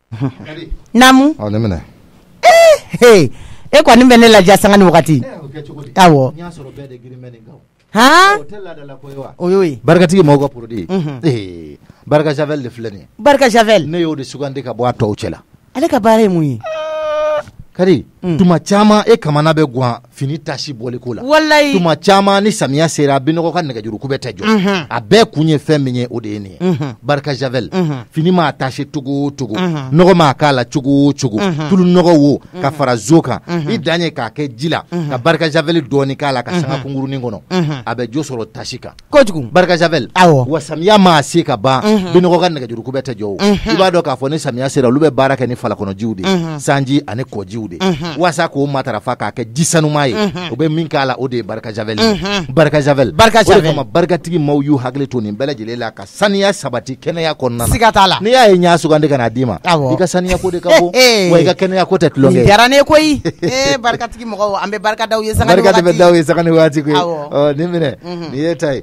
Namu ne mena e kwa nimbe ne la jasanga ni wakati awo ha oyoy barkati mo go produit barka javel de flani barka javel ne yo de sugande ka bo ato chela ale ka bare muyi kari tuma chama e kamana be gwa fini tashi bole kola wallahi tuma chama ni samia sera binogo kan nega juru kubeta jo abe kunye feminye odene barka javel fini ma tashi tugu nogo ma kala chugu tulu nogo wo ka farazoka I danye ka ke jila ka barka javel doni kala ka sanga kunguru ningono abe jo soro tashika kojugu barka javel wa samia ma se ka ba binogo kan nega juru kubeta jo ibado ka fo ni samia sera lube baraka ni fala kono jude sanji ane ko jude wasa ko matarafa ka ke jisanu maye obe min kala ode barka javel barka javel kama barka tigi maw yu hagle to ni bela jelela ka saniya sabati kenaya konna sigatala ni ya nya su gande kana dima ika saniya ko de kabo wa ika kenaya ko te tlonge yarane koyi barka tigi mo ambe barka daw yesanga daw yesanga wati ko ni mine ni yetai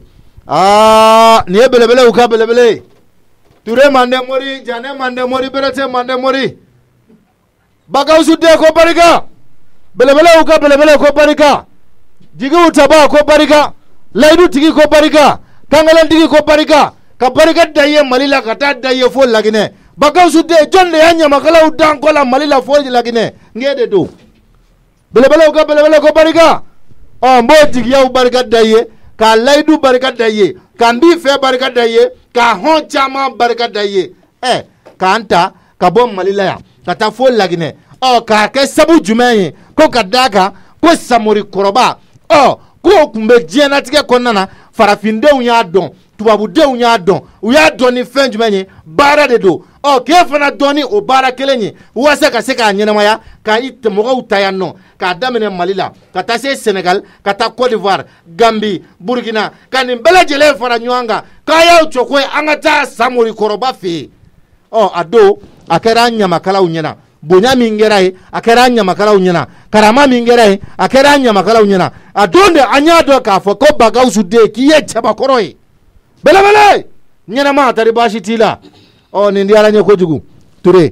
ni belebele uka belebele ture mande mori jane mande mori berete mande mori Bagausu de ko barika belebele uka belebele ko barika jigi utaba ko barika laidu tigi ko barika kangalan tigi ko barika ka barika daye malila kata daye fo lagine Bagausu de jonde yanya makala udan ko la malila fo lagine ngede do belebele uka belebele ko barika mbo jigi ya barika daye ka laidu barika daye ka mbi fe barika daye ka hon chama barika daye ka anta ka bom malila ya kata fo lagine ka ke sabu jumaye ko kadaka ko samori koroba ko kumbe jena tike konnana farafinde unya don tubabu de unya don uya doni fen jumaye bara de do ke fana doni o bara kelenye wasa ka se ka nyenamaya ka ite mogo utayano ka damene malila kata se Senegal kata Côte d'Ivoire Gambie Burkina kanin belajele fara nyanga kaya uchokwe angata samori koroba fe ado akera nyamakala unyena bonya mingerae akera nyamakala unyena karama mingerae akera nyamakala unyena adonde anyado ka foko Bagausu de kiye chaba koroi belebele nyena ma tari bashi tila ni ndiara nye kojugu ture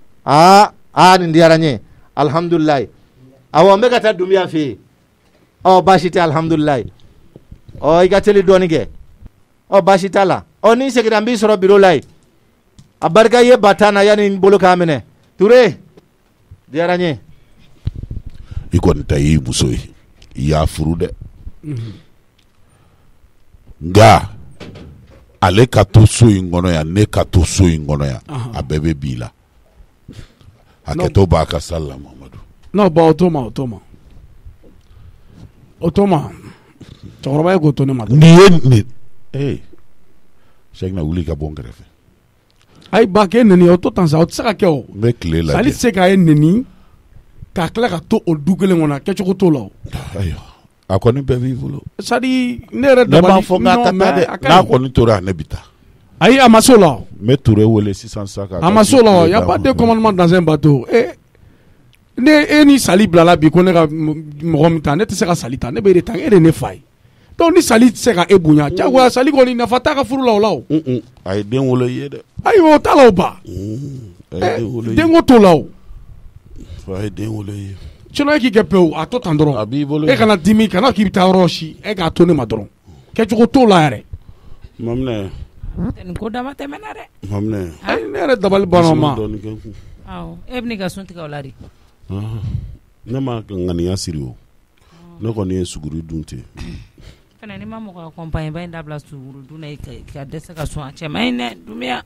ni ndiara nye alhamdulillah awambe kata dumia fi bashi ti alhamdulillah ikateli donige bashi tala ni sekirambi soro biro lai abarka ye batana yani bolo kamene ture diaranye iko ntayi musoi ya furude nga ale kato so ingono ya ne kato so ingono ya abebe bila haketo ba ka salla Muhammadu no ba otoma toroba go to ne ma ni shegna wuli ka bongrefe ay ba ke neni o to tansa o tsaka ke o me kle la sali se ka neni ka kla ka to o dugele ngona ke choko to lo ayo akoni be vivulo sadi nere da ba fo ga na akoni tora ne bita ay amasola me toure wole 600 amasola y a pas de commandement dans un bateau ni sali blala bi ko ne ka mo mta ne te se ka salita ne be re tang ne fay donc ni sali se ka ebunya jago sali ko ni na fata ka furu law ay den wolo yede ay o talaw ba den go to law ay den wolo yede chino ki gepe a to tandoro kana dimi kana ki bita roshi ka to ne madron ke jugo to la yare mamne ten ko dama temenare mamne ay nere dabal banoma ebni ga sunti ka olari ne ma ngani asirio ne ko ne suguru dunte kana ni mamo ko compagnie ba inda bla suguru dunai ka desa ka so ache mai ne dumia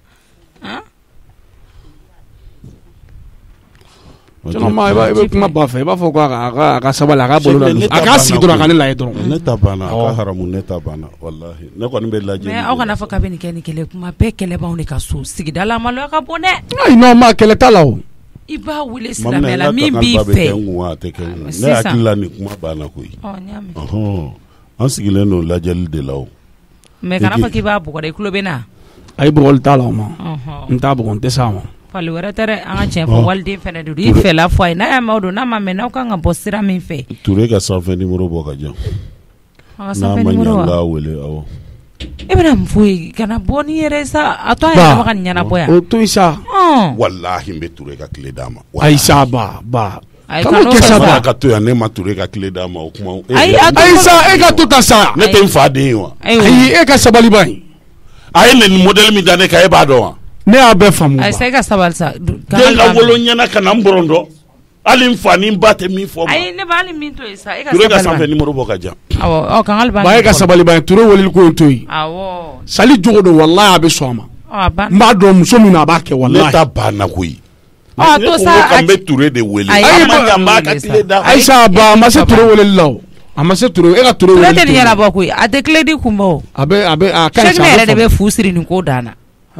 Jono ma ba kuma ba fe ba fo ko ka sabala ka bolo aka sigi dora kan la yedron ne tabana ka haramu ne tabana wallahi ne ko ni be laje mais aw kana fo ka be ni kele kuma be kele ba on ka so sigi dala malo ka bone ay no ma kele talaw iba wule silamela min bi fe ne akilla ni kuma bana ko yi nyame an sigile no lajali de law mais kana fo ki ba bu ko de kulo bena ay bol talaw ma nta bu kon tesama fali wɛrɛ tɛ dɛ an ka tiɲɛ fɔ waliden fɛnɛ de i fɛla fɔ a ye n'a y'a mɛn o don n'a ma mɛn n'aw kan ka bɔ sira min fɛ Ture ka sanfɛ numéro bɔ ka jan n'a ma ɲɛ n b'a wele awɔ e bɛna mun fɔ ye kana bɔ ni yɛrɛ sa a to a yɛrɛ ka ɲɛnabɔ yan o to yi sa non wallahi n bɛ Ture ka tile d'a ma. Aïssa ba Ayi, kana kan'o kɛ kɛ sa sa. ba. ka to yan ne ma Ture ka tile d'a ma o kuma. Ayi, a to- Aïssa e ka to ta sa. ne tɛ n fa den ye wa. Ayi e ka sabali ba in. a ye nin modèle min da ne kan e b'a dɔn wa. Ne y'a bɛɛ faamu. Ayi, sa i ka sabali sa. den ka wolo ɲɛna ka na n bɔrɔndɔ hali n fa ni n ba tɛ min fɔ ma. Ayi, ne b'a hali min to yen sa. I ka Ture ka sabali sanfɛ ba. numéro bɔ ka jan. Awɔ, kan hali b'a Ba e ka sabali ba in Ture weleli ko in to yen. Awɔ. Sali jogo don wallahi a bɛ sɔn a ma. A ban. N b'a dɔn muso min na a b'a kɛ ne wallahi. ta banna koyi. Ɔ, ne to ko sa, ko kan a- bɛ Ture de wele. Ayi, a a ma ma- jan b'a ka tile d'a ma. Aïssa ba a ma se Ture weleli la o. A ma se Ture e ka Ture Ture weleli. tɛ nin to yen. ɲɛnabɔ koyi. A tɛ tile di kunbɔ o. A bɛ a ka ɲi Chaque sa, ne a yɛrɛ de faamu. bɛ fu siri nin ko dan na.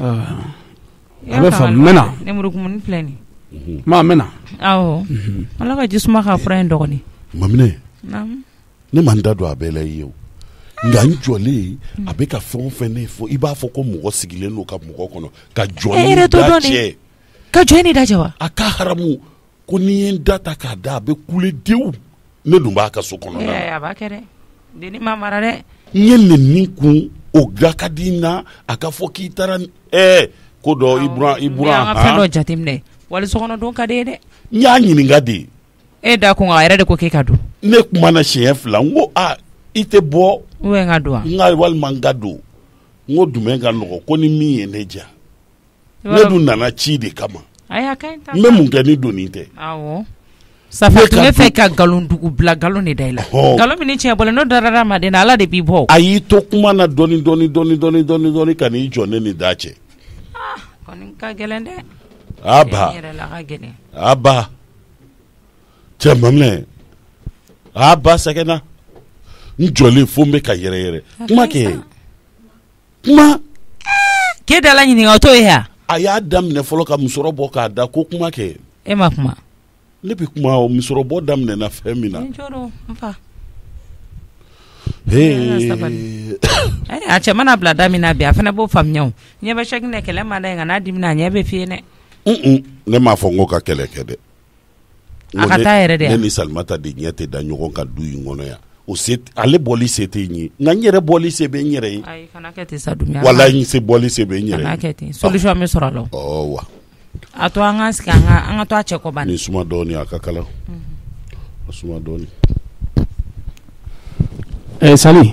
A bɛ faamu n bɛ na. Nemurukumuni filɛ nin. Ma n bɛ na. Awɔ. Ala ka jisuma ka fura in dɔgɔnin. Maminɛ Naamu. ne ma n da don a bɛɛ la i ye o nka n jɔlen a bɛ ka fɛn o fɛn ne fɔ i b'a fɔ ko mɔgɔ sigilen don ka mɔgɔ kɔnɔ ka jɔ E ni yɛrɛ t'o da dɔn ni. cɛ Ka jɔn ni da cɛ wa? a ka haramu ko ni ye n da ta k'a da a bɛ kule dewu ne dun b'a ka so kɔnɔna na A b'a kɛ dɛ. Denni ma mara dɛ. n ye nɛni kun o da ka di n na a ka fɔ k'i taara ko dɔ N'i y'an ka fɛn dɔ jateminɛ wali sokɔnɔdon ka di ye dɛ. n y'a ɲininka de E da kun a yɛrɛ de ko k'e ka don. ne kumana siɲɛ 2 n ko i tɛ bɔ Ou bien n ka don wa? n ka walima n ka don n ko jumɛn ka nɔgɔ ko ni min ye ne ja ne dun nana ci de kama Ayi, a ka ɲi ta. n bɛ mun kɛ ni donni tɛ. Awɔ. Safa tun bɛ fɛ ka nkalondugu bila nkalon de da i la. Ɔhɔ. Nkalon min ni tiɲɛ bɔlen n'o dara adamaden na Ala de b'i bɔ. a y'i to kuma na dɔɔni ka n'i jɔ ne ni da cɛ. Kɔni ka gɛlɛn dɛ. a E ba yɛrɛ la a ka gɛlɛn. a ba cɛ maminɛ a ba sɛgɛnna n jɔlen fo n bɛ ka yɛrɛyɛrɛ kuma kɛ kuma K'e dala ɲininka o t'o ye wa? a y'a daminɛ fɔlɔ ka musɔrɔ bɔ k'a da ko kuma kɛ E ma kuma. ne bɛ kuma o musɔrɔ bɔ daminɛ na fɛn min na. N jɔrɔ n fa. Hey. A cɛ mana bila da min na bi a fana b'o faamuya o. Ɲɛ bɛ chèque minɛ kɛlɛ ma da yen nka n'a dimina a ɲɛ bɛ f'i ye dɛ. ne m'a fɔ n ko ka kɛlɛ kɛ dɛ. A ka taa yɛrɛ de ne yan. ni Salimata de ɲɛ tɛ da ɲɔgɔn ka du in kɔnɔ yan o se ale bɔli se tɛ n ye nka n yɛrɛ bɔli se bɛ n yɛrɛ ye Ayi, kana kɛ ten sa Dunbiya. walayi n se bɔli se bɛ n Kana yɛrɛ ye. kɛ ten. Solution bɛ sɔrɔ a la o. wa A to an k'an sigi an ka to a cɛ kɔ banni. nin suma dɔɔni a ka kalan a suma dɔɔni. Sali.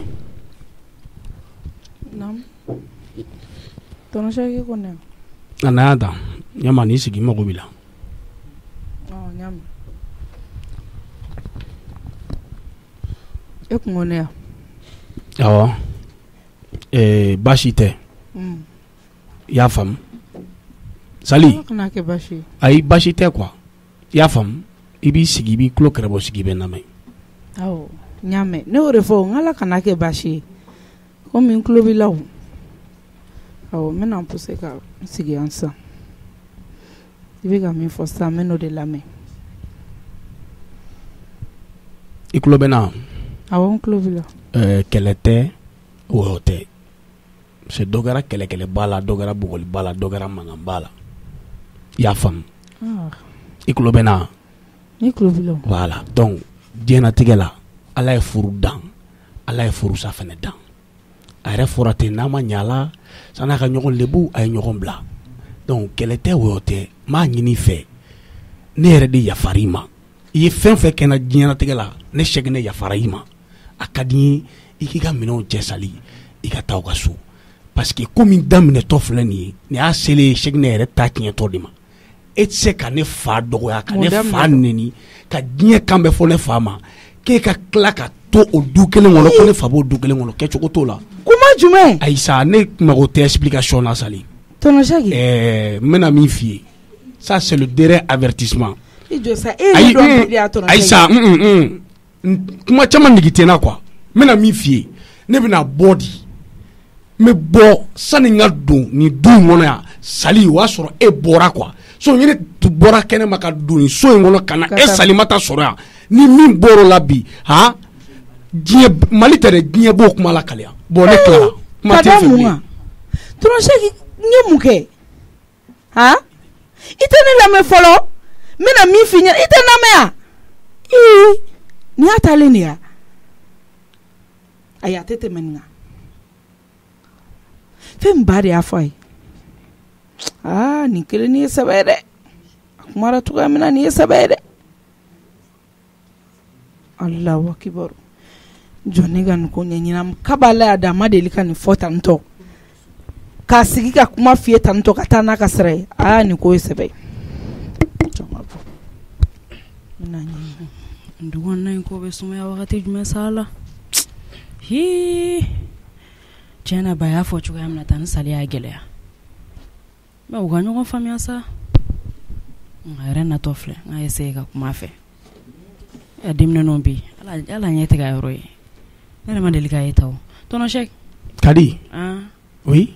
Naam. Tɔnɔ Sɛki ko ne. A na y'a dan ɲɛma n'i sigi n mago b'i la. Ɔ, ɲami. E kun ko ne ya? Awɔ. Baasi tɛ. I y'a faamu. Sali. Ala kana kɛ baasi ye. Ayi baasi tɛ quoi. I y'a faamu. I b'i sigi i b'i tulo kɛrɛbɔ sigi i bɛ lamɛn. Awɔ, ɲamɛ. Ne y'o de fɔ n Ala kana kɛ baasi ye. Komi n tulo b'i la o. Awɔ, n bɛna n pousser ka n sigi yan sisan. I bɛ ka min fɔ sisan n bɛ n'o de lamɛn. I tulo bɛ na. Awɔ, n tulo b'i la. Kɛlɛ tɛ wɔyɔ tɛ. parce que dɔ kɛra kɛlɛkɛlɛba la dɔ kɛra bugɔliba la dɔ kɛra mankanba la i y'a faamu i tulo bɛ na ni tulo b'i la voilà donc diɲɛnatigɛ la ala ye furu dan ala ye furusa fɛnɛ dan a yɛrɛ fɔra ten n'a ma ɲɛ a la san'a ka ɲɔgɔn lebu a ye ɲɔgɔn bila donc kɛlɛ tɛ wɔyɔ tɛ m'a ɲini i fɛ ne yɛrɛ de yafara i ma i ye fɛn fɛn kɛ n na diɲɛnatigɛ la ne sɛgɛ ne yafara i ma a ka di n ye i k'i ka minɛnw cɛ sali i ka taa u ka so parce que komi daminɛtɔ filɛ nin ye nin y'a selen ye sɛgɛ ne yɛrɛ ta tiɲɛtɔ de ma e tɛ se ka ne fa dɔgɔya ka ne fa neni ka diɲɛ kan bɛ fɔ ne fa ma k'e ka tila ka to o du kelen kɔnɔ ko ne fa b'o du kelen kɔnɔ kɛcogo t'o la. kuma jumɛn. ayi sa ne mago tɛ explication na Sali. tonton Sɛki. n bɛna min f'i ye ça c'est le dernier avertissement. i jɔ sa e ye dɔn bi a tonton Sɛki. ayi sa kuma caman nigi tɛ n na quoi n bɛna min f'i ye ne bɛna bɔ di n bɛ bɔ sani n ka don nin du in kɔnɔ yan Sali o y'a sɔrɔ e bɔra quoi so ne bɔra kɛnɛ ma ka don nin so in kɔnɔ ka na e Salimata sɔrɔ yan ni min bɔr'o la bi han diɲɛ Mali tɛ dɛ diɲɛ b'o kuma la kaliya bon ne tilara kuma tɛ fɛ bilen. tonton Sɛki n ye mun kɛ han i tɛ ne lamɛn fɔlɔ n bɛna min f'i ɲɛna i tɛ n lamɛn yan nin y'a taalen de ya ayi a tɛ tɛmɛ nin kan fɛn ba de y'a fɔ a ye nin kelen nin ye saba ye dɛ a kumara cogoya min na nin ye saba ye dɛ Allahu akibar jɔnni ka nin ko ɲɛɲina kabala y'a da ma deli ka nin fɔ tantɔ k'a sigi ka kuma f'i ye tantɔ ka taa n'a ka sira ye nin ko ye saba ye Ndugu in ko bɛ sumaya wagati jumɛn sa la tiɲɛna ba y'a fɔ cogoya min na tan ni sali y'a gɛlɛya mais u ka ɲɔgɔn faamuya sa nka yɛrɛ natɔ filɛ n ka essayer ka kuma fɛ denmisɛnninw bi ala ɲɛ tɛ ka yɔrɔ ye ne yɛrɛ ma deli k'a ye ta o tonton Sɛki Kadi oui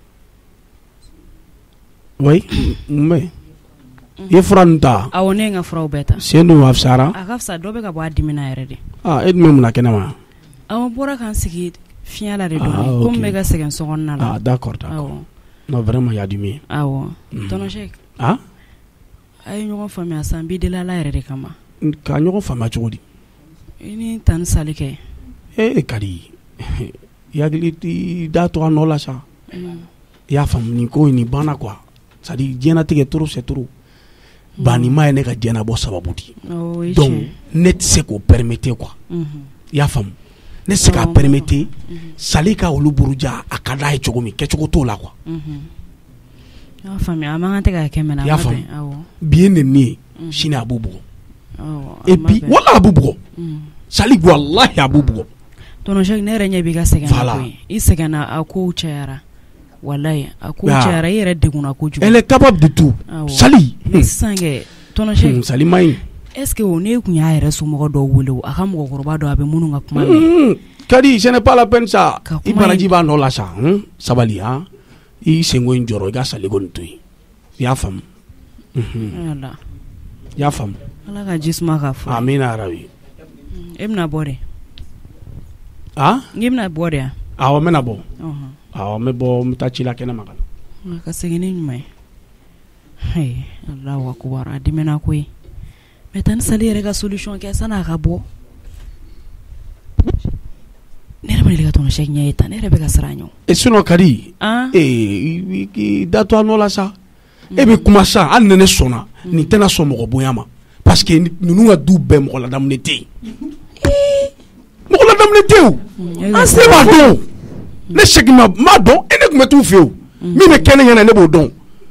mais i ye fura ninnu ta awɔ ne ye n ka furaw bɛɛ ta sen dun a fisayara a ka fisa dɔ bɛ ka bɔ a dimi na yɛrɛ de e dun bɛ mun na kɛnɛma awɔ bɔra ka n sigi fiɲɛ la de dɔɔni komi n bɛ ka sɛgɛn sokɔnɔna la d'accord non vraiment il y a du mieux awɔ tonton Sɛki a ye ɲɔgɔn faamuya sa n b'i deli ala yɛrɛ de kama ka ɲɔgɔn faamuya cogo di i ni Tani Sali kɛ Kadi i hakili i da to a nɔ la sa i y'a faamu nin ko nin banna quoi c'est à dire diɲɛlatigɛ trop c'est trop banima ye ne ka diɲɛnabɔ sababu di donc ne tɛ se k'o permettre quoi i y'a faamu ne tɛ se k'a permettre Sali ka olu buruja a ka d'a ye cogo min kɛcogo t'o la quoi i y'a faamuya a man kan tɛ ka kɛ mɛ na i y'a faamu bi ye nɛni ye sini a b'u bugɔ et puis wala a b'u bugɔ Sali wallahi a b'u bugɔ tonton Sɛki ne yɛrɛ ɲɛ b'i ka sɛgɛn na koyi i sɛgɛnna a kow cayara wallahi a kow cayara i yɛrɛ degunna kojugu elle est capable de tout Sali sisan kɛ tonton Sɛki Sali man ɲi est-ce que o ne kun y'a yɛrɛ somɔgɔ dɔw wele o a ka mɔgɔkɔrɔba dɔ a bɛ minnu ka kuma mɛn Kadi ce n'est pas la peine sa i baraji b'a nɔ la sa sabali i senko in jɔrɔ i ka Sali ko nin to yen i y'a faamu i y'a faamu ala ka ji suma ka fɔ amina arabi e bɛna bɔ de n'i bɛna bɔ de yan awɔ n bɛna bɔ awɔ n bɛ bɔ n bɛ taa ci la kɛnɛma ka na ka segin ni ɲuman ye Allahu akubar a dimina ko ye mais Tani Sali yɛrɛ ka solution kɛ san'a ka bɔ ne yɛrɛ ma deli ka tonton Sɛki ɲɛ ye tan ne yɛrɛ bɛ ka siran a ɲɛ sinon Kadi i da to a nɔ la sa e bɛ kuma sa hali ni ne sɔnna nin tɛna sɔn mɔgɔ bonya ma parce que ninnu ka du bɛɛ mɔgɔ ladamulen tɛ yen mɔgɔ ladamulen tɛ yen an se b'a dɔn ne Sɛki m'a dɔn ne tun bɛ t'u fɛ yen min bɛ kɛ ne ɲɛna ne b'o dɔn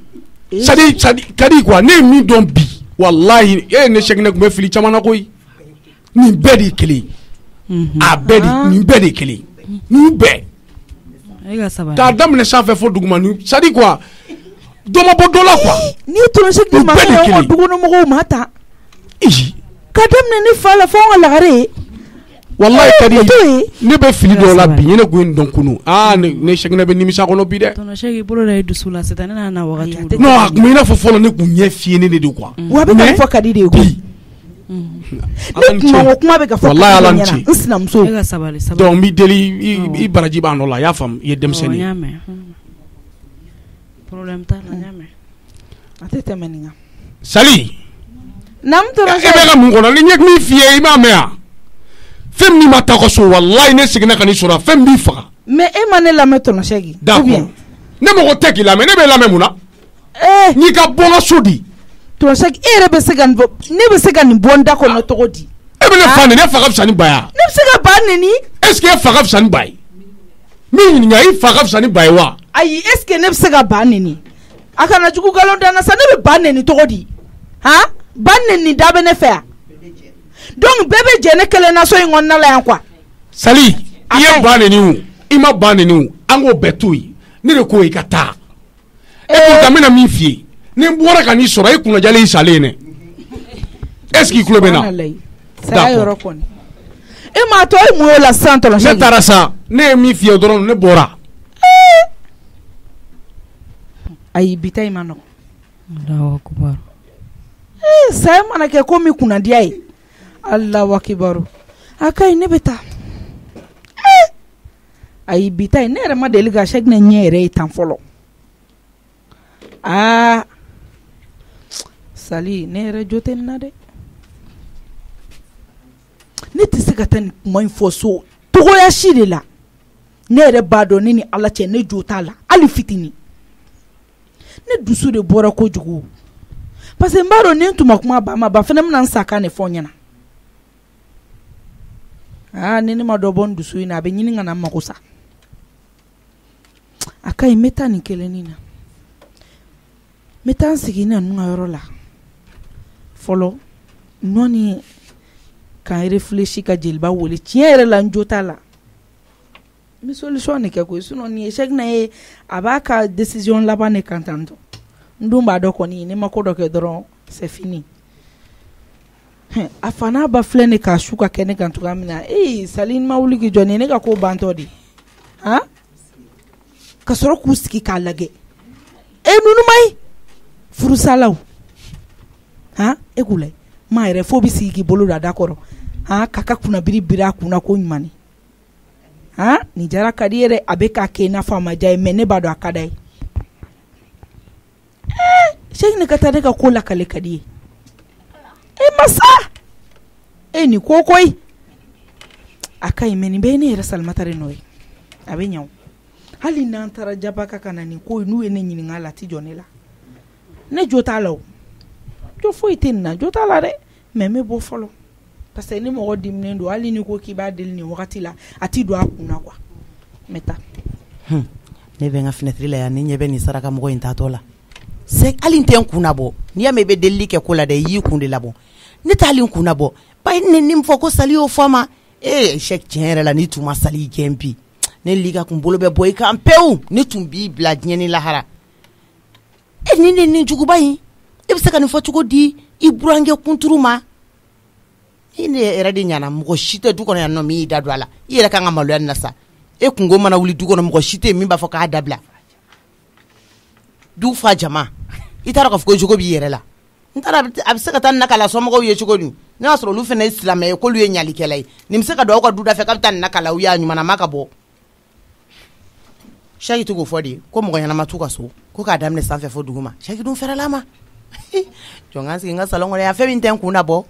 Kadi quoi ne ye min dɔn bi wallahi ne Sɛki ne tun bɛ fili caman na koyi nin bɛɛ de ye kelen a bɛɛ de nin bɛɛ de ye kelen nin bɛɛ k'a daminɛ sanfɛ fo duguma c'est à dire quoi dɔ ma bɔ dɔ la quoi n'i ye tonton Sɛki ma kɛ an ka dukɔnɔmɔgɔw ma ta ka daminɛ ne fa la fo an ka lagare ye wallahi Kadi ne bɛ fili dɔw la bi ne ko in dɔn kunu ne Sɛki ne bɛ nimisa kɔnɔ bi dɛ tonton Sɛki bolo da ye dusu la c'est à dire ne nana wagati non a tun bɛ i n'a fɔ fɔlɔ ne tun ɲɛ fiyɛnen de don quoi wa a bɛ ka fɔ Kadi de ye koyi ne kuma bɛ ka fɔ Kadi ɲɛna n sinamuso donc n b'i deli i baraji b'a nɔ la i y'a faamu i ye denmisɛnnin ye problème t'a la n y'a mɛn a tɛ tɛmɛ nin kan Sali naamu tonton Sɛki e bɛ ka mun kɔnɔ ni ɲɛ min f'i ye i m'a mɛn yan fɛn min ma taa ka so wallahi ne seginna ka n'i sɔrɔ fɛn b'i faga mais e ma ne lamɛn tonton Sɛki d'accord ne mɔgɔ tɛ k'i lamɛn ne bɛ lamɛn mun na n'i ka bɔ n ka so di tonton Sɛki e yɛrɛ bɛ se ka nin bɔ ne bɛ se ka nin bɔ n da kɔnɔ cogo di e bɛ ne fa neni e fa ka fisa ni ba ye ne bɛ se ka ba neni est ce que e fa ka fisa ni ba ye min ɲininka i fa ka fisa ni ba ye wa ayi est ce que ne bɛ se ka ba neni a kana jugu nkalon da n na sa ne bɛ ba neni cogo di ba neni da bɛ ne fɛ yan donc bɛɛ bɛ jɛ ne kelen na so in kɔnɔna la yan quoi Sali i ye ba neni o i ma ba neni o an k'o bɛɛ to yen ne de ko i ka taa e ko n bɛna min f'i ye ni n bɔra ka n'i sɔrɔ e kunnajalen i salen dɛ est ce que i tulo bɛ na saya yɔrɔ kɔni e m'a to e mun y'o la sisan tonton Sɛki ne taara sa ne ye min f'i ye dɔrɔn ne bɔra ayi bi ta in ma nɔgɔn Allahu akubar saya mana kɛ ko min kunnadiya ye Allahu akibaru a ka ɲi ne bɛ taa ayi bi ta in ne yɛrɛ ma deli ka Sɛki ne ɲɛ yɛrɛ ye tan fɔlɔ Sali ne yɛrɛ jo tɛ nin na dɛ ne tɛ se ka taa nin kuma in fɔ so togoya si de la ne yɛrɛ b'a dɔn ne ni Ala cɛ ne jo t'a la hali fitinin ne dusu de bɔra kojugu parce que n b'a dɔn ni n tun ma kuma ba ma ba fana bɛna n sa kan de fɔ n ɲɛna ni ne ma dɔ bɔ n dusu in na a bɛ ɲini ka na n mago sa a ka ɲi n bɛ taa nin kelennin na n bɛ taa n sigi na ninnu ka yɔrɔ la fɔlɔ nɔni k'an réfléchir ka jeliba wele tiɲɛ yɛrɛ la n jo t'a la n bɛ solution de kɛ koyi sinon nin échec na ye a b'a ka décision laban de kan tantɔ n dun b'a dɔn kɔni ne ma ko dɔ kɛ dɔrɔn c'est fini a fa n'a ba filɛ ne k'a su ka kɛ ne kan cogoya min na Sali ma wuli k'i jɔ nin ye ne ka ko bantɔ de ka sɔrɔ k'u sigi k'a lajɛ ninnu ma ɲi furusalaw e k'u lajɛ maa yɛrɛ fo bɛ sigi k'i bolo da da kɔrɔ k'a ka kunnabiri biri a kunna ko ɲuman nin jara ka di yɛrɛ a bɛ k'a kɛ i n'a fɔ a ma diya ye mais ne b'a dɔn a ka d'a ye Cheikh ne ka taa ne ka ko lakale ka di ye masa nin ko koyi a ka ɲi mais nin bɛɛ ye ne yɛrɛ Salimata de nɔ ye a bɛ ɲɛ o hali n'an taara Jabaka ka na nin ko n'u ye ne ɲininka a la a tɛ jɔ ne la ne jo t'a la o jo foyi tɛ nin na jo t'a la dɛ mais n bɛ bɔ fɔlɔ parce que ni mɔgɔ diminen don hali ni ko k'i b'a deli nin wagati la a t'i don a kun na quoi n bɛ taa ne bɛ n ka fenêtre la yan ni ɲɛ bɛ nin saraka mɔgɔ in taatɔ la hali n tɛ n kun labɔ n'i y'a mɛn i bɛ delili kɛ ko la dɛ i y'i kun de labɔ ne t'ali n kun labɔ ba ne ni fɔ ko Sali y'o fɔ ma Cheikh tiɲɛ yɛrɛ la n'i tun ma Sali gɛn bi ne liga kun bolo bɛ bɔ i kan pewu ne tun b'i bila diɲɛ ni lahara ni ne nin juguba in e bɛ se ka nin fɔ cogo di i burankɛ kunturu ma i ne yɛrɛ de ɲana mɔgɔ si tɛ du kɔnɔ yan nɔ min y'i da don a la i yɛrɛ kan ka maloya nin na sa e kungo mana wuli du kɔnɔ mɔgɔ si tɛ min b'a fɔ k'a dabila du fa jama i taara ka fɔ ko jogo b'i yɛrɛ la n taara a bɛ se ka taa nin na kala somɔgɔw ye cogo di ne y'a sɔrɔ olu fana ye silamɛ ye k'olu ye ɲalikɛla ye nin bɛ se ka don aw ka du da fɛ k'a bɛ taa nin na kala u y'a ɲumanama ka bɔ Cheikh to k'o fɔ de ko mɔgɔ ɲɛnama t'u ka so ko k'a daminɛ sanfɛ fɔ dugu ma Cheikh dun fɛrɛla ma jɔn ka sigi n ka salon kɔnɔ yan fɛn min tɛ n kun na bɔ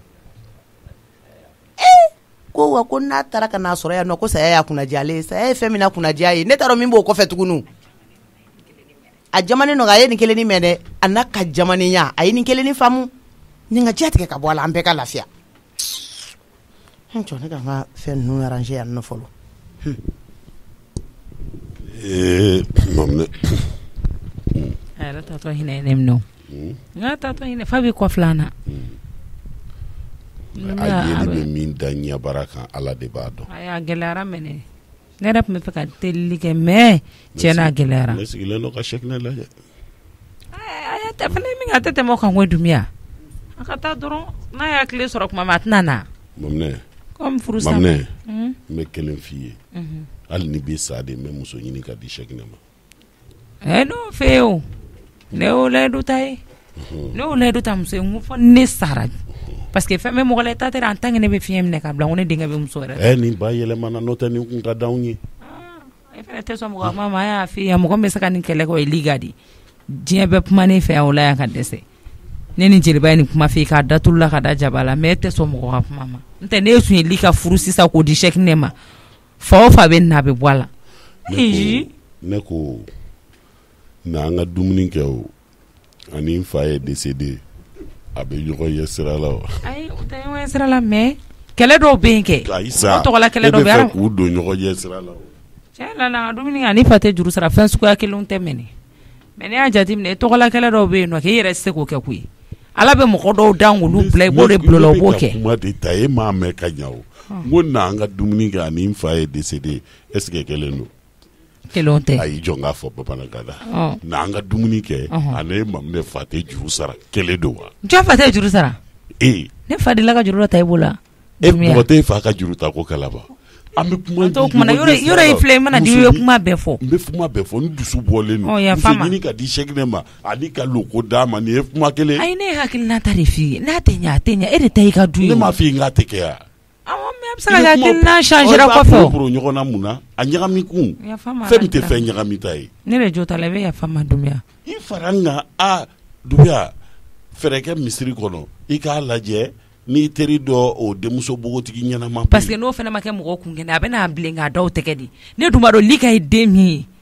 ko wa ko n'a taara ka n'a sɔrɔ yan nɔ ko saya y'a kunnadiya ale ye saya ye fɛn min na kunnadiya ye ne t'a dɔn min b'o kɔfɛ tuguni a jamanen don a ye nin kelennin mɛn dɛ a n'a ka jamanenya a ye nin kelennin faamu nin ka diya tigɛ ka bɔ a la an bɛɛ ka lafiya jɔn ne ka n ka fɛn ninnu arranger yan nɔ fɔlɔ mamne a yɛrɛ taatɔ hinɛ ye ne minɛ o n ka taatɔ hinɛ fa bɛ kɔfila na a yeli bɛ min da ɲɛbara kan Ala de b'a dɔn a gɛlɛyara mɛnɛ ne yɛrɛ tun bɛ fɛ ka telili kɛ mais tiɲɛna a gɛlɛyara ne sigilen don ka Cheikh ne lajɛ a y'a tɛ fana min a tɛ tɛmɛ o kan ko dumiya a ka taa dɔrɔn n'a y'a tile sɔrɔ tuma min a tɛna na mamne comme furu sa mamne n bɛ kelen f'i ye hali ni bɛ sa de n bɛ muso ɲini ka di Cheikh ne ma n'o fɛ yen o ne y'o layidu ta ye ne y'o layidu ta muso ye n ko fɔ ne sara parce que fɛn bɛ mɔgɔ la i ta tɛ en tant que ne bɛ fiɲɛ minɛ ka bila n ko ne denkɛ bɛ muso yɛrɛ nin ba yɛlɛmana n'o tɛ nin kun ka d'anw ye e fɛnɛ tɛ sɔn mɔgɔ ma a y'a f'i ye mɔgɔ min bɛ se ka nin kɛlɛ kɛ o ye liga de diɲɛ bɛ kuma ne fɛ yan o la yan ka dɛsɛ ne ni jeliba ye nin kuma f'i k'a datulu la ka da jaba la mais e tɛ sɔn mɔgɔ ka kuma ma n tɛ ne tun ye liga furu sisan k'o di Cheikh ne ma fa o fa bɛ nin a bɛ bɔ a la ne ko na an ka dumuni kɛ o ani n fa ye décédé a bɛ ɲɔgɔn ye sira la o ayi o tɛ ɲɔgɔn ye sira la mais kɛlɛ dɔw bɛ yen kɛ o tɔgɔla kɛlɛ dɔw bɛ yen k'u don ɲɔgɔn ye sira la o tiɲɛ la na dumuni kɛ ani fa tɛ juru sara fɛn suguya kelenw tɛ minɛ mais ne y'a jateminɛ tɔgɔla kɛlɛ dɔw bɛ yen nɔ k'e yɛrɛ tɛ se k'o kɛ koyi Ala bɛ mɔgɔ dɔw da olu bila i b'o de bila o b'o kɛ kuma de ta e m'a mɛn ka ɲa o n ko na an ka dumuni kɛ ani n fa ye décédé est ce que kelen don kelen tɛ a y'i jɔ k'a fɔ bamanankan na na an ka dumuni kɛ ani mamune fa tɛ juru sara kelen don wa jɔn fa tɛ juru sara ne fa delila ka juru dɔ ta i bolo mɔgɔ tɛ fa ka juru ta ko kalaba an bɛ kuma yɔrɔ in filɛ i mana di i bɛ kuma bɛɛ fɔ n bɛ kuma bɛɛ fɔ n dusu bɔlen don muso ɲini ka di Cheikh ne ma ani ka loko d'a ma nin ye kuma kelen ayi ne ye hakilinata de f'i ye n'a tɛ ɲɛ a tɛ ɲɛ e de ta y'i ka du ye ne m'a f'i ye n k'a tɛ kɛ yan awɔ mais a bɛ se ka kɛ hakilina changera kɔfɛ o boro ɲɔgɔn na mun na a ɲagami kun fɛn min tɛ fɛn ɲagami ta ye ne de jo ta la i bɛ yafa n ma Dunbiya i fara n kan Dunbiya fɛrɛ kɛ misiri kɔnɔ i k'a lajɛ n'i teri dɔ o denmuso bogotigi ɲɛnama parce que n'o fana ma kɛ mɔgɔ kun kɛnɛ a bɛ n'a bilen k'a da o tɛgɛ di ne dun b'a dɔn Lika ye den min ye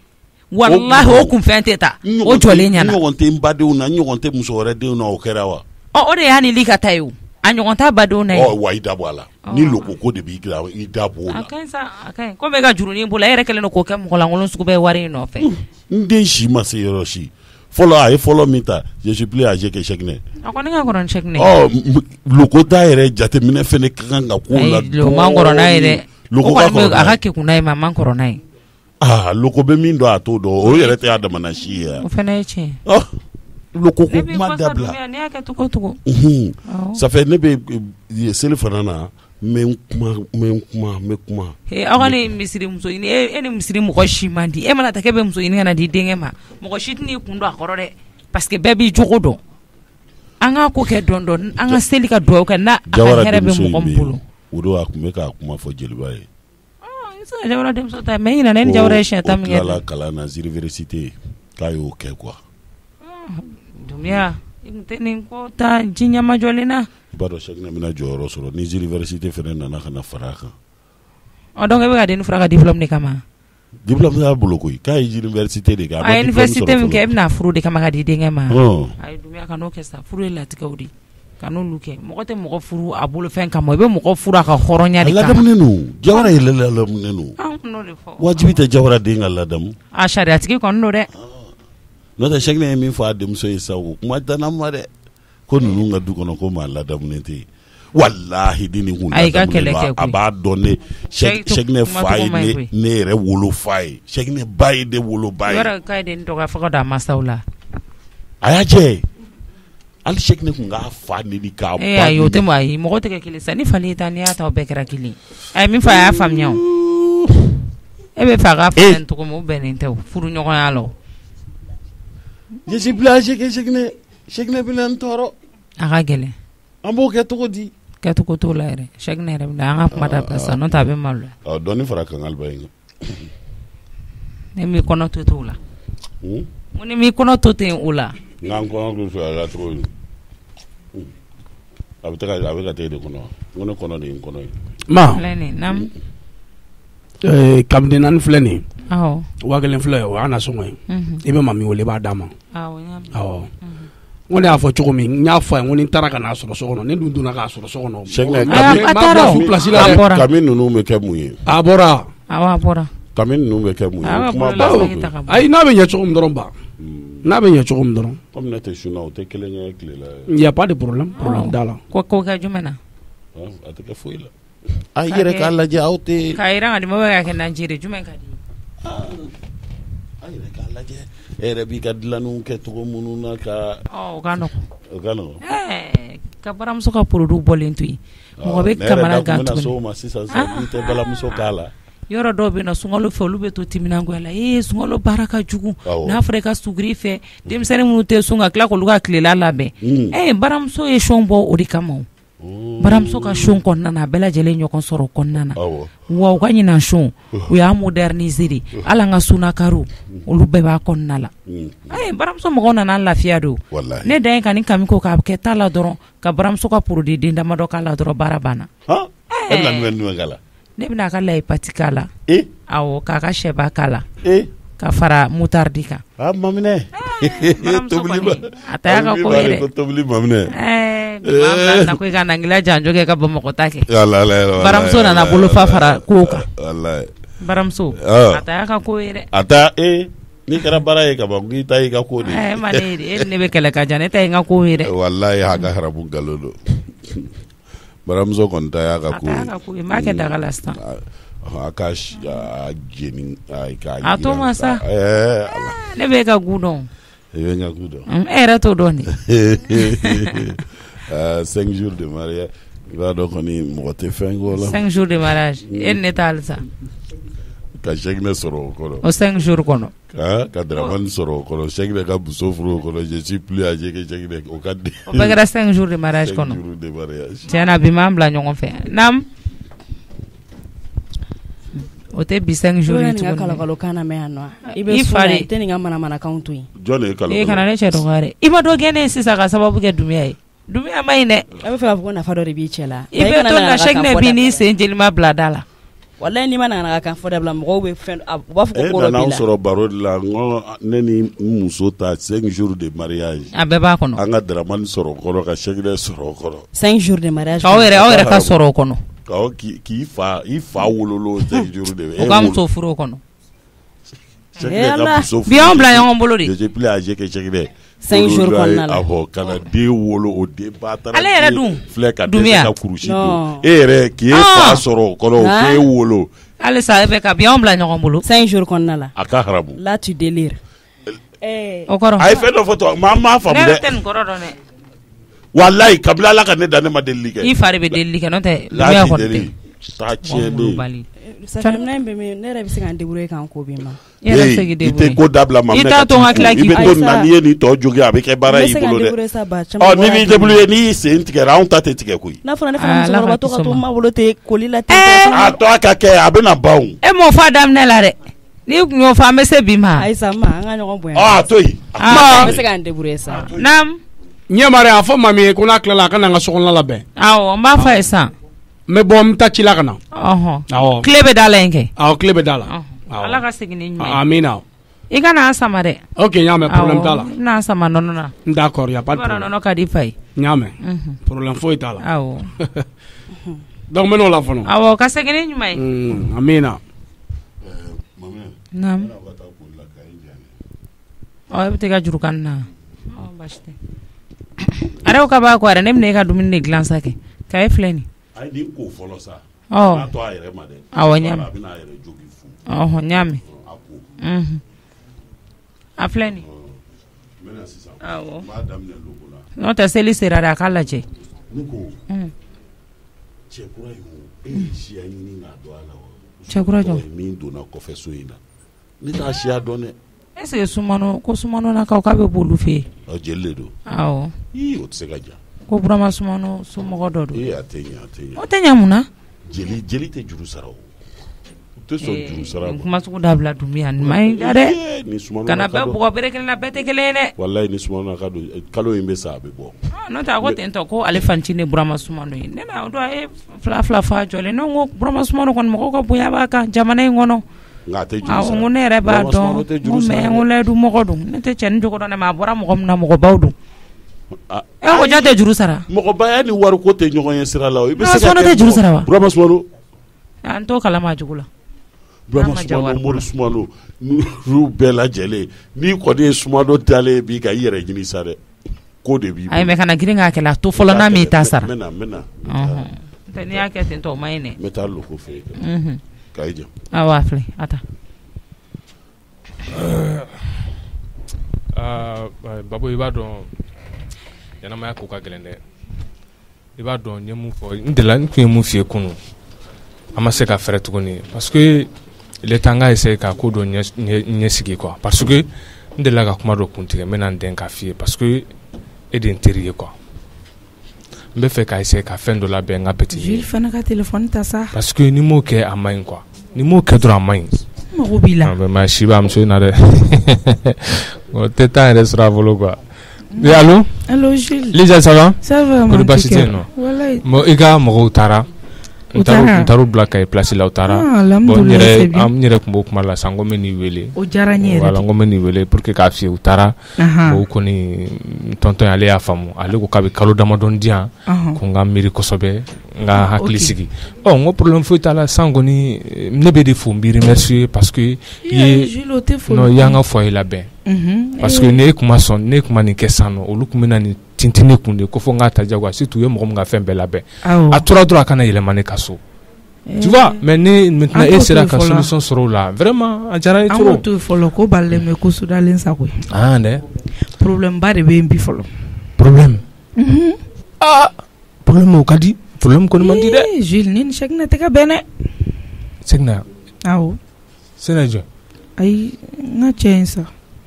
wallahi o kun fɛn tɛ ta o jɔlen ɲɛna ɲɔgɔn tɛ n badenw na ɲɔgɔn tɛ muso wɛrɛ denw na o kɛra wa o de y'a ni li ka ta ye o a ɲɔgɔn t'a badenw na ye wa i da bɔ a la ni loko ko de b'i dilan i da bɔ o la a kaɲi sa a kaɲi komi e ka jurunin bolo e yɛrɛ kɛlen don k'o kɛ mɔgɔlankolon sugu bɛɛ wari in nɔfɛ n den si ma se yɔrɔ si fɔlɔ a ye fɔlɔ min ta je suis plus âgé que Cheicknɛ a kɔni ka kɔrɔ ni Cheicknɛ loko ta yɛrɛ jateminɛ fɛnɛ ka kan ka k'o la o man kɔrɔ n'a ye dɛ o kɔni a ka kekun n'a ye mais a man kɔrɔ n'a ye loko bɛ min dɔn a t'o dɔn o yɛrɛ tɛ y'a damana si ye o fɛnɛ ye tiɲɛ loko ko kuma dabila ne y'a kɛ togo togo ça fait ne bɛ seli fana na n bɛ kuma aw ka ne misiri muso ɲini e ni misiri mɔgɔ si man di e mana ta k'e bɛ muso ɲini ka na di denkɛ ma mɔgɔ si tɛn'i kun don a kɔrɔ dɛ parce que bɛɛ b'i jogo dɔn an k'a ko kɛ dɔn dɔn an ka seli ka dugawu kɛ n'a a ka hɛrɛ bɛ mɔgɔ min bolo o don a tun bɛ k'a kuma fɔ jeliba ye Jawara denmuso ta mais ɲinɛ ne ni Jawara ye siɲɛ 10 min kɛ o tilala kalan na université k'a y'o kɛ quoi Dumiya i tun tɛ nin ko ta ji ɲamajɔlen na i b'a dɔn Cheicknɛ bɛna jɔyɔrɔ sɔrɔ ni université fɛnɛ nana ka na fara a kan donc e bɛ ka den fura ka diplôme de kama diplôme y'a bolo koyi k'a ye université de kɛ a ye université min kɛ e bɛna furu de kama ka di denkɛ ma a ye Dumiya ka n'o kɛ sa furu ye latigɛw de ka n'olu kɛ mɔgɔ tɛ mɔgɔ furu a bolo fɛn kama i bɛ mɔgɔ furu a ka hɔrɔnya de kama a ladamunen don Jawara ye ladamunen don wajibi tɛ Jawara den ka ladamu a sariyatigi kɔni don dɛ n'o tɛ Cheicknɛ ye min fɔ a denmuso ye sa o kuma danna ma dɛ ko ninnu ka du kɔnɔ ko maa ladamunen tɛ yen walahi di nin kun ladamunen don a b'a dɔn ne Cheicknɛ fa ye ne yɛrɛ wolo fa ye Cheicknɛ ba ye ne wolo ba ye yɔrɔ k'a ye den dɔgɔ fɔ ka don a masaw la a y'a jɛ hali Cheicknɛ kun k'a fa neni k'a ba neni ayi o tɛ ayi mɔgɔ tɛ kɛ kelen sa ni fali ta n'i y'a ta o bɛɛ kɛra kelen a ye min fɔ a y'a faamuya o e bɛ fɛ a k'a fɔ cogo min o bɛnnen tɛ o furu ɲɔgɔnya la o je suis plus âgé que Cheicknɛ bɛna n tɔɔrɔ a ka gɛlɛn an b'o kɛ cogo di kɛcogo t'o la yɛrɛ Cheicknɛ yɛrɛ bɛna an ka kuma dabila sa n'o tɛ a bɛ maloya dɔɔni fara kankaliba in kan ne m'i kɔnɔ to ten o la ko ni m'i kɔnɔ to ten o la n'an kɔnɔ kun fɛ a la cogo di a bɛ ka taa e de kɔnɔ ko ne kɔnɔ de ye n kɔnɔ ye ma filɛ nin nam kabini naani filɛ nin awɔ 1000 filɛ o y'a nasɔngɔ ye i bɛ mami wele i b'a d'a ma awɔ awɔ n ko ne y'a fɔ cogo min n y'a fɔ a ye n ko ni n taara ka n'a sɔrɔ so kɔnɔ ne dun donna k'a sɔrɔ so kɔnɔ a taara su place la dɛ kami ninnu bɛ kɛ mun ye a bɔra awɔ a bɔra kami ninnu bɛ kɛ mun ye kuma ba ayi n'a bɛ ɲɛ cogo min dɔrɔn ba n'a bɛ ɲɛ cogo min dɔrɔn comme ne tɛ sunna o tɛ kelen ye tile la il y a pas de problème t'a la ko kɛ jumɛn na a tɛ kɛ foyi la a yɛrɛ k'a lajɛ aw tɛ k'a yira ka di mɔgɔ bɛ ka kɛ nanjiri jumɛn ka di a yɛrɛ k'a lajɛ e yɛrɛ b'i ka dilanniw kɛ cogo minnu na ka o ka nɔgɔn o ka nɔgɔn ka baramuso ka produit bɔlen to yen mɔgɔ bɛ kamana gan tuguni ne yɛrɛ da tun bɛna so ma sisan n'i tɛ balamuso k'a la yɔrɔ dɔw bɛ na sunkalo fɛ olu bɛ to timinangoya la sunkalo baara ka jugu n'a fɔra i ka suguri fɛ denmisɛnnin minnu tɛ sun ka tila k'olu ka tilela labɛn baramuso ye son bɔ o de kama o baramuso ka son kɔnɔna na a bɛɛ lajɛlen ɲɔgɔn sɔrɔ o kɔnɔna na wa u ka ɲinan son u y'a moderniser de hali an ka sunakaru olu bɛɛ b'a kɔnɔna la baramuso mɔgɔw nana lafiya don ne dan ye ka ni kami ko k'a kɛ ta la dɔrɔn ka baramuso ka produit den damadɔ k'a la dɔrɔn baara banna ne bɛna a ka layi pati k'a la awɔ k'a ka sɛba k'a la ka fara mutardi kan maminɛ a ta y'a ka ko ye dɛ tobili maminɛ na ko i ka nangila janjo kɛ ka Bamakɔ ta kɛ baramuso nana bolo fa fara ko kan baramuso a ta y'a ka ko ye dɛ a ta n'i kɛra baara ye ka ban k'i ta y'i ka ko de ye ma ne ye ne bɛ kɛlɛ ka jan ne ta ye n ka ko ye dɛ walayi a ka haramu nkalon don baramuso kɔni ta y'a ka ko ye m'a kɛ daga la sisan a ka jeni a to ma sa ne bɛ ka gu dɔn e bɛ n ka gu dɔn e yɛrɛ t'o dɔn de 5 jours de mariage i b'a dɔn kɔni mɔgɔ tɛ fɛn k'o la 5 jours de mariage e ni ne t'a halisa ka Cheicknɛ sɔrɔ o kɔnɔ o 5 jours kɔnɔ ka Dramani sɔrɔ o kɔnɔ Cheicknɛ ka muso furu o kɔnɔ je suis plus âgé que Cheicknɛ o ka di o bɛɛ kɛra 5 jours de mariage kɔnɔ tiɲɛna bi m'an bila ɲɔgɔn fɛ naam o tɛ bi 5 jours ni tuguni kalakalokan na mɛ yan nɔ i bɛ so la i tɛ nin ka manamanakanw to yen jɔn de ye kalakalo kana ne cɛ dɔgɔya dɛ i ma dɔ gɛn ne sisan ka sababu kɛ Dumiya ye Dumiya ma ɲi dɛ a bɛ fɛ k'a fɔ ko nafa dɔ de b'i cɛ la i bɛ to na Cheicknɛ bi n'i sen jeli ma bila da la Wala ni mana na kan fɔ dabila mɔgɔw bɛ fɛn u b'a fɔ ko kɔrɔ b'i la. sɔrɔ baro de la ne ni muso ta 5 jours de mariage. A bɛɛ b'a kɔnɔ. An ka Dramane sɔrɔ kɔrɔ ka Cheikh sɔrɔ kɔrɔ. 5 jours de mariage. Aw yɛrɛ ka sɔrɔ kɔnɔ. K'i fa wololo 5 jours de. O ka muso furu kɔnɔ. Bi an bila ɲɔgɔn bolo de. Je plus âgé que Cheikh 5 jours kɔnɔna la. Awɔ kana den wolo o den ba taara. Ale yɛrɛ dun. Filɛ ka dɛsɛ ka kurusi don. E yɛrɛ k'i fa sɔrɔ kɔrɔ k'e wolo. Ale sa bɛ ka bi an bila ɲɔgɔn bolo. 5 jours kɔnɔna la. A ka haramu. Là tu délires. O kɔrɔ. A ye fɛn dɔ fɔ tɔ maa m'a faamu dɛ. Ne tɛ nin kɔrɔ dɔn dɛ. Wallahi kabila Ala ka ne da ne ma delili kɛ. I fari bɛ delili kɛ n'o tɛ. Là tu délires. Taa tiɲɛlen. Safinɛ bɛ ne yɛrɛ bɛ se ka n débrouiller kan ko bi ma. I tɛ ko dabila ma. I t'a to n ka tila k'i. I bɛ to na n'i ye nin tɔ jogin a bɛ kɛ baara y'i bolo dɛ. N'i b'i débrouiller n'i y'i sen tigɛra anw ta tɛ tigɛ koyi. N'a fɔra ne fana musokɔrɔba tɔ ka to n ma bolo ten koli la ten. A tɔ a ka kɛ a bɛ na ban o. E m'o fɔ a daminɛ la dɛ. N'i kun y'o fɔ an bɛ se bi ma. Ayisa ma an ka ɲɔgɔn bonya. A to yen. N bɛ se ka n débrouiller sa. Naam. Ɲɛmari a fɔ mami ye ko n'a tilala a ka na n ka sokɔnɔna labɛn. Awɔ n b'a fɔ a ye sisan. N bɛ bɔ n bɛ taa ci la ka na. Awɔ. Tile bɛ da la yen kɛ. Awɔ tile bɛ da la. Ala ka segin ni ɲuman ye. Amina. I kana an sama dɛ. Ok n y'a mɛn problème t'a la. N n'a sama nɔnɔ na. D'accord y a pas de problème. Nɔnɔ ka di fa ye. N y'a mɛn. Problème foyi t'a la. Awɔ. Donc n bɛ n'o la fɔlɔ. Awɔ ka segin ni ɲuman ye. Amina. Naam. I bɛ taa i ka juru kan na. Baasi tɛ. Ale ko k'a b'a kɔ yɛrɛ ne bɛna e ka dumuni de dilan sa kɛ. Ka e filɛ nin. Ayi ni ko fɔlɔ sa. N'a to a yɛrɛ ma dɛ. Awɔ n y'a mɛn. A bɛna a yɛrɛ jogi fu. N y'a mɛn. A filɛ nin. N bɛna sisan. Awɔ. N b'a daminɛ logo la. N'o tɛ seli sera dɛ a k'a lajɛ. Ne ko. Cɛ kura in o e ye siya ɲini k'a dɔn a la wa. Cɛ kura jɔn. Min donna kɔfɛ so in na. Ne t'a siya dɔn dɛ. Est-ce que Sumano ko Sumano na kaw k'a bɛ b'olu fɛ yen. Jeli de don. Awɔ. O tɛ se ka ja. Ko Burama Sumano somɔgɔ dɔ don. A tɛ ɲɛ a tɛ ɲɛ. O tɛ ɲɛ mun na. Jeli tɛ juru sara o. U tɛ sɔn juru sara ma. Kuma sugu dabila Dunbiya nin man ɲi dɛ. Kana bɛɛ bugɔ bere kelen na bɛɛ tɛ kelen ye dɛ. Walayi ni Sumano ka don kalo in bɛ sa a bɛ bɔ. N'o tɛ a ko ten tɔ ko ale fancinin ye Burama Sumano ye ne na o don a ye fila fa jɔlen ne ko Burama Sumano kɔni mɔgɔw ka bonya b'a kan jamana in kɔnɔ. Nka a tɛ juru sara. N ko ne yɛrɛ b'a dɔn n ko layidu mɔgɔ don ne tɛ cɛnin jogo dɔn ne ma a bɔra mɔgɔ min na mɔgɔbaw don. E ko jɔn tɛ juru sara. Mɔgɔbaya ni wari ko tɛ ɲɔgɔn ye sira la o. Burama Sumano tɛ juru sara wa. Burama Sumano. An t'o kalama a jugu la. Burama Sumano Mori Sumano n'u bɛɛ lajɛlen n'i kɔni ye Sumano dalen b'i ka i yɛrɛ ɲini sa dɛ ko de b'i bolo. Ayi mɛ kana girin k'a kɛlɛ a to fɔlɔ n'a m'i ta sara. N bɛna. N'o n'i y'a kɛ ten tɔ o man ɲi dɛ. N bɛ taa loko fɛ yen. K'a jɛ. Awɔ a filɛ a ta. Babu i b'a dɔn ɲɛnamaya ko ka gɛlɛn dɛ. I b'a dɔn n ye mun fɔ n tun ye mun f'i ye kunun an ma se ka fɛrɛ tuguni parce que il est temps n k'a essayer ka ko dɔ ɲɛsigi quoi parce que n delila ka kuma dɔ kuntigɛ n bɛna n dɛn k'a f'i ye parce que e de ye n teri ye quoi n bɛ fɛ ka essayer ka fɛn dɔ labɛn n ka petit Jules fana ka téléphone ta sa parce que ni m'o kɛ a man ɲi quoi ni m'o kɛ dɔrɔn a man ɲi. Mago b'i la. Mais si b'a muso in na dɛ o tɛ taa yɛrɛ sɔrɔ a bolo quoi. Allo. Allo Jules. Lisa ça va? Ça va mon petit cœur. Bon i ka mɔgɔw taara. N taara bila ka place la u taara. Bon n yɛrɛ tun b'o kuma la sa n ko n bɛ n'i wele. O diyara n ye yɛrɛ. Voilà n ko n bɛ n'i wele pour que k'a f'i ye u taara. O kɔni tonton ale y'a faamu ale ko k'a bɛ kalo damadɔ di yan ko n ka miiri kosɛbɛ n ka hakili sigi. N ko problème foyi t'a la san kɔni ne bɛ de fo n b'i remercier parce que i y'an ka foyer labɛn. Parce que ne kun ma sɔn ne kun ma nin kɛ san nɔ olu kun bɛ na nin tintin ne kun de ko fo n k'a ta jagoya surtout u ye mɔgɔ min ka fɛn bɛɛ labɛn a tora dɔrɔn a kana yɛlɛma ne ka so tu vois mais ne maintenant e sera ka solution sɔrɔ o la vraiment a diyara ye trop. an k'o to yen fɔlɔ ko balilen bɛ ko sudalen sago ye. dɛ. problème ba de bɛ yen bi fɔlɔ. problème. problème o ka di problème kɔni man di dɛ. Jules ni ni Sekina tɛ ka bɛn dɛ. Sekina. awɔ. Sekina jɔn. ayi n ka cɛ in sa.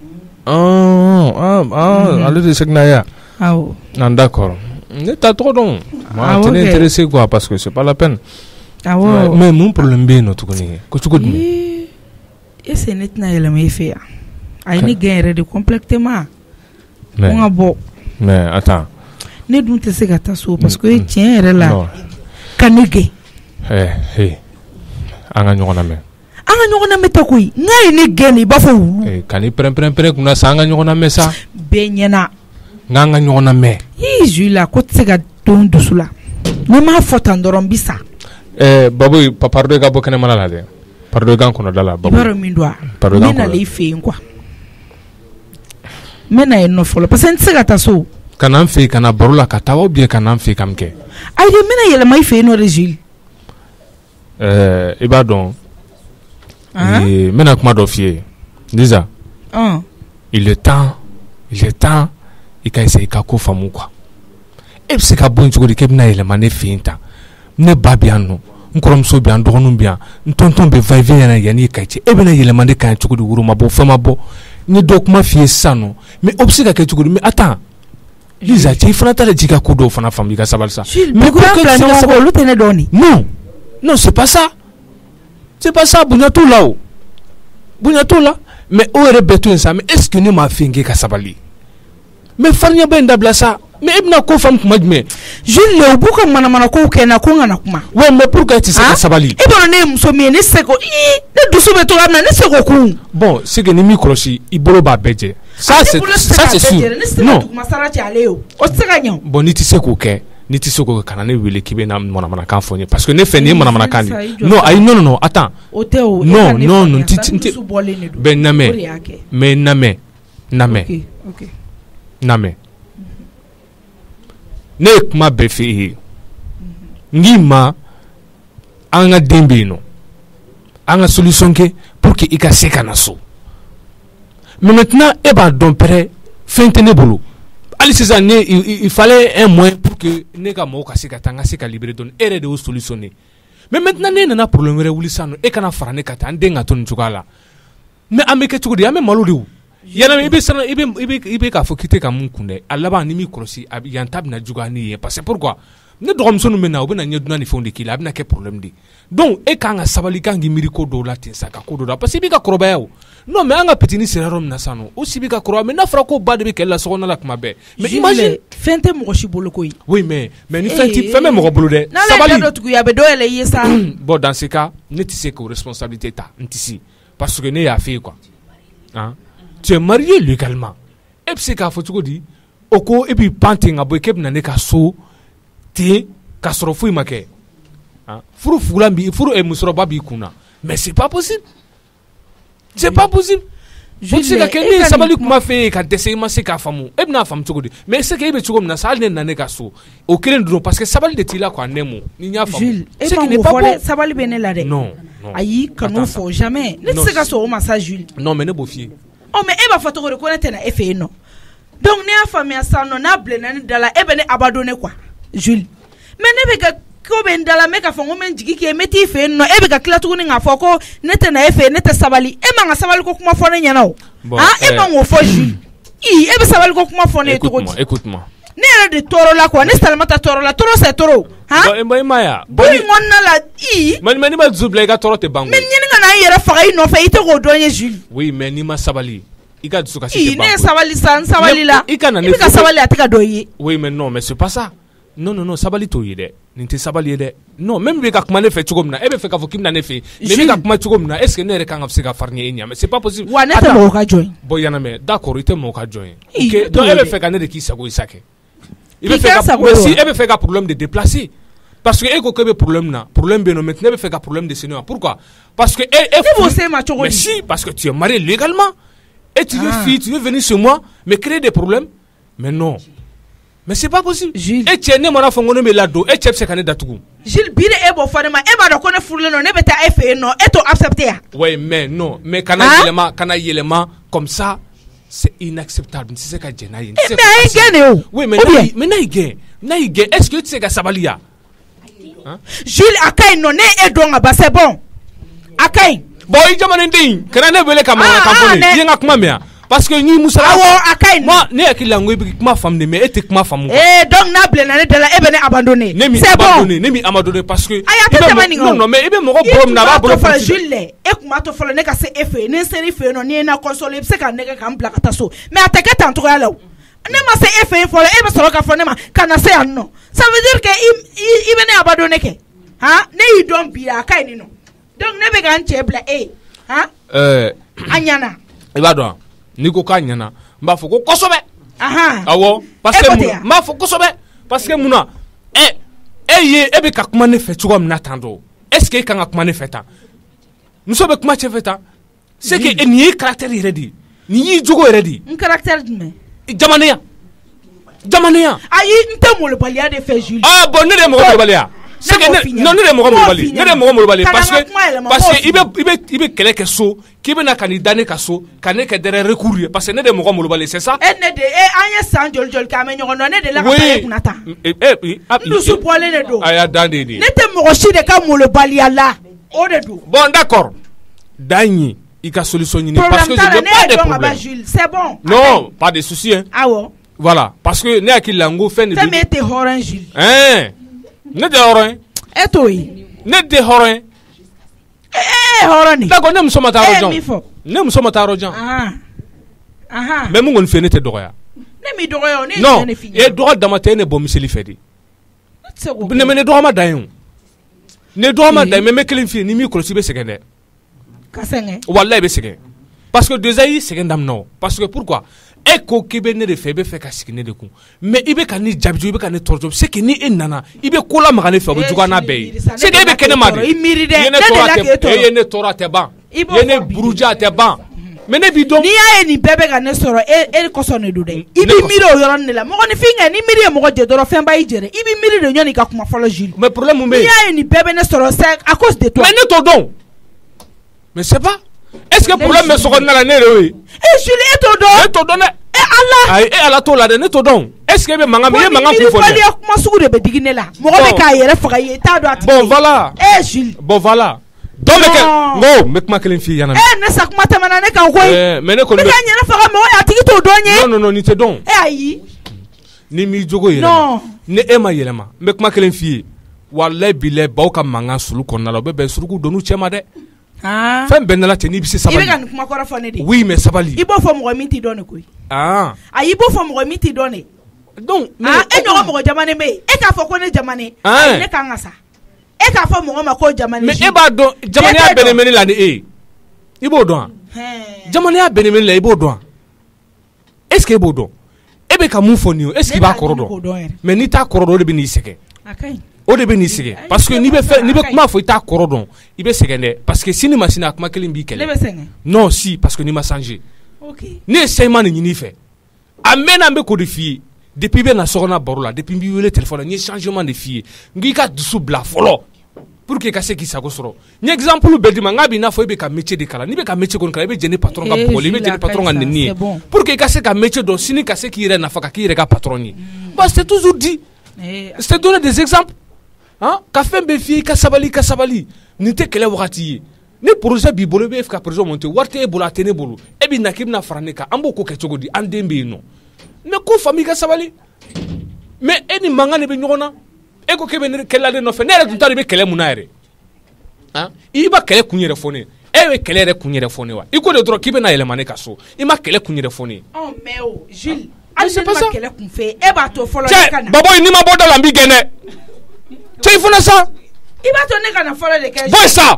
ale de Sekina ya. awɔ. D'accord. Ne t'a tɔgɔ dɔn. Moi tu n'es intéressé quoi parce que c'est pas la peine. awɔ. mais mun problème bɛ yen nɔ tuguni ko cogo jumɛn. est-ce que ne tɛna yɛlɛma i fɛ yan. a ye ne gɛn yɛrɛ de complètement. ko n ka bɔ. mais attends. ne dun tɛ se ka taa so parce que tiɲɛ yɛrɛ la ka ne gɛn. an ka ɲɔgɔn lamɛn an ka ɲɔgɔn lamɛn tɛ koyi n'a ye ne gɛn i b'a fɔ wulu ka ni pɛrɛn kunna sa an ka ɲɔgɔn lamɛn sa bɛɛ ɲɛna n'an ka ɲɔgɔn lamɛn Jules la ko tɛ se ka don dusu la ne m'a fɔ tan dɔrɔn bi sa Babu pardon ka bɔ kɛnɛmana la dɛ pardon kan kɔnɔ da la Babu i b'a dɔn min don a ne nana i fɛ yen quoi n bɛ na yen nɔ fɔlɔ parce que n tɛ se ka taa so ka na n fɛ yen ka na baro la ka taa ou bien ka na n fɛ yen ka mun kɛ ayi de n bɛna yɛlɛma i fɛ yen nɔ de Jules i b'a dɔn n bɛna kuma dɔ f'i ye Liza il est temps i ka essayer ka ko faamu quoi e bɛ se ka bɔ yen cogo di k'e bɛna yɛlɛma ne fɛ yen tan ne ba bɛ yan nɔ n kɔrɔmuso bɛ yan n dɔgɔninw bɛ yan n tonton bɛ va et vient na yanni ka ci e bɛna yɛlɛma ne ka yan cogo di woro ma bɔ fɛn ma bɔ n ye dɔ kuma f'i ye sisan nɔ mais o bɛ se ka kɛ cogo di mais attends Liza cɛ i fana t'ale ji ka ko dɔw fana faamu i ka sabali sa mais ko fila ɲɔgɔn kɔ olu tɛ ne dɔn ni non c'est pas ça bonya t'o la o mais o yɛrɛ bɛɛ to yen sa mais est ce que ne m'a f'i ye k'e ka sabali mais farinya bɛ nin dabila sa mais e bɛna ko faamu tuma jumɛn Jules le u b'u ka manamana kow kɛ n na ko n kana kuma ouais mais pourquoi e tɛ se ka sabali e b'a dɔn ne ye muso min ye ne tɛ se ko ne dusu bɛ togoya min na ne tɛ se k'o kun bon c'est que ni m'i kɔlɔsi i bolo b'a bɛɛ jɛ ça c'est sûr non bon ni tɛ se k'o kɛ kana ne wele k'i bɛ na manamanakan fɔ n ye parce que ne fɛ nin ye manamanakan de non ayi non attends non n tɛ bɛn namɛ ne ye kuma bɛɛ f'i ye n k'i ma an ka den bɛ yen nɔ an ka solution kɛ pour que i ka se ka na so mais maintenant e b'a dɔn pɛrɛ fɛn tɛ ne bolo hali sisan il fallait un moyen pour que ne ka mɔgɔw ka se ka taa n ka se ka libérer dɔɔni e yɛrɛ de y'o solutionné mais maintenant ne nana problème wɛrɛ wuli sisan nɔ e kana fara ne ka taa an den ka to nin cogoya la mais an bɛ kɛ cogo di an bɛ malo de o yanni i bɛ k'a fɔ k'i tɛ ka mun kun dɛ a laban ni m'i kɔlɔsi yan ta bɛna juguya n'i ye parce que pourquoi ne dɔgɔmuso ninnu bɛ na u bɛ na ɲɛdonna ni fɛnw de k'i la a bɛna kɛ problème de donc e kan ka sabali kan k'i miiri ko dɔw la ten sa ka ko dɔw la parce que i bɛ ka kɔrɔbaya o non mais an ka petini sera yɔrɔ min na sisan nɔ o si bɛ ka kɔrɔbaya mais n'a fɔra ko ba de bɛ kɛlɛ la sokɔnɔna la kuma bɛɛ mais imagine fɛn tɛ mɔgɔ si bolo koyi oui mais ni fɛn bɛ mɔgɔ bolo dɛ sabali n'ale yɛrɛ dɔ tugu a bɛ dɔ yɛlɛ i ye sa bon dans ce cas ne tɛ se k'o responsabilité ta n tɛ se parce que ne y'a f'i ye quoi tu es marié légalement e bɛ se k'a fɔ cogo di o ko e b'i pan ten ka bɔ k'e bɛna ne ka so ten k'a sɔrɔ foyi ma kɛ furu fugulan musokɔrɔba b'i kun na mais c'est pas possible o bɛ se ka kɛ ne ye sabali kuma f'e ye ka dɛsɛ i ma se k'a faamu e bɛna faamu cogo di mais c'est que e bɛ cogo min na sa hali ne nana ne ka so o kelen don parce que sabali de t'i la quoi ne mo ni n y'a faamu c'est que ne pas bon sabali bɛ ne la dɛ non ayi kan'o fɔ jamais ne tɛ se ka sɔn o ma sa Jules non mais ne b'o f'i ye mais e b'a fɔ cogo di ko ne tɛ na e fɛ yen nɔ donc ne y'a faamuya sisan nɔ n'a bilenna ne da la e bɛ ne abandonné quoi Jules mais ne bɛ ka ko bɛ n da la n bɛ ka fɔ n ko n bɛ n jigi k'i ye n bɛ t'i fɛ yen nɔ e bɛ ka tila tuguni k'a fɔ ko ne tɛ na e fɛ yen ne tɛ sabali e man ka sabali ko kuma fɔ ne ɲɛna o e man k'o fɔ Jules e bɛ sabali ko kuma fɔ ne ye cogo di écoute-moi ne yɛrɛ de tɔɔrɔ la quoi ne Salimata tɔɔrɔ la tɔɔrɔ c'est trop i ma ya bon in kɔnɔna la mais ni ma dusu bila i ka tɔɔrɔ tɛ ban mais ɲini ka na i yɛrɛ faga i nɔfɛ i tɛ k'o dɔn ye Jules oui mais n'i ma sabali i ka dusu kasi tɛ ban ne ye sabali sa n sabali la i bɛ ka sabali a tɛ ka dɔn i ye oui mais non mais c'est pas ça non sabali t'o ye dɛ nin tɛ sabali ye dɛ non même bɛ ka kuma ne fɛ cogo min na e bɛ fɛ k'a fɔ k'i bɛna ne fɛ mais bɛ ka kuma cogo min na est ce que ne yɛrɛ kan ka se ka fari ɲɛ e ɲɛ mais c'est pas possible wa ne tɛ mɔgɔ ka jɔn ye bon yanamɛ d'accord i tɛ mɔgɔ ka jɔn ye ok donc e bɛ fɛ ka ne de k'i sago i sa kɛ i bɛ fɛ ka mais si e bɛ fɛ ka problème de déplacer parce que e ko k'e bɛ problème na problème bɛ yen nɔ maintenant e bɛ fɛ ka problème de seni wa pourquoi parce que mais si parce que tu es marié légalement et tu veux fuir tu veux venir chez moi mais créer des problèmes mais non mais c'est pas possible e cɛ ne mana fɔ n ko ne bɛ ladon e cɛ bɛ se ka ne datugu Jules bi de e b'o fɔ ne ma e b'a dɔn ko ne furulen don ne bɛ taa e fɛ yen nɔ e t'o accepter ya oui mais non mais kana yɛlɛma comme ça c'est inacceptable n tɛ se ka jɛn n'a ye mais a ye gɛn de o oui mais n'a y'i gɛn est ce que e tɛ se ka sabali ya Jules a ka ɲi nɔ ne e dɔn ka ban c'est bon a ka ɲi bon i jamananden kana ne wele ka manamanakan fɔ ne i ye n ka kuma mɛn parce que ni musala awɔ a ka ɲi moi ne hakili la n ko i bɛ kuma faamu de mais e tɛ kuma faamu donc n'a bilenna ne da la e bɛ ne abandonné ne m'i abandonné parce que a y'a tɛ tɛmɛ nin kan non mais i bɛ mɔgɔ bolo min na a b'a bolo fɔlɔ Jules lɛ e tun b'a to fɔlɔ ne ka se e fɛ yen ni n sera i fɛ yen nɔ ni ye na console i bɛ se ka nɛgɛ ka n bila ka taa so mais a tɛ kɛ tan cogoya la o ne ma se e fɛ yen fɔlɔ e bɛ sɔrɔ ka fɔ ne ma ka na se yan nɔ ça veut dire que i bɛ ne abandonné kɛ ne y'i dɔn bi a ka ɲi nin nɔ donc ne bɛ k'an cɛ bila e han a ɲana i b'a dɔn n'i ko k'a ɲana n b'a fɔ ko kosɛbɛ awɔ parce que n b'a fɔ kosɛbɛ parce que munna e bɛ ka kuma ne fɛ cogo min na tan tɔ est ce que e kan ka kuma ne fɛ tan muso bɛ kuma cɛ fɛ tan c'est que nin y'i caractère yɛrɛ de ye nin y'i jogo yɛrɛ de ye n caractère jumɛn jamanaya ayi n tɛ molobaliya de fɛ Jules bon ne de ye mɔgɔ molobaliya c'est que non ne de ye mɔgɔ molobali ne de ye mɔgɔ molobali parce que i bɛ kɛlɛ kɛ so k'i bɛna ka n'i da ne ka so ka ne kɛ derrière recours ye parce que ne de ye mɔgɔ molobali c'est ça an ye san joli kɛ an bɛ ɲɔgɔn dɔn ne de la ka taa e kunna tan n dusu bɔlen de don a y'a dan de ye ne tɛ mɔgɔ si de ka molobaliya la o de don bon d'accord dan ye i ka solution ɲini parce que je n'ai pas de problème c'est bon non pas de souci hein awɔ voilà parce que ne hakili la n ko fɛn de bɛ e tɛ hɔrɔn Jules ne tɛ hɔrɔn ye e t'o ye ne tɛ hɔrɔn ye hɔrɔn de d'accord ne muso ma taa yɔrɔ jan ne muso ma taa yɔrɔ jan mais mun kɔni fɛ ne tɛ dɔgɔya ne m'i dɔgɔya o ne ye non ne f'i e dɔgɔ dama tɛ e ne bɔ miseli fɛ de ne dɔgɔ ma dan ye o ne dɔgɔ ma dan ye mais n bɛ kelen f'i ye n'i m'i kɔlɔsi i bɛ sɛgɛn dɛ ka sɛgɛn walayi i bɛ sɛgɛn parce que déjà i y'i sɛgɛn daminɛ o parce que pourquoi e ko k'i bɛ ne de fɛ i bɛ fɛ ka sigi ne de kun mais i bɛ ka ne jaabi i bɛ ka ne tɔɔrɔ c'est que ni e nana i bɛ ko lamaga ne fɛ o bɛ juguya n'a bɛɛ ye c'est que e bɛ kɛ ne ma de i miiri dɛ e ye ne tɔɔrɔ a tɛ ban i ye ne buruja a tɛ ban mais ne b'i dɔn n'i y'a ye nin bɛɛ bɛ ka ne sɔrɔ e kɔsɔn de don dɛ i b'i miiri o yɔrɔnin de la mɔgɔninfin kɛ ni miiri ye mɔgɔ jɛ dɔrɔn fɛn b'a y'i jɛ dɛ i b'i miiri de ɲɔni ka kuma fɔlɔ Jules mais problème mun bɛ yen n'i y'a ye nin bɛɛ bɛ ne sɔrɔ c'est à cause de toi mais ne t'o dɔn mais c'est pas est-ce que problème bɛ sɔgɔnɔna la ne yɛrɛ y'o ye Jules e t'o dɔn ne t'o dɔn dɛ Allah ayi e ala t'o la dɛ ne t'o dɔn est-ce que e bɛ mankan min i ye mankan kun fɔ dɛ kuma sugu de bɛ digi ne la mɔgɔ bɛ k'a yɛrɛ faga i ye i t'a dɔn a tigi bon voilà Jules bon voilà dɔn bɛ kɛ n bɛ kuma kelen f'i ye yanni ne sa kuma tɛmɛna ne kan koyi mais ne kɔni bɛ k'a yɛrɛ faga mɔgɔ ye a tigi t'o dɔn ye non nin tɛ dɔn ayi ni m'i jogo yɛlɛma ni e ma yɛlɛma n bɛ kuma kelen f'i ye walayi bilayi baw ka mankan sulu kɔnɔna la o bɛ bɛn suruku donu cɛ ma dɛ fɛn bɛɛ nana ten n'i bɛ se sabali i bɛ ka nin kuma kɔrɔ fɔ ne de oui mais sabali i b'o fɔ mɔgɔ min t'i dɔn de koyi ayi i b'o fɔ mɔgɔ min t'i dɔn de donc e ɲɔgɔn mɔgɔ jamanen bɛ yen e k'a fɔ ko ne jamanen ayi ne kan ka sa e k'a fɔ mɔgɔ ma ko jamanen mais e b'a dɔn jamanaya bɛnnen bɛ ne la ni e ye i b'o dɔn wa jamanaya bɛnnen bɛ ne la i b'o dɔn wa est ce que e b'o dɔn e bɛ ka mun fɔ nin ye est ce que i b'a kɔrɔ dɔn mais n'i t'a kɔrɔ dɔn o de bɛ n'i sɛgɛn o de bɛ n'i sɛgɛn parce que n'i bɛ kuma fɔ i t'a kɔrɔ dɔn i bɛ sɛgɛn dɛ parce que sini ma sini a kuma kelen b'i kɛlɛ ne bɛ sɛgɛn non si parce que n'i ma changer ne ye changement de ɲini i fɛ a mɛnna n bɛ k'o de f'i ye depuis i bɛ na sokɔnɔ baro la depuis n b'i wele téléphone la n ye changement de f'i ye n k'i ka dusu bila fɔlɔ pour que i ka se k'i sago sɔrɔ n ye exemple bɛɛ d'i ma n k'a b'i n'a fɔ i bɛ ka métier de kalan n'i bɛ ka métier kɔni kalan i bɛ jɛn ni patron ka bugɔli i bɛ jɛn ni patron ka nɛni ye pour que i ka se ka métier dɔn sini ka se k'i yɛrɛ nafa ka k'i yɛrɛ ka patron ye bon c'est toujours dit c'est donner des exemples ka fɛn bɛɛ f'i ye i ka sabali nin tɛ kɛlɛ wagati ye ni projet b'i bolo i bɛ fɛ ka projet monter wari tɛ e bolo a tɛ ne bolo e bɛ na k'i bɛna fara ne kan an b'o ko kɛ cogo di an den bɛ yen nɔ mais ko faamu i ka sabali mais e ni mankan de bɛ ɲɔgɔn na e ko k'e bɛ ne kɛlɛ de nɔfɛ ne yɛrɛ tun t'a dɔn i bɛ kɛlɛ mun na yɛrɛ i ma kɛlɛ kun yɛrɛ fɔ ne e bɛ kɛlɛ yɛrɛ kun yɛrɛ fɔ ne wa i ko de dɔrɔn k'i bɛ na yɛlɛma ne ka so i ma kɛlɛ kun yɛrɛ fɔ ne. mais o Jules hali ne ma kɛlɛ kun fɛ e b'a to fɔlɔ ne ka na. cɛ baba n'i ma bɔ da la n b'i gɛn dɛ cɛ i fana sa. i b'a to ne ka na fɔlɔ de kɛ. bɔ sa.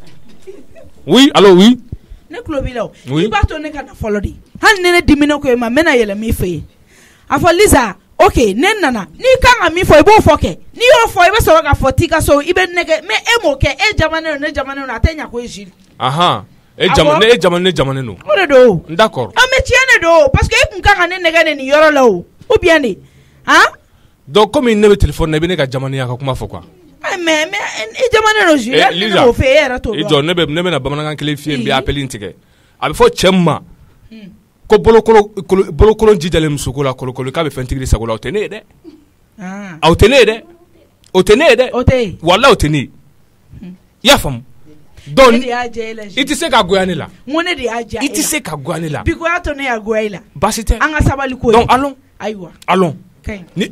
oui allo oui. ne tulo b'i la o. i b'a to ne ka na fɔlɔ de hali ni ne dimina ko ye ma n bɛna yɛlɛma i fɛ yen a fɔ Liza ok ne nana n'i kan ka min fɔ i b'o fɔ kɛ n'i y'o fɔ i bɛ sɔrɔ ka fɔ t'i ka so i bɛ nɛgɛ mais e m'o kɛ e jamanen don ne jamanen don a tɛ ɲɛ ko ye Jules. e jamanen don. o de don. d'accord. mais tiɲɛ de don parce que e kun kan ka ne nɛgɛ nin yɔrɔ la o ou bien de donc comme ne bɛ téléphone na i bɛ ne ka jamanenya ka kuma fɔ quoi. mais i jamanen don Jules. Liza ne b'o fɛ e yɛrɛ t'o dɔn. i jɔ ne bɛna bamanankan kelen f'i ye n bɛ appel in tigɛ a bɛ fɔ cɛ min ma ko bolokolon jijalen muso ko la kolokolo k'a bɛ fɛntigi de sago la o tɛ ne ye dɛ. o tɛ ne ye dɛ o tɛ ne ye dɛ. o tɛ ye. walayi o tɛ ne ye i y'a faamu. donc i tɛ se ka goya ne la. n ko ne de y'a diya e la. i tɛ se ka goya ne la. bi ko y'a to ne y'a goya i la. baasi tɛ. an ka sabali ko ye. donc allons. ayiwa. allons. ni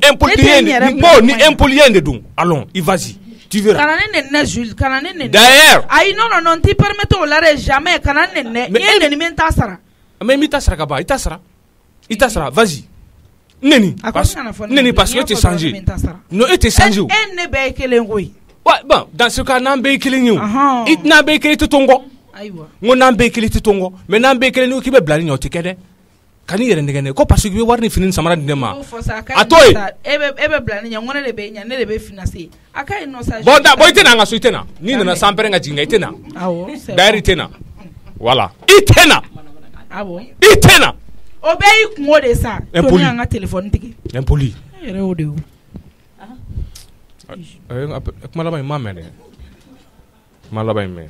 impoli ye de don allons i vas-y. Tu verras. Kana ne nɛnɛ Jules kana ne nɛnɛ. D'ailleurs. ayi non n t'i permettre o la dɛ jamais kana ne nɛnɛ. n'i ye nɛni min t'a sara. mais n b'i ta sara ka ban i ta sara vas-y. nɛni parce que e tɛ changer. non e tɛ changer o. e ne bɛɛ ye kelen koyi. Bon, dans ce cas, n'an bɛ kelen ye o. N'an bɛ kelen tɛ to n kɔ. Ayiwa. N ko n'an bɛ kelen tɛ to n kɔ, mais n'an bɛ kelen n'o k'i bɛ bila ni ɲɔ o tɛ kɛ dɛ. Ka n'i yɛrɛ nɛgɛ ko parce que i bɛ wari ni fini samara di ne ma. A to yen. E bɛ bila ni ɲɛ, n ko ne de bɛ ɲɛ, ne de bɛ finance. A ka ɲi nɔ sa. Bon i tɛ na n ka so, i tɛ na. N'i nana san pɛrɛn ka jigin i tɛ na. Awɔ. D'ailleurs i tɛ na. Voilà. I tɛ na. Awɔ. I tɛ na. O bɛɛ y'i kungo de sa. Impoli. An ka téléphone tigi. Impoli. Yɛrɛ o de ye o. Kuma laban in m'a mɛn dɛ. Kuma laban in mɛn.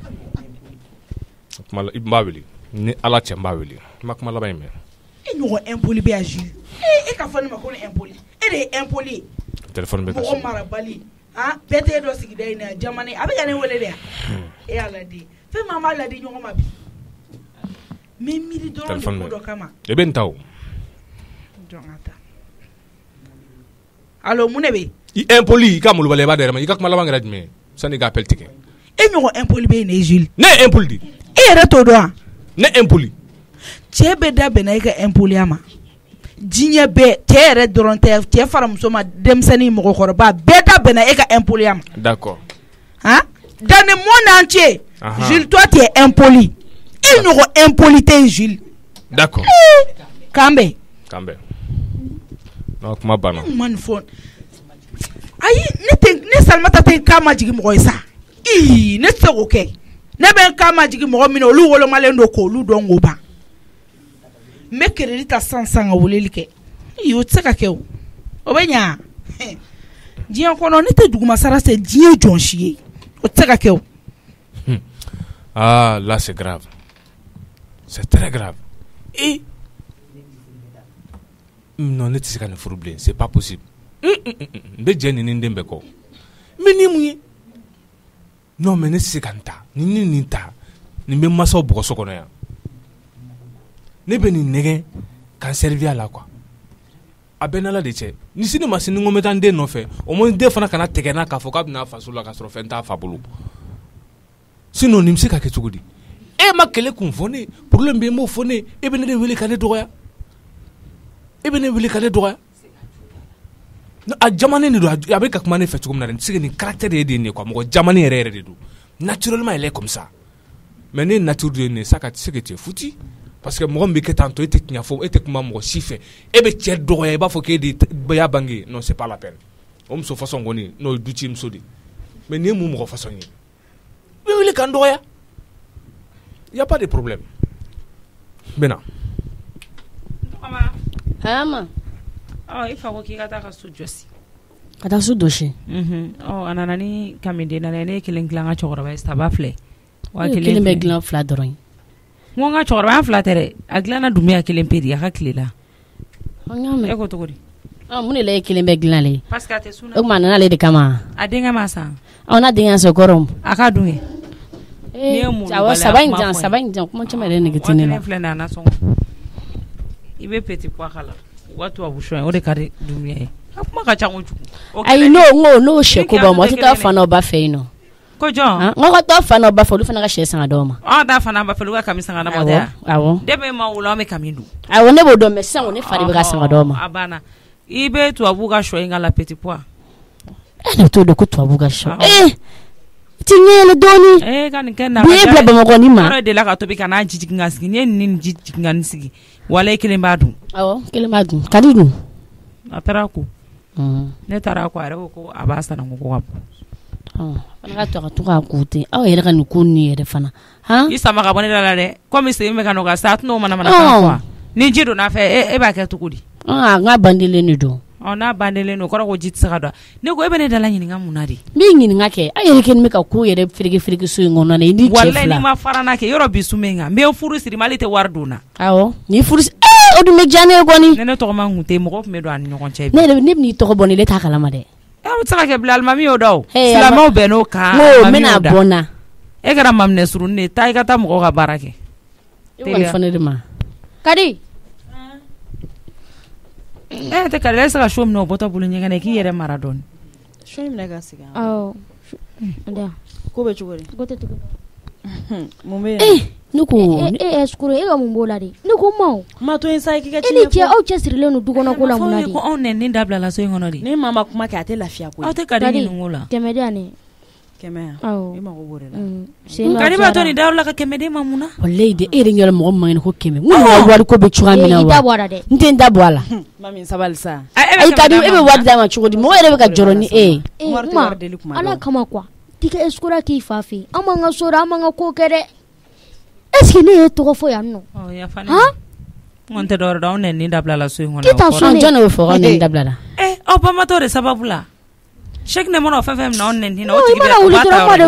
I b'a wele. Ni Ala cɛ n b'a wele. I ma kuma laban in mɛn. E ɲɔgɔn impoli bɛ yan Jules. E ka fɔ ne ma ko ni impoli. E de ye impoli ye. Téléphone bɛ ka mɔgɔ marabali. Bɛɛ t'e dɔ sigida in na jamana a bɛ ka ne wele de yan. E y'a ladi. Fɛn min an b'a ladi ɲɔgɔn ma bi. Mais miiri dɔrɔn de ko dɔ kama. E bɛ n ta o. Jɔn ka taa. Allo mun de bɛ yen. I impoli i ka malobaliya b'a da yɛrɛ ma i ka kuma laban kɛra jumɛn ye sani i ka appel tigɛ. E ɲɔgɔn impoli bɛ yen ne Jules. Ne ye impoli de. E yɛrɛ t'o dɔn wa. Ne impoli. Cɛ bɛɛ da bɛnna e ka impoliya ma. Diɲɛ bɛɛ cɛ yɛrɛ dɔrɔn tɛ cɛ fara muso ma denmisɛnnin mɔgɔkɔrɔba bɛɛ da bɛnna e ka impoliya ma. D'accord. Hein? Dans le monde entier, Jules, toi tu es impoli. E ɲɔgɔn impoli tɛ Jules. D'accord. Kanbɛ. Kanbɛ. Non kuma banna. Man fɔ. Ayi ne Salimata tɛ kan majigin mɔgɔ ye sa. Ne tɛ se k'o kɛ. Ne bɛ n kan majigin mɔgɔ min na olu wolomalen don k'olu dɔn k'o ban. N bɛ crédit ta san ka weleli kɛ. O tɛ se ka kɛ o. O bɛ ɲa. Diɲɛ kɔnɔ ne tɛ dugumasara se diɲɛ jɔn si ye. O tɛ se ka kɛ o. Ah, là c'est grave. C'est très grave. Et non, ne tɛ se ka nin furu bilen. C'est pas possible. N bɛ jɛ nin den bɛɛ kɔ. Mais ni mun ye? Non, mais ne tɛ se ka nin ta. Nin ta. Nin bɛ masaw bugɔ so kɔnɔ yan. Ne bɛ nin nɛgɛ k'an servir a la quoi. A bɛ n'Ala de cɛ. Ni sini ma sini ko n bɛ taa n den nɔfɛ. Au moins den fana kana tɛgɛ n'a k'a fɔ k'a bɛna faso la k'a sɔrɔ fɛn t'a fa bolo. Sinon nin bɛ se ka kɛ cogo di? E ma kɛlɛ kun fɔ ne. Problème bɛ yen n b'o fɔ ne. E bɛ ne de wele ka ne dɔgɔya. E bɛ ne wele ka ne dɔgɔya. A jamanen de don a bɛ ka kuma ne fɛ cogo min na dɛ. Nin caractère de ye nin ye quoi. Mɔgɔ jamanen yɛrɛ yɛrɛ de don. Naturellement elle est comme ça. Mais ne nature de ne ça ka se que tu es foutu. Parce que mɔgɔ min bɛ kɛ tan tɔ e tɛ tiɲɛ fɔ e tɛ kuma mɔgɔ si fɛ. E bɛ cɛ dɔgɔya i b'a fɔ k'e de y'a bange. Non c'est pas la peine. O muso façon kɔni n'o ye du ci muso de. Mais nin ye mun mɔgɔ façon ye? I bɛ wele k'an dɔgɔya. Y a pas de problème. Bena. Mama. Ama. I fa ko k'i ka taa ka so jɔsi. Ka taa so jɔsi. A nana ni kamiden nana ne ye kelen dilan n ka cɛkɔrɔba ye saba filɛ. Kelen bɛ dilan fila dɔrɔn ye. N ko n ka cɛkɔrɔba fila tɛ dɛ a dilanna Dunbiya kelen pe de a ka tile la. E ko cogo di? Mun de la e kelen bɛ dilan le? Parce que a tɛ sun na. O tuma a nana ale de kama. A denkɛ ma san. N'a denkɛ sɔrɔ kɔrɔ. A ka dun kɛ. Saba in jan kuma caman yɛrɛ nege tɛ ne la. Waati filɛ na sɔngɔ. I bɛ petit pois k'a la. Wa tubabu shɔ o de ka di Dunbiya ye. A kuma ka ca kojugu. Ayi n'o sɛ ko ba ma o tɛ taa fan ba fɛ yen nɔ. Ko jɔn? N ka taa fan ba fɛ olu fana ka sɛ san ka d'aw ma. Taa fan ba fɛ olu ka kami san ka d'aw ma. Awɔ. De bɛ ma wolo an bɛ kami dun. Awɔ ne b'o dɔn mais sisan ne fa de bɛ ka san ka d'aw ma. A banna. I bɛ tubabu ka shɔ in ka la petit pois. Ne t'o dɔn ko tubabu ka shɔ. Ti ɲɛɛlɛ dɔɔni. Ka nin kɛ na. Bi e bila Bamakɔ ni ma. Yɔrɔ de la ka tobi ka n'a ji jigin ka sigi. Ni ye nin ji jigin ka nin sigi. Wala e kelen b'a dun. Awɔ kelen b'a dun. Ka di dun. A taara ko. Ne taara ko a yɛrɛ ko a b'a sanango ko ka bɔ. Fana ka to ka to k'a ko ten aw yɛrɛ ka nin ko nin yɛrɛ fana. I sama ka bɔ ne da la dɛ. Komi sen bɛ ka nɔgɔya sa a t'o manamana kan quoi. Ni ji donna fɛ e b'a kɛ cogo di? N ka bandelen de don. N'a bandelen don kɔrɔ ko ji tɛ se ka don. Ne ko e bɛ ne dala ɲininka mun na de? N b'i ɲininka kɛ a yɛrɛ kɛlen bɛ ka ko yɛrɛ firige so in kɔnɔ i ni cɛ fila. Walayi ni ma farana kɛ yɔrɔ bi sun bɛ n kan. N bɛ n furu siri Mali tɛ wari don na. Awɔ ni furu o dun bɛ diya ne ye kɔni. Ne tɔgɔma kun tɛ mɔgɔ tun bɛ don a ni ɲɔgɔn cɛ. Ne bɛ n'i tɔgɔ bɔ ne le t'a kalama dɛ. O bɛ se ka kɛ bila alimami y'o da o. Silamɛw bɛn n'o kan. N bɛna bɔ n na. E kɛra maminɛ surunin de ye taa i ka taa mɔgɔw ka baara kɛ. E kɔni fɔ ne de ma. Kadi. Tɛ Kadi e se ka so minɛ o bɔtɔ bolo ɲɛgɛn na i k'i yɛrɛ mara dɔɔni. So in minɛ ka sigi. Awɔ. Ko bɛ cogo di? Ko tɛ cogo di? Mun bɛ yen? Ne ko escroc e ka mun b'o la de? Ne ko ma to in sa i k'i ka tiɲɛ fɔ. E ni cɛ aw cɛ sirilen don du kɔnɔ ko la mun na de? Ko anw nɛni dabila la so in kɔnɔ de. Ni maa ma kuma kɛ a tɛ lafiya koyi. Aw tɛ Kadi ɲininka o la. Tɛmɛ di yan ne. kɛmɛ i mago b'o de la kadi b'a to nin dawula ka kɛmɛ de ma mun na wallahi de e de ɲɛla mɔgɔ man ɲini ko kɛmɛ mun ka wari ko bɛ cogoya min na wa n tɛ n da bɔ a la mami sabali sa ayi kadi e bɛ wari d'a ma cogo di mɔgɔ yɛrɛ bɛ ka jɔrɔ ni e ala kama quoi tika escura k'i fa fɛ an m'an ka so da an m'an ka ko kɛ dɛ est-ce que ne ye tɔgɔ fɔ yan nɔ n tɛ dɔwɛrɛ dɔn anw nɛni dabila la so in kɔnɔ k'i t'a sɔn jɔn de bɛ fɔ aw nɛni dabila la aw banbatɔ de sababu la Cheikh ne mana o fɛn fɛn minɛ anw nɛni na o tigi bɛ o b'a ta yɔrɔ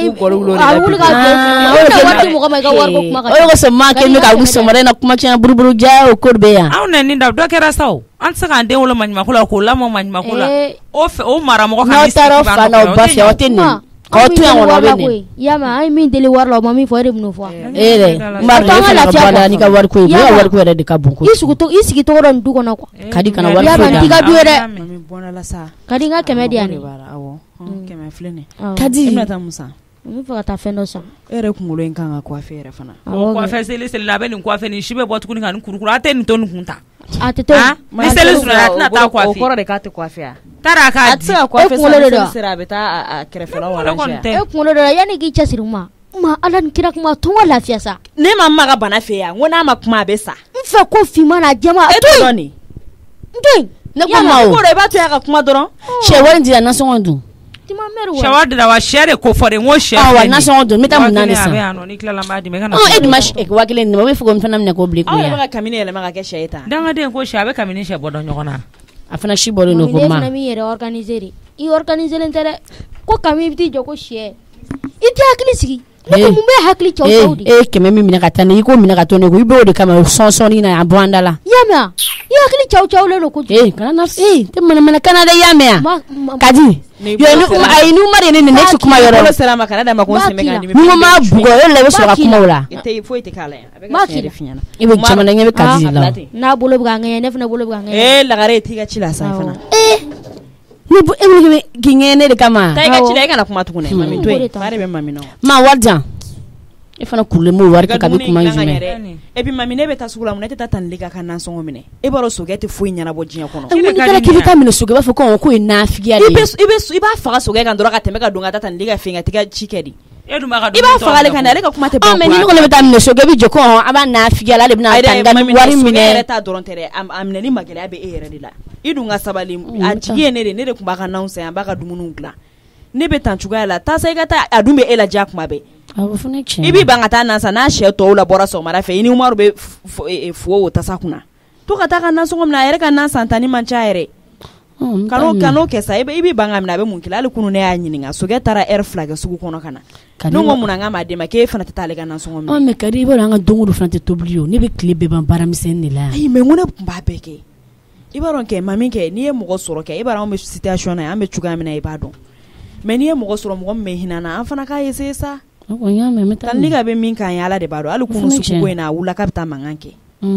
o ye ko sɛ maa kɛ bɛ ka wuli sɔgɔmada in na kuma tiɲɛna buruburu ja o ko de bɛ yan anw nɛni da dɔ kɛra sa o an tɛ se k'an den wolo maɲumako la k'o lamɔ maɲumako la o maramɔgɔ ka n'aw taara fa n'aw ba fɛ aw tɛ nɛni k'aw to yan kɔnɔ aw bɛ nɛni y'a mɛn an ye min deli wari la o ma min fɔ e de bɛn'o fɔ e yɛrɛ n b'a dɔn e fana ka bɔ a la n'i ka wari ko ye ne ka wari ko yɛrɛ de ka bon i sigi tɔgɔ dɔn nin du kɔnɔ quoi ka di kana wari y'a mɛn n t'i ka du ye dɛ sa ka di n ka kɛmɛ di yan kɛmɛ filɛ nin ka di e bɛna taa mun san n bɛ fɛ ka taa fɛn dɔ san e yɛrɛ kunkolo in kan ka coiffer yɛrɛ fana coiffer seli la a bɛ nin coiffer nin si bɛ bɔ tuguni ka nin kurukuru a tɛ nin to nin kun ta a tɛ to ni seli surunya a tɛna taa coiffer o kɔrɔ de k'a tɛ coiffer a taara a k'a di a tɛ se ka coiffer sera a bɛ taa a kɛrɛfɛlaw arranger e kunkolo dɔ la yanni k'i cɛsiri ma ala ni kira kuma to n ka lafiya sa ne ma n ma ka bana fɛ yan n ko n'a ma kuma a bɛ sa n fɛ ko finman n'a jɛma e t'o dɔn nin n to yen ne ko ma o i b'a to yan ka kuma dɔrɔn sɛ wari dira nasɔngɔ dun sɛ wari dira wa sɛ de ko fɔ de n ko sɛ wa nasɔngɔ dun n bɛ taa mun na de san ni tilala n b'a di mɛ e dun ma wa kelen di ma o bɛ fɔ ko n fana minɛ k'o bilen ko aw yan yɛrɛ bɛ ka kamini yɛlɛma ka kɛ sɛ ye tan dangaden ko sɛ a bɛ kamini sɛ bɔ dɔn ɲɔgɔn na a fana si bɔlen don ko ma ne fana min yɛrɛ organiser de i organiser len tɛ dɛ ko kami i bɛ t'i jɔ ko sɛ i tɛ hakili sigi ne ko mun bɛ hakili cɛw cɛw de e kɛmɛ min minɛ ka taa ne i ko minɛ ka to ne ko i b'o de kama sɔnsɔnni na yan bɔ an da la y'a mɛn i hakili cɛw cɛw len don kojugu kana na tɛ mɛnɛmɛnɛ kana dɛ y'a mɛn yan kadi ayi n'u ma de ne ne tɛ kuma yɔrɔ la sera ma kana d'a ma ko n sen bɛ ka dimi n'u ma bugɔ e la i bɛ sɔrɔ ka kuma o la foyi tɛ k'a la yan a bɛ ka fiɲɛ de fi ɲɛna i bɛ jamana ɲɛ bɛ kadi la n'a bolo bɛ ka ŋɛɲɛ ne fana bolo bɛ ka ŋɛɲɛ lagare t'i ka ci la sa fana ne bolo k'i ŋɛɲɛ ne de kama taa i ka ci la i kana kuma tuguni mami to yen maa de bɛ mami na ma wari jan e fana kurulen m'o wari kɛ kabi kuma jumɛn et puis mami ne bɛ taa sugu la mun ne tɛ taa tanni ka nasɔngɔ minɛ e b'a dɔn sokɛ tɛ foyi ɲɛnabɔ diɲɛ kɔnɔ mun kɛra k'i bɛ taa minɛ sokɛ i b'a fɔ ko ye nafigiya de ye i b'a faga sokɛ kan dɔrɔn ka tɛmɛ ka don ka taa tanni ka fɛn ka t'i ka ci kɛ di i b'a faga ale kan ale ka kuma tɛ ban mais ni ne ko ne bɛ taa minɛ sokɛ bɛ jɔ ko a b'a nafigiya la ale bɛna tanni wari minɛ sokɛ yɛrɛ ta dɔrɔn tɛ dɛ a minɛni ma gɛlɛya bɛ e yɛrɛ de la i dun ka sabali a jigi ye ne de tun b'a ka nanw san an b'a ka dumuniw dilan ne bɛ tan cogoya la taa sa i ka taa a dun bɛ e la diya kuma bɛɛ i b'i ban ka taa nan san n'a sɛ tɔw la bɔra sɔgɔmada fɛ i ni Umaru bɛ fuwo o tasa kunna to ka taa ka nasɔngɔ minɛ a yɛrɛ ka nan san tanni man ca yɛrɛ kan'o kɛ sa i b'i ban ka minɛ a bɛ mun kɛ hali kunu ne y'a ɲininka sokɛ taara heure 2 kɛ sugu kɔnɔ ka na ne ko mun na n k'a m'a d'e ma k'e fana tɛ taa ale ka nasɔngɔ minɛ mais Kadi i b'a dɔn an ka don o don fana tɛ tobili o ne bɛ tile bɛɛ ban baaramisɛnnin de la ayi mais n ko ne tun b'a bɛɛ kɛ i b'a dɔn kɛ mami kɛ n'i ye mɔgɔ sɔrɔ kɛ i b'a dɔn anw bɛ situation na yan an bɛ cogoya min na i b'a dɔn mais n'i ye mɔgɔ sɔrɔ mɔgɔ min bɛ hinɛ na an fana k'a essayer sa tanni ka bɛ min k'an ye ala de b'a dɔn hali kunu sugu ko in na a wulila k'a bɛ taa mankan kɛ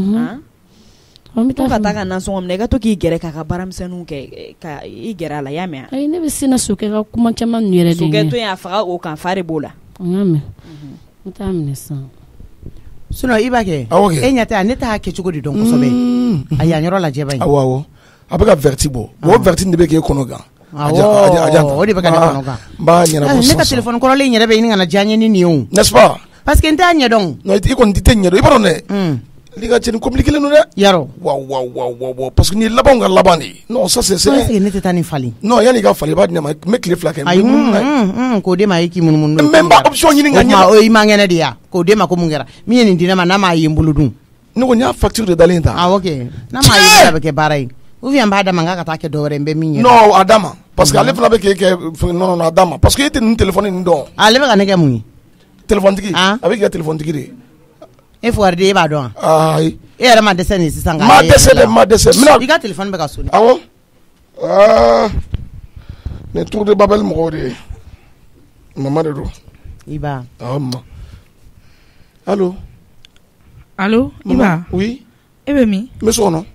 to ka taa ka nasɔngɔ minɛ i ka to k'i gɛrɛ k'a ka baaramisɛnninw kɛ ka i gɛrɛ a la y'a mɛn ayi ne bɛ sin na sokɛ ka kuma caman ninnu yɛrɛ de sokɛ to yen a faga o kan fa de b'o la n y'a mɛn n t'a minɛ sisan sinon i b'a kɛ e ɲɛ tɛ ne t'a kɛ cogo de dɔn kosɛbɛ a yan yɔrɔ lajɛ ba in awɔ a bɛ ka verti bɔ o verti de bɛ k'e kɔnɔ gan o de bɛ ka ne kɔnɔ gan b'a ɲɛnabɔ ne ka téléphone kɔrɔlen yɛrɛ bɛ ɲini ka na diya n ye ni nin ye o n'est-ce pas parce que n t'a ɲɛ dɔn non i kɔni tɛ ɲɛ dɔn i b'a dɔn dɛ li ka cɛni compliqué len don dɛ yarɔ wa parce que ni labanw ka laban de non ça c'est ne tɛ taa nin fali non yanni i ka fali i b'a di ne ma n bɛ tile 2 kɛ ayi k'o de ma e k'i munumunu mais n b'a option ɲini ka ɲɛ o i ma ŋɛnɛ de ya k'o de ma ko mun kɛra min ye nin di ne ma n'a m'a ye n bolo dun ne ko n y'a facture de dalen ta awɔ kɛ n'a m'a ye a bɛ kɛ baara ye ou bien n b'a d'a ma n k'a ka taa kɛ dɔwɛrɛ n bɛ min ye non a d'a ma parce que ale fana bɛ k'e kɛ non a d'a ma parce que e tɛ nin téléphone nin dɔn ale bɛ ka ne kɛ mun ye téléphone tigi a bɛ kɛ téléphone tigi de e Fugari e b'a dɔn wa ayi e yɛrɛ ma dɛsɛ nin sisan ma dɛsɛ dɛ ma dɛsɛ i ka téléphone bɛ ka sonné awɔ nin tour de Babel mɔgɔw de ye mama de don Iba awɔ ma allo allo Iba oui e bɛ min n bɛ so kɔnɔ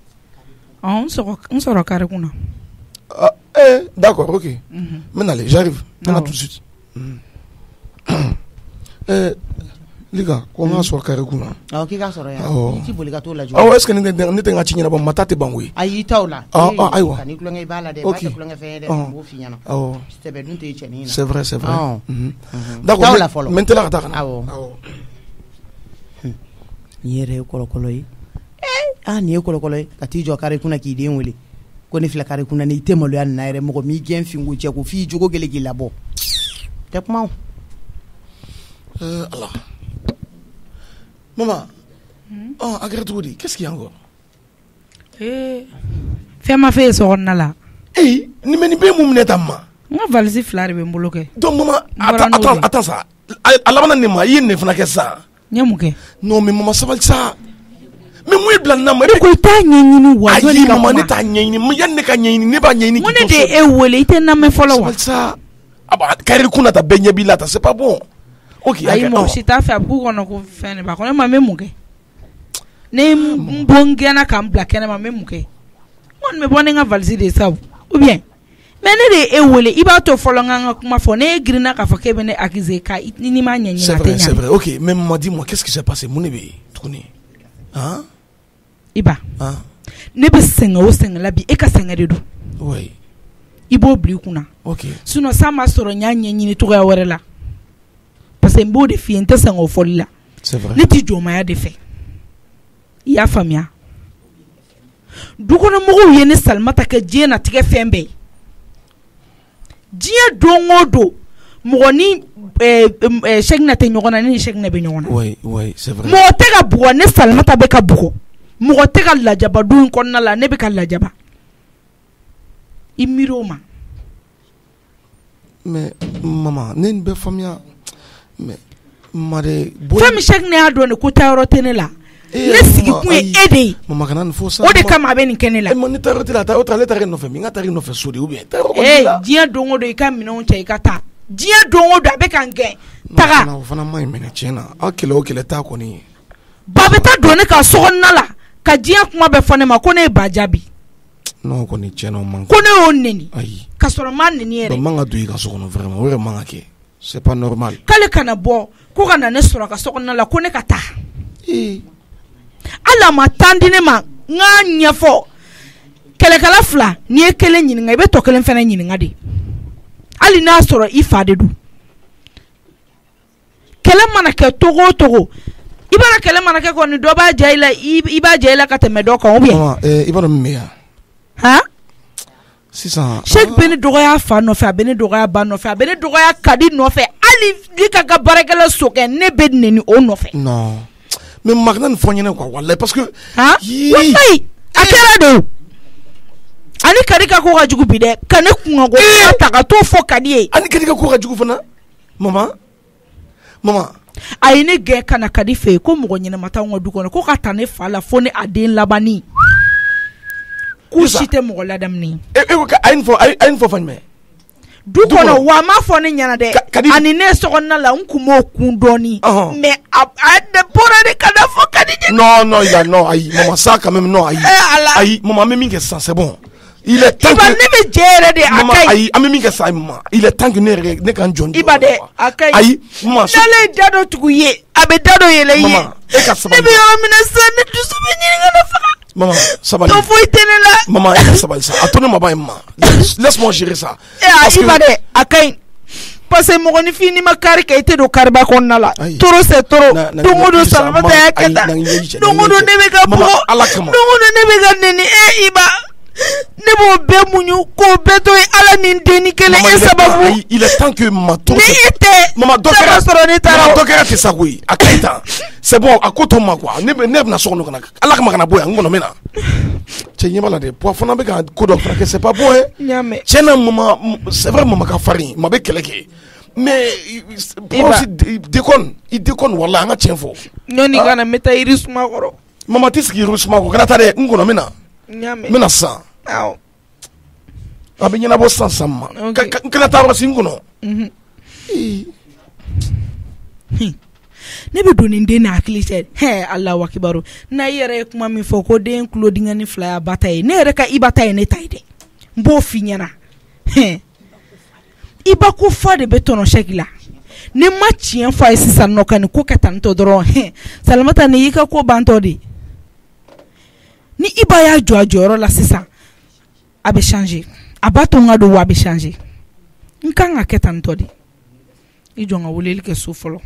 n sɔrɔ carré kunna d'accord ok n bɛ nalen j'arrive n bɛ na tout de suite Liga, ko nga so kare kuna. K'i ka sɔrɔ yan. I ti boli ka t'o lajɛ. Est-ce que ne tɛ ka ci ɲɛnabɔ mata tɛ ban koyi. Ayi i taw la. Ayiwa. Ka ni kulonkɛ i b'a la dɛ. Ba tɛ kulonkɛ fɛn ye dɛ. N b'o f'i ɲɛna. Sɛbɛ dun tɛ cɛnin na. C'est vrai. D'accord. Mais tɛ la ka taa kana. Nin yɛrɛ ye kɔlɔkɔlɔ ye. Nin ye kɔlɔkɔlɔ ye ka t'i jɔ kare kunna k'i den wele. Ko ne filɛ kare kunna ni i tɛ maloya nin na yɛrɛ mɔgɔ m'i gɛn finko cɛ ko f'i jogo gɛlɛ k'i labɔ. Tɛ kuma o. Allah. Maman. Agrétudi, qu'est-ce qu'il y a encore? Fais ma fille sur la. Ni meni be mum ne tamma. Nga valise flare be mboloke. Donc maman, attends ça. Alabana ne ma yene fana ke ça. Nyamuke. Non mais maman ça va ça. Mais moi blan na ma ko ta nyini wa zo ni maman ne ta nyini, mo yanne ka nyini ne ba nyini ki. Mo ne de e wole ite na me follow wa. Ça. Aba kare kuna ta benye bilata, c'est pas bon. OK, ayi mo si ta fa bu kono ko fene ba kono ma memuke. Ne mbongena kam black na ma memuke. Mon me bone nga valise de ça. Ou bien. Mais ne de e wole i ba to follow nga kuma fo ne grina ka fo ke bene akize ka ni ma nyanyi na tenya. C'est vrai. OK, mais maman dis-moi qu'est-ce qui s'est passé mon ebe? Tourner. Hein? Iba. Ne be senga o senga labi e ka senga de do. Oui. Ibo bli kuna. OK. Sinon ça ma soro nyanyi ni to ya wore la. Parce que mbo de fi ente senga o foli la. C'est vrai. Ne ti joma ya de fe. Ya famia. Dukono mogo yene salmata ke jena tike fembe. Dia dongodo mogo ni shegna te nyogona ni shegna be nyogona. Oui, c'est vrai. Mo te ga bugo ne salmata be ka bugo. Mogo te ga lajaba du konna la ne be ka lajaba. Imiroma. Mais maman, ne be famia mais mare fami shegna ado ne ko tayoro tenela. Ne sigi kun ede. Maman kana nfo ça. O de kama be ni kenela. Maman ne taroti la ta o trale tare no fe mi nga tare no fe sodi ou bien. Dia dongodo i ka minon che ka ta. Dia dongodo abe kan gen. Taga. Na fana mai mena chena. Akele ta ko ni. Babeta doni ka sogonna la. Ka dia kuma be fone ma ko ne ba jabi. Non ko ni chena man. Ko ne o neni. Ayi. Ka soro man neni ere. Manga du i ka sogono vraiment. Ore manga ke. C'est pas normal. Kale kana bo ko kana ne soro ka sogonna la ko ne ka ta. Ala ma tandine ma nga nyefo kele kala fla ni e kele nyini nga be to kele fena nyini nga de ali na soro ifa de du kele mana ke togo ibara kele mana ke ko ni do ba jaila iba jaila ka teme do ko bien ibara meya sisan Sheikh beni dogoya fa no fa beni dogoya ba no fa beni dogoya kadi no fa ali lika ka barakela soke ne be neni o no fa non mais magnan fonyene quoi wallahi parce que wallahi akera do ani kadi ka ko ga jugu bi de kane kunga go ta ka to fo kadi e ani kadi ka ko ga jugu fana mama ay ne ge kana kadi fe ko mo nyina mata ngodu ko ko ka tane fa la fo ne aden labani ku shite mo ladam ni ayin fo fanme du kono wa ma fo ne nyana de ani ne so na la nkumo kundoni mais de pora de kada fo kadi non ayi maman ça quand même non ayi maman même que ça c'est bon il est temps que ne me jere de akai ayi amemi que ça maman il est temps que ne kan jondi iba de akai ayi maman dale dado tuguye abe dado yele ye maman e ka sabali ne be yo mina sane tu so be nyinga na fa maman sabali to foi tenela maman e ka sabali ça attends maman laisse-moi gérer ça iba de akai parce que mo ni fini makari ka ite do karba konna la toro se toro dongodo salma ta yakata dongodo ne be ga bo dongodo ne be ga neni iba ne bo be munyu ko be to ala ni deni kele e sababu il est temps que maman maman dokera te sagui akaita c'est bon akoto ma quoi ne na so no kana ala ka makana boya ngono mena chenye bala de po fona be ka ko do fra que c'est pas bon nyame chena maman c'est vraiment maman ka fari ma be keleke mais il déconne wallah nga chenfo noni kana meta irisuma goro maman tiski irisuma ko kana tare ngono mena nyame mena sa aw abinyana bo sansama kana taro singuno ne be doni de na akilise Allahu akbar na yere kuma mi fo ko den clothing ni flyer bataye ne yere ka ibataye ne taide mbo finyana iba ko fa de betono shekila ni ma tiɲɛ fɔ a ye sisan nɔ ka nin ko kɛ tantɔ dɔrɔn Salamata ni y'i ka ko bantɔ de ni i ba y'a jɔ a jɔyɔrɔ la sisan a bɛ changer a b'a to n ka don wa a bɛ changer n kan ka kɛ tantɔ de i jɔ n ka weleli kɛ so fɔlɔ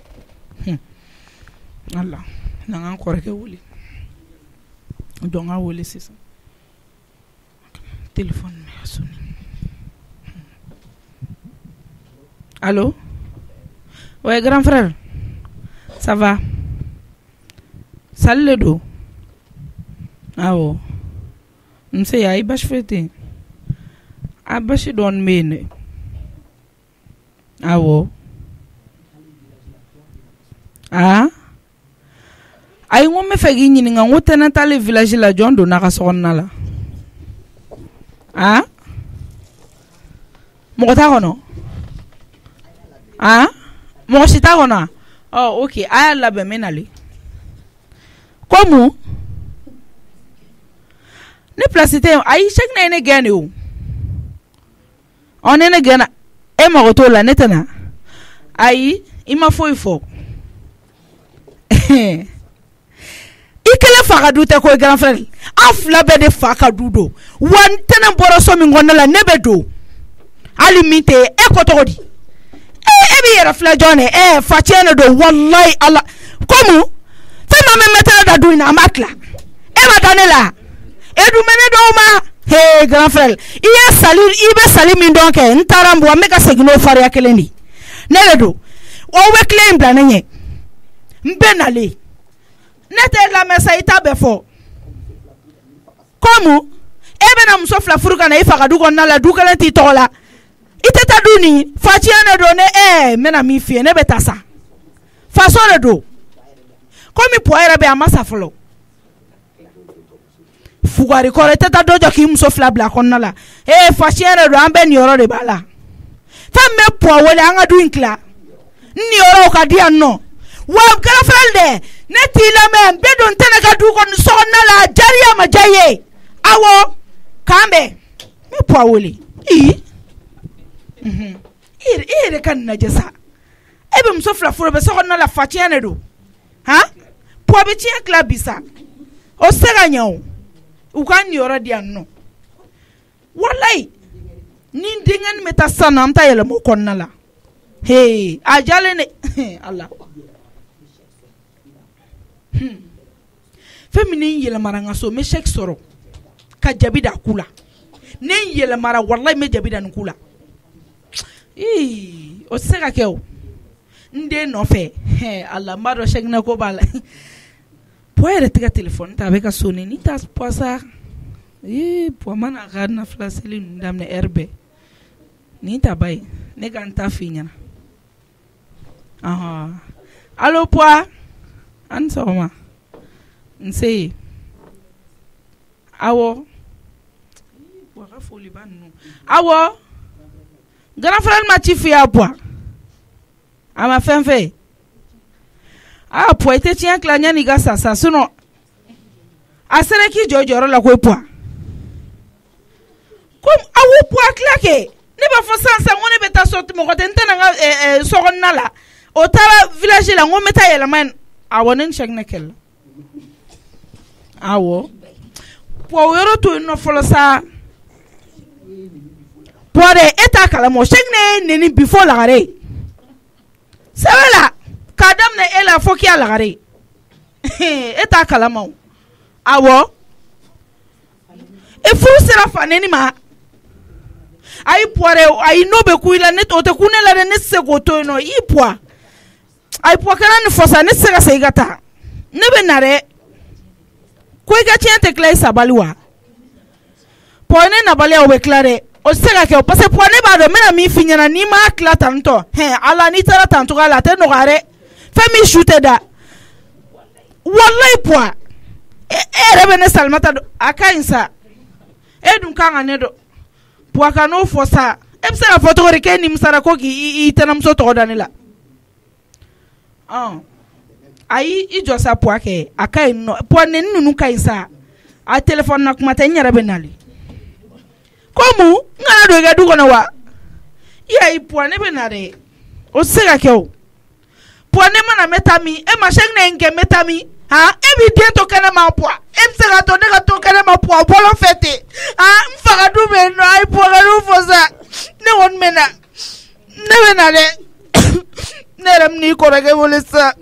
Allah na n ka kɔrɔkɛ wele jɔ n ka wele sisan téléphone m'a sonné. Allô? Ouais, grand frère. Ça va? Salut le dos. Ah oh. Nse ya i bash fete. A bash don mene. Ah oh. Ah? Ay ngome fegi nyini nga ngote na tale village la jondo na ka sonna la. Ah? Mokota kono? Ah? Moshita kono? Oh, okay. Aya labe menali. Komu? Ne place te ay chek na ene gane o. On ene gana e magoto la netana. Ay ima foi fo. Ikele fakadu te ko grand frère. Afla be de fakadu do. Wan tenen boroso mi ngonna la nebedo. Ali mite e ko togodi. E bi yera fla jone fa tiene do wallahi Allah. Komu? Fema me metela da do ina makla. E ma danela. E du mene do ma. Hey grand frère. Iye sali ibe sali min donc ntarambo ameka segino faria kelendi. Neledo. O we claim planenye. Mbenale. Nete la mesa ita befo. Komu? Ebe na msofla furuka na ifa kaduko na la duka lenti tola. Ite taduni fachiana do ne mena mi fie ne betasa. Fasole do. Komi poera be amasa folo. Fugari kore teta dojo ki msofla bla konna la. Fachiana do ambe ni oro de bala. Fa me po wole anga du inkla. Ni oro ka dia no. Wa grafelde neti la men bedon tenaka du kon sonna la jaria ma jaye awo kambe me poawoli ire kan na jesa ebe msofla furo be sonna la fatiane do ha po be tia klabisa o sega nyawo u kan yoro dia no wallahi ni dingan meta sana amta yele mo konna la ajale ne Allah Feminin yele maranga so me shek soro ka jabida kula ne yele mara wallahi me jabida nkula o seka keo nde no fe Allah maro shek na ko bala poere tika telephone ta be ka soni ni ta posa po mana garna flaseli ndamne herbe ni ta bay ne kan ta finya allo poa Ansoma. Nse. Awo. Waka foli ba no. Awo. Grand frère ma chifi apwa. Ama fenfe. Po ite tien klanya ni gasa sa suno. Asere ki jojoro la ko poa. Kom awo poa klake. Ne ba fo sansa ngone beta sorti mo ko tentana nga sogonna la. O tara village la ngome ta yela man. Awonen shagnekel awo po yoro to no folosa pore eta kala mo shagne neni before la gare sawala kadam ne ela foki ala gare eta kala mo awo e fu sera fa neni ma ai pore ai no be kuila ne to te kunela ne segoto no i poa ay pokana ni fosa ni sega seigata ne be nare ko ga tiente clay sabaliwa pone na balia o be clare o sega ke o passe pone ba do mena mi finyana ni ma kla tanto ala ni tara tanto ala te no gare fami shoote da wallahi poa rebe ne Salamata akainsa edun kanga ne do poa kano fosa ebse la foto ko ke ni msara ko ki itanam so to danila ayi ijo sa poake akai no pone nunu kaisa a telephone na kuma tanya rabe nali komu ngana do ga dugo na wa iya i pone benare o se ka kɛ o po ne mana metami e ma shek ne nge metami ha e bi den to kana ma po e se ka to ne ka to kana ma po bolo fete ha mfaga du be no ai po ga du fosa ne won mena ne bena le ne ram ni ko rage wole sa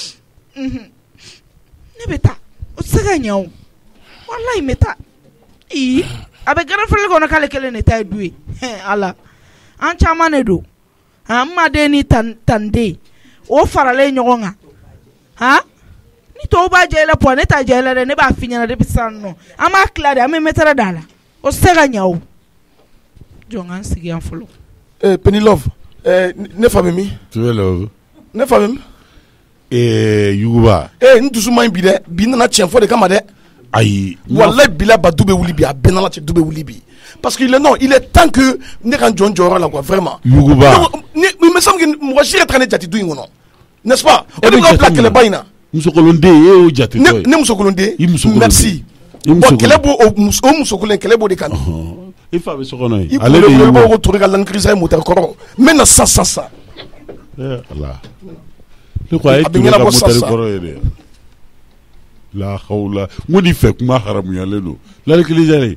ne beta o se ka nyaw wallahi meta abe gara fele ko na kale kele ne tay duwe ala an chama ne do amma de ni tande o farale nyogonga ha ni to ba jela po ne ta jela de ne ba finya de bisanno ama klare ama metara dala o sega nyawo jonga sigi an folo Penny Love ne famimi tu veux love ne famimi Yuguba ndusu man bi de bi na tien fo de kama de ayi wallahi bila ba dube wuli bi a benala ci dube wuli bi parce que il est temps que ne kan John Jora là quoi vraiment Yuguba il me semble que moi j'ai traîné jati du ngono n'est-ce pas on doit plaquer les baina musokolonde o jati toy ne musokolonde merci bon kelebo o musokolonde kelebo de kan il faut be sokono yi ale de yo bo retrouver la crise ay moteur koro mais na ça Allah le quoi est moteur koro yede la hawla modi fek ma haram yale no la crise jale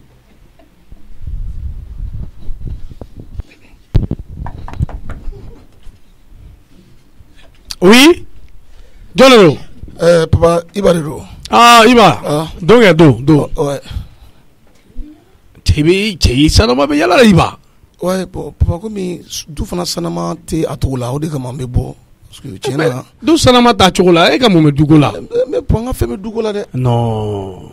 oui Jolero papa Ibarero Iba donc ya do ouais Tebe sanama be yala Iba ouais papa ko mi du fana sanama te atola o de kama me bo parce que tiena du sanama ta chokola e kama me dugola me ponga fe me dugola de non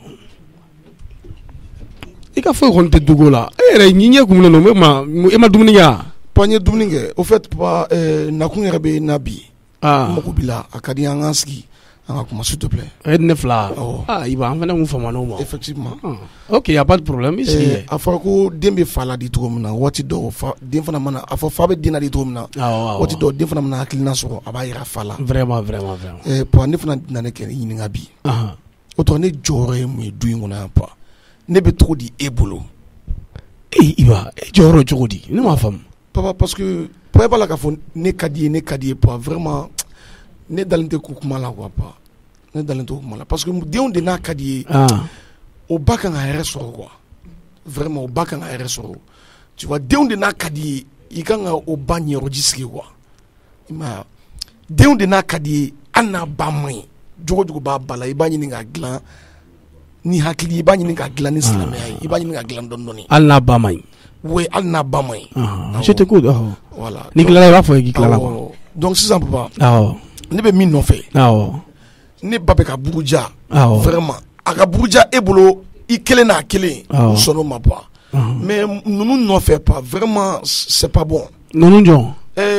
e ka fo ko te dugola e re nyinye kumno no me ma dumni ya panye dumni nge au fait papa na ku ngere nabi mako bila akadi angaski anga kuma s'il te plaît ne fla Iba en fait on fama no mo effectivement OK y a pas de problème ici afako dembe fala di tromna wati do dem fana mana afo fabe dina di tromna wati do dem fana mana akilina so aba ira fala vraiment pour ne fana na ne ken yininga bi auto ne jore mu du ngona pa ne be trop di ebolo Iba joro jodi ne ma fam papa parce que pour pas la ka fo ne kadi pas vraiment ne dalinte ko kuma la quoi pas ne dalinte ko kuma la parce que deon de na kadi au bac en RS quoi vraiment au bac en RS tu vois deon de na kadi il kan au bagné registre quoi ima deon de na kadi ana bamay jogo ba bala ibani ni nga glan ni hakili ibani ni nga glan ni islamé ibani ni nga glan don doni Allah bamay oui Allah bamay je t'écoute voilà Nicolas va faire Nicolas donc c'est ça papa ne be min no fait ne ba be ka buruja vraiment aka buruja ebolo I kele na kele sono ma pas mais nous n'en fait pas vraiment c'est pas bon nous non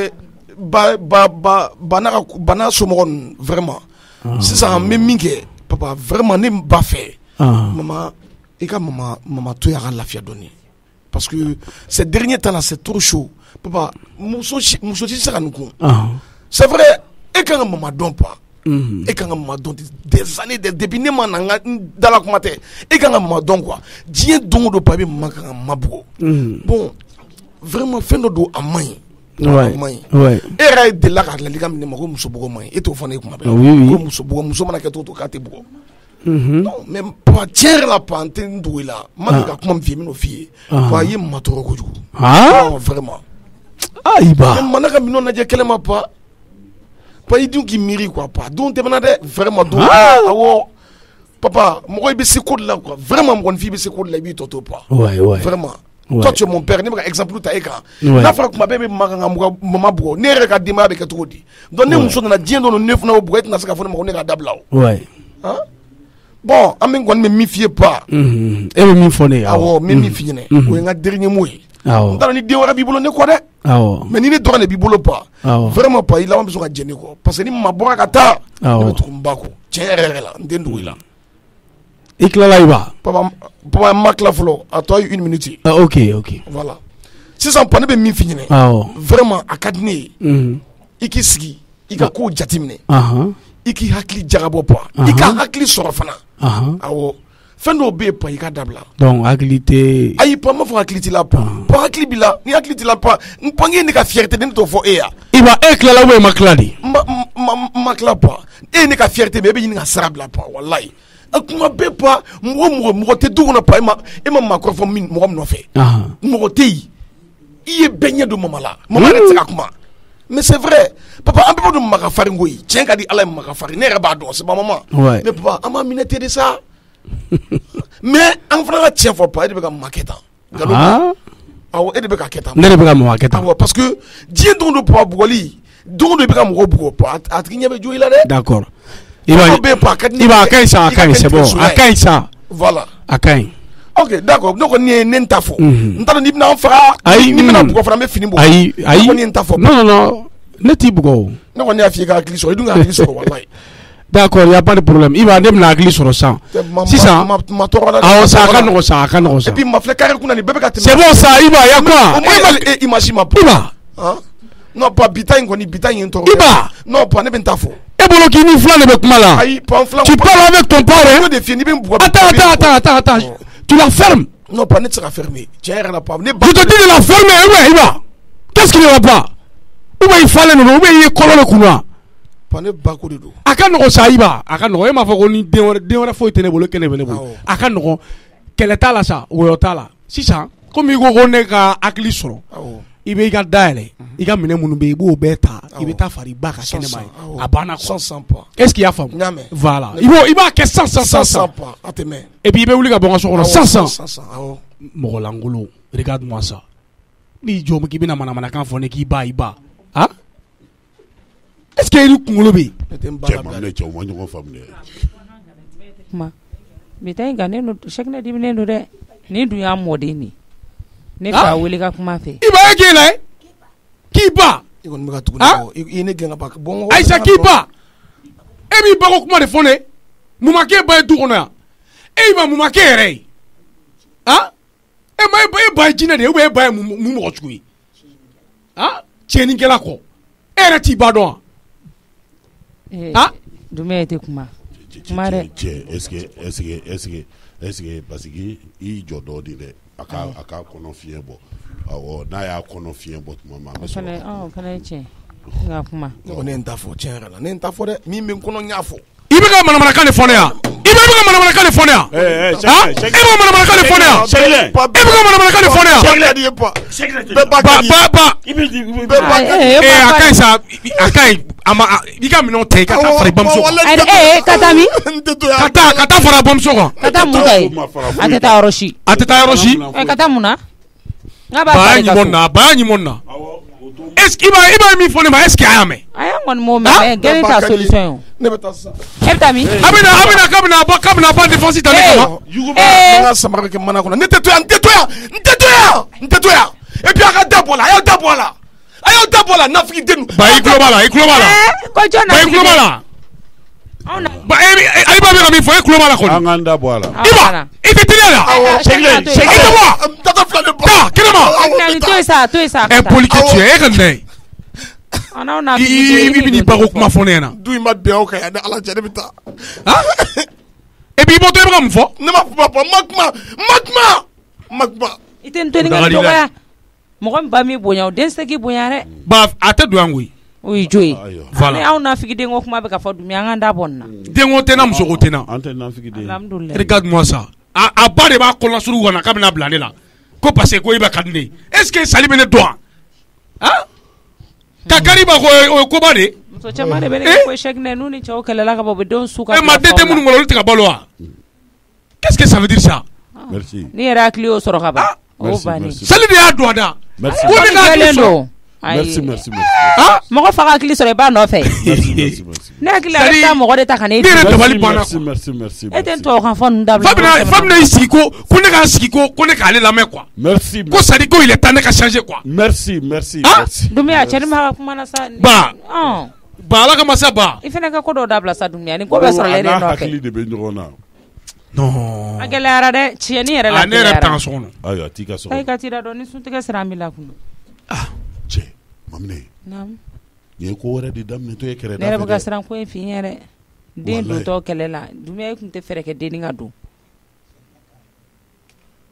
bana somoron vraiment c'est ça même minke papa vraiment ne ba fait maman et ka maman to ya la fia donner parce que ces derniers temps là c'est trop chaud papa muso ci ça nous c'est vrai et quand maman donne pas et quand maman donne des années depuis ne mananga dans la comate et quand maman donne quoi dien don do pas maman mabo bon vraiment fin do amay ouais era de la la ligam ne mako muso bogo may et to fane kuma be muso mana ke to kate bogo non mais pas tirer la pente ndouila malika kuma mfie mino fie pa ye matoro ko jugu vraiment Iba manaka mino na je kelema pa idu ki miri quoi pas donc te manade vraiment donc awo papa mo be se code là quoi vraiment mon fille be se code là bi toto pas ouais vraiment toi tu es mon père ne par exemple ta eka na fara kuma bebe manga mama bro ne reka dima be ka todi donc ne muso na dien don neuf na bro et na saka fona mo ne ka dablao ouais bon amen gon me mifie pas et me mi fone awo me mi fine ko nga dernier mot dans ni de wara bibolo ne ko de mais ni ne doit ne bibolo pas vraiment pas il a besoin de gêner quoi parce que ni ma boka kata ne tromba ko tiere la ndendu ila iklala Iba papa mak la flo à toi 1 minute OK voilà si ça pas ne be mi fine vraiment akadni iki sigi ika ko jatimne iki hakli jarabo pa ika hakli sorofana awo fɛn dɔw bɛ yen pa i ka dabila. donc hakili tɛ. ayi pa n b'a fɔ hakili t'i la pa hakili b'i la ni hakili t'i la pa n pange ne ka fierté ne t'o fɔ e ya. Iba e tilala ou e ma tila de. ma tila pa e ne ka fierté mais e bɛ ɲini ka sara bila pa walayi. a kuma bɛɛ pa mɔgɔ tɛ du kɔnɔ pa e ma makɔrɔ fɔ mɔgɔ min nɔfɛ. mɔgɔ tɛ yen i ye bɛɛ ɲɛ don mama la mama ne tɛ se ka kuma. mais c'est vrai papa an bɛɛ b'a dɔn maka farin ko ye tiɲɛ ka di ala ye maka farin ne yɛrɛ b'a dɔn c'est pas maman. mais papa an m'a minɛ ten de sa. mais an fana ka tiɲɛ fɔ pa e de bɛ ka makɛ tan. awɔ e de bɛ ka kɛ tan. ne de bɛ ka makɛ tan. awɔ parce que diɲɛ don pa bugɔli don i bɛ ka mɔgɔ bugɔ pa a tigi ɲɛ bɛ jo i la dɛ. d'accord. Iba a ka ɲi sa a ka ɲi c'est bon a ka ɲi sa. voilà a ka ɲi. ok d'accord ne kɔni ye ne ta fɔ. n t'a dɔn n'i bɛna n faga. ayi n'i bɛna bugɔ fana n bɛ fini bugɔ. ayi ne kɔni ye n ta fɔ. non ne t'i bugɔ o. ne kɔni y'a f'i ye ka hakili sɔrɔ i dun ka hakili sɔrɔ walayi. d'accord y a pas de problème Iba ne bɛna hakili sɔrɔ sisan. sisan awɔ sa a ka nɔgɔn sa a ka nɔgɔn sa. et puis ma filɛ carré kunna nin bɛɛ bɛ ka tɛmɛ. c'est bon ça Iba y'a quoi. image ma pa. Iba. non pas bita in kɔni bita in ye n tɔɔrɔ. Iba. non pas ne bɛ n ta fɔ. E bolo k'i ni filan de bɛ kuma la. ayi pan filan. tu parles avec ton père. Attends. Tu la fermes. Non, pas ne sera fermé. Tu as rien à pas. Je te dis de la fermer, ouais, Iba. Qu'est-ce qu'il ne va pas? Ou bien il fallait nous, ou bien il est colonne le couloir. Pas ne pas courir d'eau. A ka nɔgɔn sa Iba, a ka nɔgɔn. E m'a fɔ ko ni den wɛrɛ foyi tɛ ne bolo, kɛ ne bɛ ne bolo. A ka nɔgɔn. Kɛlɛ t'a la sa, wɔyɔ t'a la. Sisan, comme i ko ko ne ka hakili sɔrɔ. I bɛ i ka dayɛlɛ, i ka minɛn minnu bɛ yen i b'o bɛɛ ta, i bɛ taa fara i ba ka kɛnɛma ye. A banna quoi. Est-ce qu'il y a faamu? Voilà. I b'a kɛ 100 pas. A tɛmɛ. Et puis i bɛ wuli ka bɔ n ka so kɔnɔ 100. Mɔgɔ lankolon, regarde-moi ça. N'i jɔ k'i bɛna manamanakan fɔ ne k'i ba i ba. Ah? Est-ce que i ni kunkolo bɛ yen? Cɛ ma ne cɛw ma ɲɔgɔn faamu dɛ. Kuma bi ta in kan ne chaque ne diminen don dɛ. Ni dun y'a mɔden ni. Ne fa wele ka kuma fɛ. I ba ye k'i la k'i ba. I kɔni bɛ ka tugu ne kɔ. I ne gɛn ka ba. Ayisa k'i ba. E b'i ba ko kuma de fɔ ne. Mun ma k'e ba ye du kɔnɔ yan. E ma mun ma k'e yɛrɛ ye. Ah? E ma e ba ye jinɛ de ye ou bien e ba ye mun mɔgɔ jugu ye. Ah? Tiɲɛnikɛla kɔ. E yɛrɛ t'i ba dɔn wa? Ah? Dumɛ tɛ kuma. Kuma dɛ. Cɛ est-ce que parce que i jɔ dɔ de dɛ. A ka kɔnɔ fiɲɛ bɔ. Awɔ n'a y'a kɔnɔ fiɲɛ bɔ tuma min a bɛ sɔrɔ. Fana ye tiɲɛ. N ka kuma. Ne n ta fɔ tiɲɛ yɛrɛ la ne n ta fɔ dɛ min bɛ n kɔnɔ n y'a fɔ. I bɛ ka manamanakan de fɔ ne yan. I bɛ ka manamanakan de fɔ ne yan. E bɛ ka manamanakan de fɔ ne yan. E bɛ ka manamanakan de fɔ ne yan. Ba. A ka ɲi sa a ka ɲi i ka minɛnw ta i ka taa fara i bamuso kan. Ka taa min? Ka taa fara bamuso kan. Ka taa mun kɛ? A tɛ taa yɔrɔ si. A tɛ taa yɔrɔ si. Ka taa mun na? Ba ɲuman na. Est-ce que i b'a min fɔ ne ma est-ce que a y'a mɛn? A y'a kɔni m'o mɛn gɛrɛ ta solution ye. Ne bɛ taa sisan. E bɛ taa min? A bɛna k'a bɛ défense ta ne kama. N ka samara kɛ mana kɔnɔ ne tɛ to yan. Et puis a ka da bɔ a la. A y'aw da bɔ a la nafiki den. Ba i tulo b'a la. Ko jɔn na? Ba i tulo b'a la. Ba e b'a bɛ ka min fɔ e tulo b'a la kɔni. An k'an da bɔ a la. Iba i tɛ teliya la. Kɛnɛma. To ye sa. Impoliqué tu es e ka nin I bɛ n'i ba ko kuma fɔ ne ɲɛna. Du in ma bɛn aw kan yan ni ala cɛ ne bɛ taa. Et puis i bɔtɔ i bɛ ka mun fɔ? Ne ma kuma I tɛ n to nin ka dɔgɔya. Mɔgɔ min ba m'i bonya o den tɛ k'i bonya dɛ. Ba a tɛ don yan koyi. O ye jo ye. Voilà. Anw nafiki denko kuma bɛ ka fɔ dumi an k'an da bɔ nin na. Denko tɛ n na muso ko tɛ n na. An tɛ nafiki den. Alhamdulilayi. Regarde-moi ça. A ba de b'a kɔlɔn suru kɔnɔ k'a bɛna bila ne la. Ko parce que ko i bɛ ka di ne ye. Est-ce que sali bɛ ne dɔn wa? Ah? Ka kari ba ko o ye koba de. Muso caman de bɛ ne ko échec ne n'u ni cɛw kɛlɛla ka bɔ u bɛ denw su ka. E ma den tɛ minnu kɔnɔ olu tɛ ka balo wa? Qu'est-ce que ça veut dire ça? Merci. Ni yɛrɛ hakili y'o sɔrɔ ka ban. O bannen. Sali de y'a don a da. Merci. Ko ne ka hakili sɔrɔ. Merci. Ah? Mɔgɔ fa ka hakili sɔrɔ i b'a nɔfɛ. Ne hakili a bɛ taa mɔgɔ de ta ka ne. Ne yɛrɛ dabali banna. Merci. E tɛ n tubabu kan fɔ ninnu dabila. Fa bɛna i sigi ko ne k'a sigi ko ne k'ale lamɛn quoi. Merci. Ko ça dit ko il est temps ne ka changer quoi. Merci. Dumbuya cɛ ni ma ka kuma na sa. Ba ala ka masa ba. I fana ka ko dɔw dabila sa Dumbuya ni ko bɛɛ sɔrɔ e de nɔfɛ. N'a hakili de bɛ ɲɔgɔn na. Non. A gɛlɛyara dɛ tiɲɛni yɛrɛ la. Ne yɛrɛ bɛ taa so kɔnɔ. Ayiwa t'i ka so kɔnɔ. Ka t'i da dɔn ni suntigɛ sera an bɛ la kun. Cɛ Maminɛ. Nin ye ko wɛrɛ de daminɛ to ye kɛrɛda fɛ dɛ. Ne yɛrɛ bɛ ka siran ko in f'i ɲɛ dɛ. Den dontɔ kɛlɛ la Dumbuya e tun tɛ fɛɛrɛ kɛ denni ka don.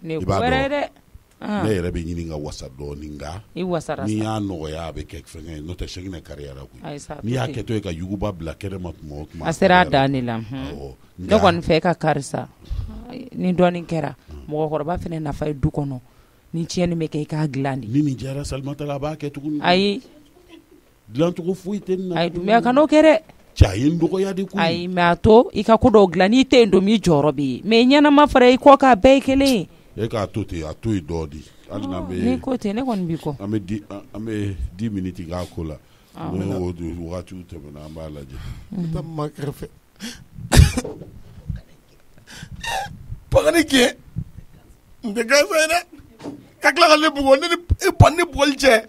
ne wɛrɛ ne yɛrɛ bɛ ɲini ka wasa dɔɔni nka n'i y'a nɔgɔya a bɛ kɛ fɛngɛ n'o tɛ Cheick ne kariyara koyi n'i y'a kɛtɔ ye ka yuguba bila kɛnɛ ma tuma o tuma a sera a dan de la ne kɔni fɛ ka karisa ni dɔɔni kɛra mɔgɔkɔrɔba fɛnɛ nafa ye du kɔnɔ ni tiɲɛni bɛ kɛ i k'a dilan de ni nin diyara Salimata la a b'a kɛ tuguni ayi dilancogo foyi tɛ nin na ayi Dunbiya kan'o kɛ dɛ cɛ a ye n dɔgɔya de koyi ayi mais a to i ka ko dɔw dilan n'i tɛ yen don min jɔyɔrɔ bɛ yen mais ɲɛnama fara i kɔ k'a bɛɛ ye kelen ye e k'a to ten a to yen dɔɔni hali n'an bɛ ni ko ten ne kɔni b'i kɔ an bɛ 10 minutes k'a ko la n'o wagatiw tɛmɛna an b'a lajɛ taa maa kɛrɛfɛ pagani kɛ n tɛ gansan ye dɛ ka tila ka ne bugɔ ne e ba ne bugɔli cɛ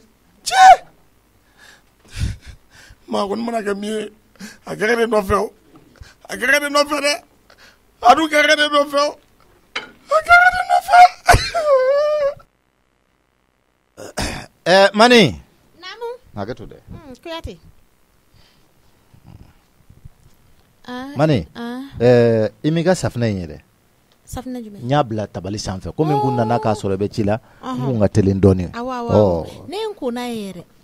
maa kɔni mana kɛ min ye a kɛra de nɔfɛ o a kɛra de nɔfɛ dɛ a dun kɛra de nɔfɛ o a kɛra de nɔfɛ Mani Namu hakɛ to dɛ Kuyate Mani i m'i ka safinɛ in ye dɛ safinɛ jumɛn n y'a bila tabali sanfɛ komi n kun nana k'a sɔrɔ i bɛ ci la n kun ka teli dɔɔni ne n ko n'a ye yɛrɛ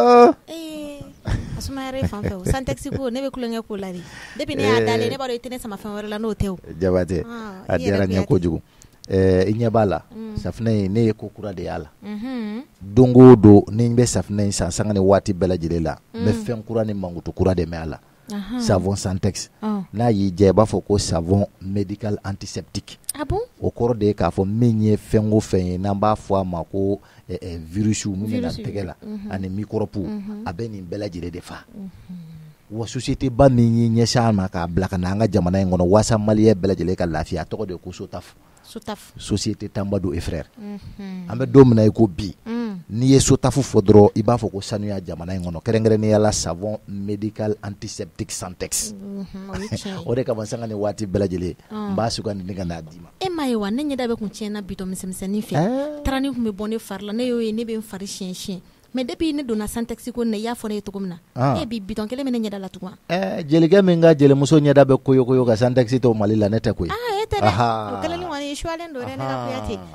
a sumayara i fan fɛ o Santex ko ne bɛ kulonkɛ ko la de depuis ne y'a dalen ne b'a dɔn i tɛ ne sama fɛn wɛrɛ la n'o tɛ o Jabate a diyara n ye kojugu i ɲɛ b'a la safinɛ in ne ye ko kura de y'a la don o don ni n bɛ safinɛ in san sanga ni waati bɛɛ lajɛlen la n bɛ fɛn kura ni mankutu kura de mɛn a la savon Santex n'a y'i diya i b'a fɔ ko savon médical antiseptique o kɔrɔ de ye k'a fɔ min ye fɛn o fɛn ye n'an b'a fɔ a ma ko virusiw min bɛna tɛgɛ la ani microbe a bɛ nin bɛɛ lajɛlen de fa wa société ba min y'i ɲɛsin a ma k'a bila ka na an ka jamana in kɔnɔ walasa maliyɛn bɛɛ lajɛlen ka lafiya a tɔgɔ de ye ko SOTAF société Tambadou et frères an bɛ don min na i ko bi n'i ye SOTAF fɔ dɔrɔn i b'a fɔ ko sanuya jamana in kɔnɔ kɛrɛnkɛrɛnnenya la savon médical antiseptique Santex o de kama sanga ni waati bɛɛ lajɛlen n b'a sugandi ka n'a d'i ma e m'a ye wa ne ɲɛda bɛ kun tiɲɛna bitɔn misɛnmisɛnnin fɛ tarani kun bɛ bɔ ne fari la ne y'o ye ne bɛ n fari siɲɛ mais depuis ne donna Santex ko ne y'a fɔ ne ye cogo min na e bi bitɔn kelen bɛ ne ɲɛda la tugun jelikɛ min ka jelimuso ɲɛda bɛ koyo ka Santex to Mali la ne tɛ koyi e tɛ dɛ o kelen ni kɔni i suwalen don dɛ ne ka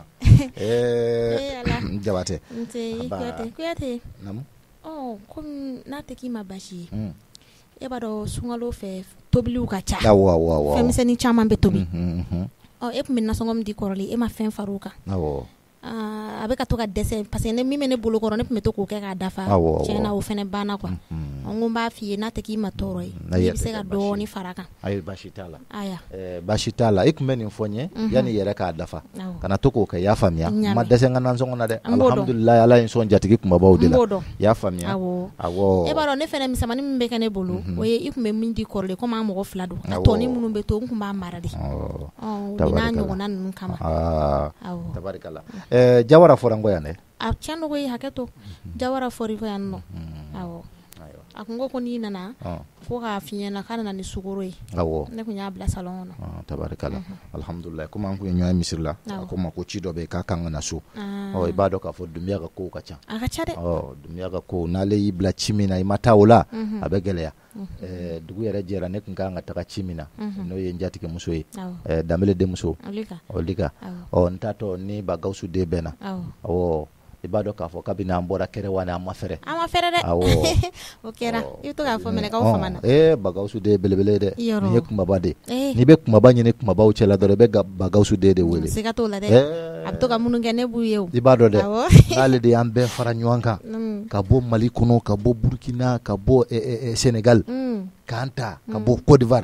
Kuyate Jabate Kuyate komi n'a tɛ k'i ma baasi ye e b'a dɔn sunkalo fɛ tobiliw ka ca fɛnmisɛnnin caman bɛ tobi e tun bɛ nasɔngɔ min di kɔrɔlen e ma fɛn far'o kan a bɛ ka to ka dɛsɛ parce que min bɛ ne bolo kɔrɔ ne tun bɛ to k'o kɛ k'a dafa tiɲɛna o fɛnɛ banna quoi n ko n b'a f'i ye n'a tɛ k'i ma tɔɔrɔ ye i bɛ se ka dɔɔni fara kan ayi baasi t'a la baasi t'a la i tun bɛ nin fɔ n ye yanni yɛrɛ k'a dafa kana to k'o kɛ i y'a faamuya n ma dɛsɛ n ka nasɔngɔ na dɛ alhamdulilayi ala ye n sɔn jatigi kumabaw de la i y'a faamuya e b'a dɔn ne fɛnɛ misɛnmanin min bɛ kɛ ne bolo o ye i tun bɛ min di kɔrɔlen komi an mɔgɔ 2 don a tɔni minnu bɛ to n tun b'a mara de n'a ɲɔgɔnna ninnu kama tabarikala Jawara fɔra n kɔ yan dɛ a tiɲɛ dɔgɔ ye hakɛ to Jawara fɔra i kɔ yan nɔ a kun ko n'i nana ko k'a f'i ɲɛna k'a nana ni sukoro ye ne kun y'a bila salon kɔnɔ tabarikala alhamdulilayi komi an kun ye ɲɔgɔn misiri la a ko n ma ko ci dɔ bɛ yen k'a kan ka na so i b'a dɔn k'a fɔ Dunbiya ka kow ka ca a ka ca dɛ Dunbiya ka kow n'ale y'i bila ci min na i ma taa o la a bɛ gɛlɛya dugu yɛrɛ jɛra ne kun kan ka taga ci min na n'o ye n jatigimuso ye Danbele denmuso Olika n t'a tɔ ni ba Gawusu den bɛɛ na i b'a dɔn k'a fɔ kabini an bɔra Kɛrɛwani an ma fɛrɛ dɛ o kɛra i bɛ to k'a fɔ mɛnɛkaw fama na ba Gawusu den belebele dɛ nin ye kumaba de n'i bɛ kumaba ɲini kumabaw cɛla dɔrɔn i bɛ ba Gawusu den de wele siga t'o la dɛ a bɛ to ka minnu kɛ ne b'u ye o i b'a dɔn dɛ n'ale de y'an bɛɛ fara ɲɔgɔn kan ka bɔ Mali kɔnɔ ka bɔ Burkina ka bɔ Sénégal k'an ta ka bɔ Côte d'Ivoire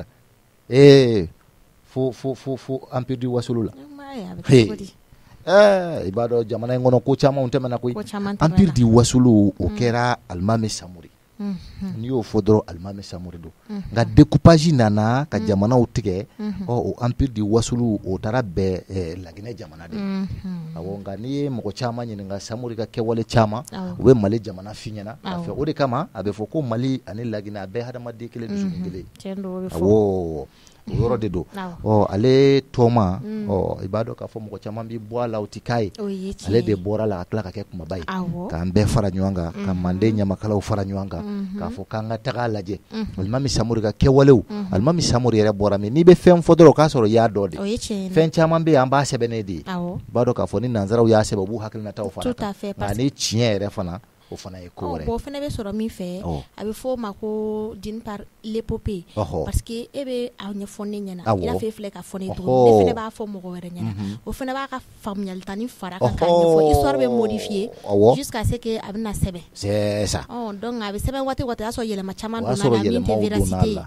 fo empire du Wasolo la i b'a dɔn jamana in kɔnɔ ko camanw tɛmɛna koyi empire du Wasolo o kɛra Alimami Samori n'i y'o fɔ dɔrɔn Alimami Samori don nka découpage nana ka jamanaw tigɛ o empire du Wasolo o taara bɛn Laginɛ jamana de nka n'i ye mɔgɔ caman ɲininka Samori ka kɛwale caman u bɛ Mali jamana f'i ɲɛna a fɛ o de kama a bɛ fɔ ko Mali ani Laginɛ a bɛɛ hadamaden kelen dusukun kelen yɔrɔ de do ale tɔma i b'a dɔn k'a fɔ mɔgɔ caman bi bɔ a la o ti k'a ye ale de bɔra la ka tila ka kɛ kumaba ye k'an bɛɛ fara ɲɔgɔn kan ka Manden ɲamakalaw fara ɲɔgɔn kan k'a fɔ k'an ka taga lajɛ Alimami Samori ka kɛwalew Alimami Samori yɛrɛ bɔra min n'i bɛ fɛn fɔ dɔrɔn o k'a sɔrɔ i y'a dɔn de fɛn caman bɛ yen an b'a sɛbɛnnen de ye i b'a dɔn k'a fɔ ni nanzaraw y'a sɛbɛn u b'u hakilinataw fara kan nka ni tiɲɛ yɛrɛ fana o fana ye ko wɛrɛ bon fana bɛ sɔrɔ min fɛ a bɛ fɔ o ma ko d'une part l'épopée parce que e bɛ a ɲɛfɔ ne ɲɛna i n'a fɔ e filɛ ka fɔ ne cogo ne fana b'a fɔ mɔgɔ wɛrɛ ɲɛna o fana b'a ka faamuyali ta ni fara kan k'a ɲɛfɔ histoire bɛ modifier jusqu'à ce que a bɛna sɛbɛn c'est ça donc a bɛ sɛbɛn waati o waati o y'a sɔrɔ yɛlɛma caman donna la min tɛ véracité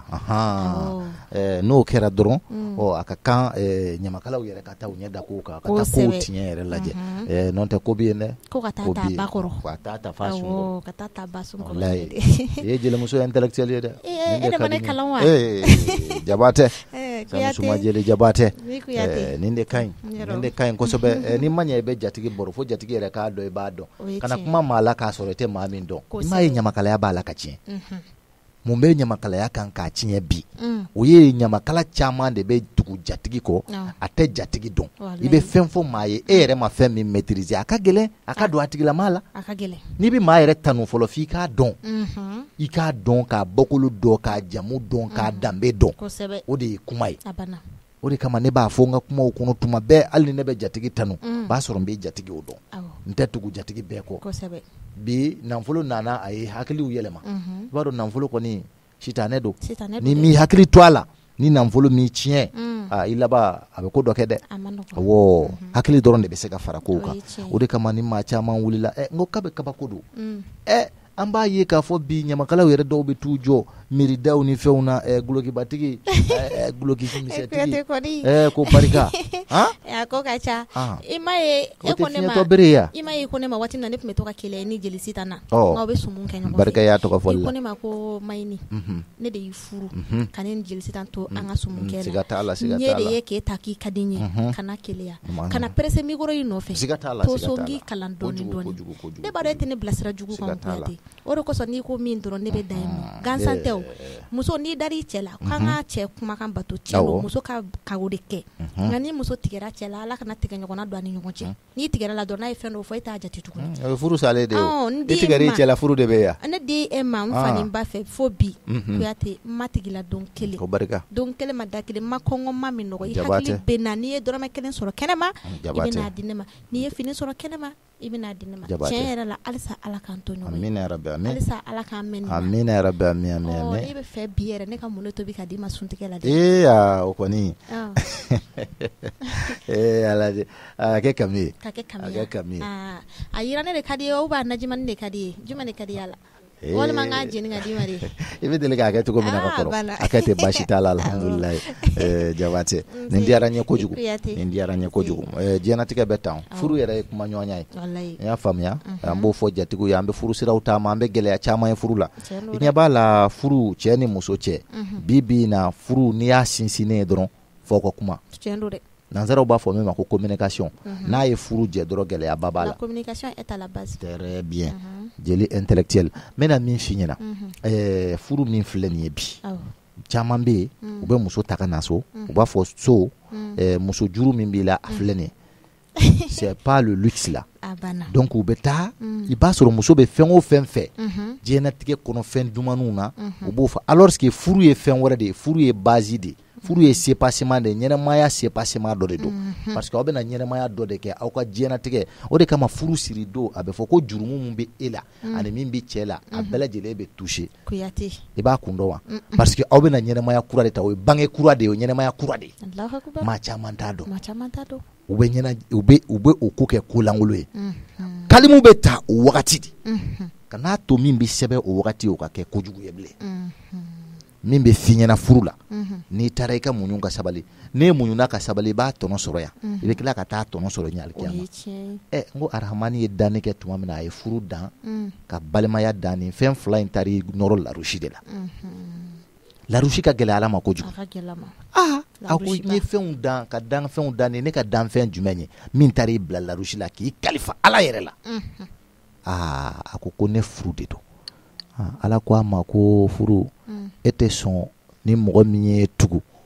ye n'o kɛra dɔrɔn a ka kan ɲamakalaw yɛrɛ ka taa u ɲɛ da kow kan ka taa kow tiɲɛ yɛrɛ lajɛ n'o tɛ ko bɛ yen dɛ ko ka taa ta ba kɔrɔ ka taa ta fa ka taa ta ba sun kɔrɔ ye jelimuso intellectuel ye dɛ e de ma ne kalan wa Jabatɛ Samusuma jeli Jabatɛ nin de kaɲi kosɛbɛ ni ma ɲɛ i bɛ jatigi baro fo jatigi yɛrɛ k'a dɔn i b'a dɔn kana kuma maa la k'a sɔrɔ i tɛ maa min dɔn i m'a ye ɲamakalaya b'a la ka tiɲɛ mun bɛ ɲamakalaya kan k'a tiɲɛ bi o ye ɲamakala caman de bɛ tugu jatigi kɔ a tɛ jatigi dɔn i bɛ fɛn fɔ maa ye e yɛrɛ ma fɛn min maîtriser a ka gɛlɛn a ka don a tigilama la n'i bɛ maa yɛrɛ tanu fɔlɔ f'i k'a dɔn i k'a dɔn k'a bɔkolo dɔn k'a jamu dɔn k'a danbe dɔn o de ye kuma ye o de kama ne b'a fɔ n ka kumaw kɔnɔ tuma bɛɛ hali ni ne bɛ jatigi tanu b'a sɔrɔ n bɛ jatigi o dɔn n tɛ tugu jatigi bɛɛ kɔ bi nafolo nana a ye hakiliw yɛlɛma i b'a dɔn nafolo kɔni sitanɛ don ni m'i hakili to a la ni nafolo m'i tiɲɛ i laban a bɛ ko dɔ kɛ dɛ awɔ hakili dɔrɔn de bɛ se ka fara kow kan o de kama ni maa caman wulila n ko k'a bɛ kabako don an b'a ye k'a fɔ bi ɲamakalaw yɛrɛ dɔw bɛ t'u jɔ miiridaw ni fɛnw na gulokibatigi gulokimisɛntigi ko barika a ko ka ca i ma ye e ko ne ma i ma ye ko ne ma waati min na ne tun bɛ to ka kɛlɛ ni jeli sitan na n'aw bɛ sumun kɛ ɲɔgɔn fɛ barika y'a tɔgɔ fɔli la i ko ne ma ko Mayini ne de y'i furu ka ne ni jeli sitan to an ka sumun kɛ la n ye de ye k'e ta k'i ka di n ye kana keleya kana presse micro yi nɔfɛ to songi kalan dɔɔni dɔɔni ne b'a dɔn e tɛ ne bilasira jugu kan Kuyate o de kosɔn n'i ko min dɔrɔn ne bɛ da yen nɔ gansan tɛ o muso n'i dar'i cɛ la k'an ka cɛ kumakan bato cɛ lo muso ka o de kɛ nka ni muso tigɛra cɛ la Ala kana tigɛ ɲɔgɔnna don a ni ɲɔgɔn cɛ n'i tigɛra la dɔrɔn n'a ye fɛn dɔw fɔ e t'a jate tuguni a bɛ furu salen de o e tigɛr'i cɛ la furu de bɛ yan ne di e ma n fa ni n ba fɛ fo bi Kuyate n ma tigila don kelen don kelen ma da kelen ma kɔngɔ ma min nɔgɔ i hakili bɛ na n'i ye dɔrɔmɛ kelen sɔrɔ kɛnɛma i bɛ n'a di ne ma n'i ye fini sɔrɔ kɛnɛma i bɛ n'a di ne ma tiɲɛ yɛrɛ la halisa Ala k'an to ɲɔgɔn ye halisa Ala k'an mɛn amina ya rabbi amina e bɛ fɛ bi yɛrɛ ne ka mun tobi ka di ma suntigɛ la o kɔni Alaji a kɛ kami a yira ne de ka di ye ou b'a najimani de ka di ye jumɛn de ka di ala walima n k'a jeni ka di ma de i bɛ deli k'a kɛ cogo min na ka kɔrɔ a kɛ tɛ baasi t'a la alhamdulilayi Jabate nin diyara n ye kojugu diɲɛnatigɛ bɛ tan furu yɛrɛ ye kuma ɲɔgɔnya ye n y'a faamuya an b'o fɔ jatigiw ye an bɛ furu siraw taama an bɛ gɛlɛya caman ye furu la i ɲɛ b'a la furu cɛ ni muso cɛ bi na furu n'i y'a sinsinnen ye dɔrɔn fɔ ka kuma nanzaraw b'a fɔ min ma ko communication n'a ye furu jɛ dɔrɔn gɛlɛyaba b'a la communication est à la base très bien jeli intellectuel n bɛna min f'i ɲɛna furu min filɛ nin ye bi caman bɛ yen u bɛ muso ta ka na so u b'a fɔ so muso juru min b'i la a filɛ nin ye c'est pas le luxe là donc u bɛ taa i b'a sɔrɔ muso bɛ fɛn o fɛn fɛ diɲɛnatigɛ kɔnɔ fɛn dumaniw na u b'o fɔ alors que furu ye fɛn wɛrɛ de ye furu ye base de ye furu ye sépassement de ɲɛnɛmaya sépassement dɔ de don parce que aw bɛna ɲɛnɛmaya dɔ de kɛ aw ka diɲɛnatigɛ o de kama furu siri don a bɛ fɔ ko jurumu min bɛ e la ani min bɛ cɛ la a bɛɛ lajɛlen bɛ toucher i b'a kun dɔn wa parce que aw bɛna ɲɛnɛmaya kura de ta o ye bange kura de ye o ɲɛnɛmaya kura de ye maa caman t'a dɔn u bɛ o ko kɛ kolangolo ye kalimu bɛ ta o wagati de ka n'a to min bɛ sɛbɛn o wagati o ka kɛ kojugu ye bilen min bɛ fi ɲɛna furu la n'i taara i ka muɲu ka sabali n'e muɲuna ka sabali i b'a tɔnɔ sɔrɔ yan i bɛ tila ka taa tɔnɔ sɔrɔ ɲɛ alikiyama n ko arahamani ye danni kɛ tuma min na a ye furu dan ka balimaya dan nin fɛn fila in taara i nɔrɔ larusi de la larusi ka gɛlɛ Ala ma kojugu a ko n ye fɛnw dan ka danfɛnw dan ne ka danfɛn jumɛn ye min taara i bila larusi la k'i kalifa Ala yɛrɛ la a ko ne furu de don Ala ko a ma ko furu e tɛ sɔn ni mɔgɔ min ye tugu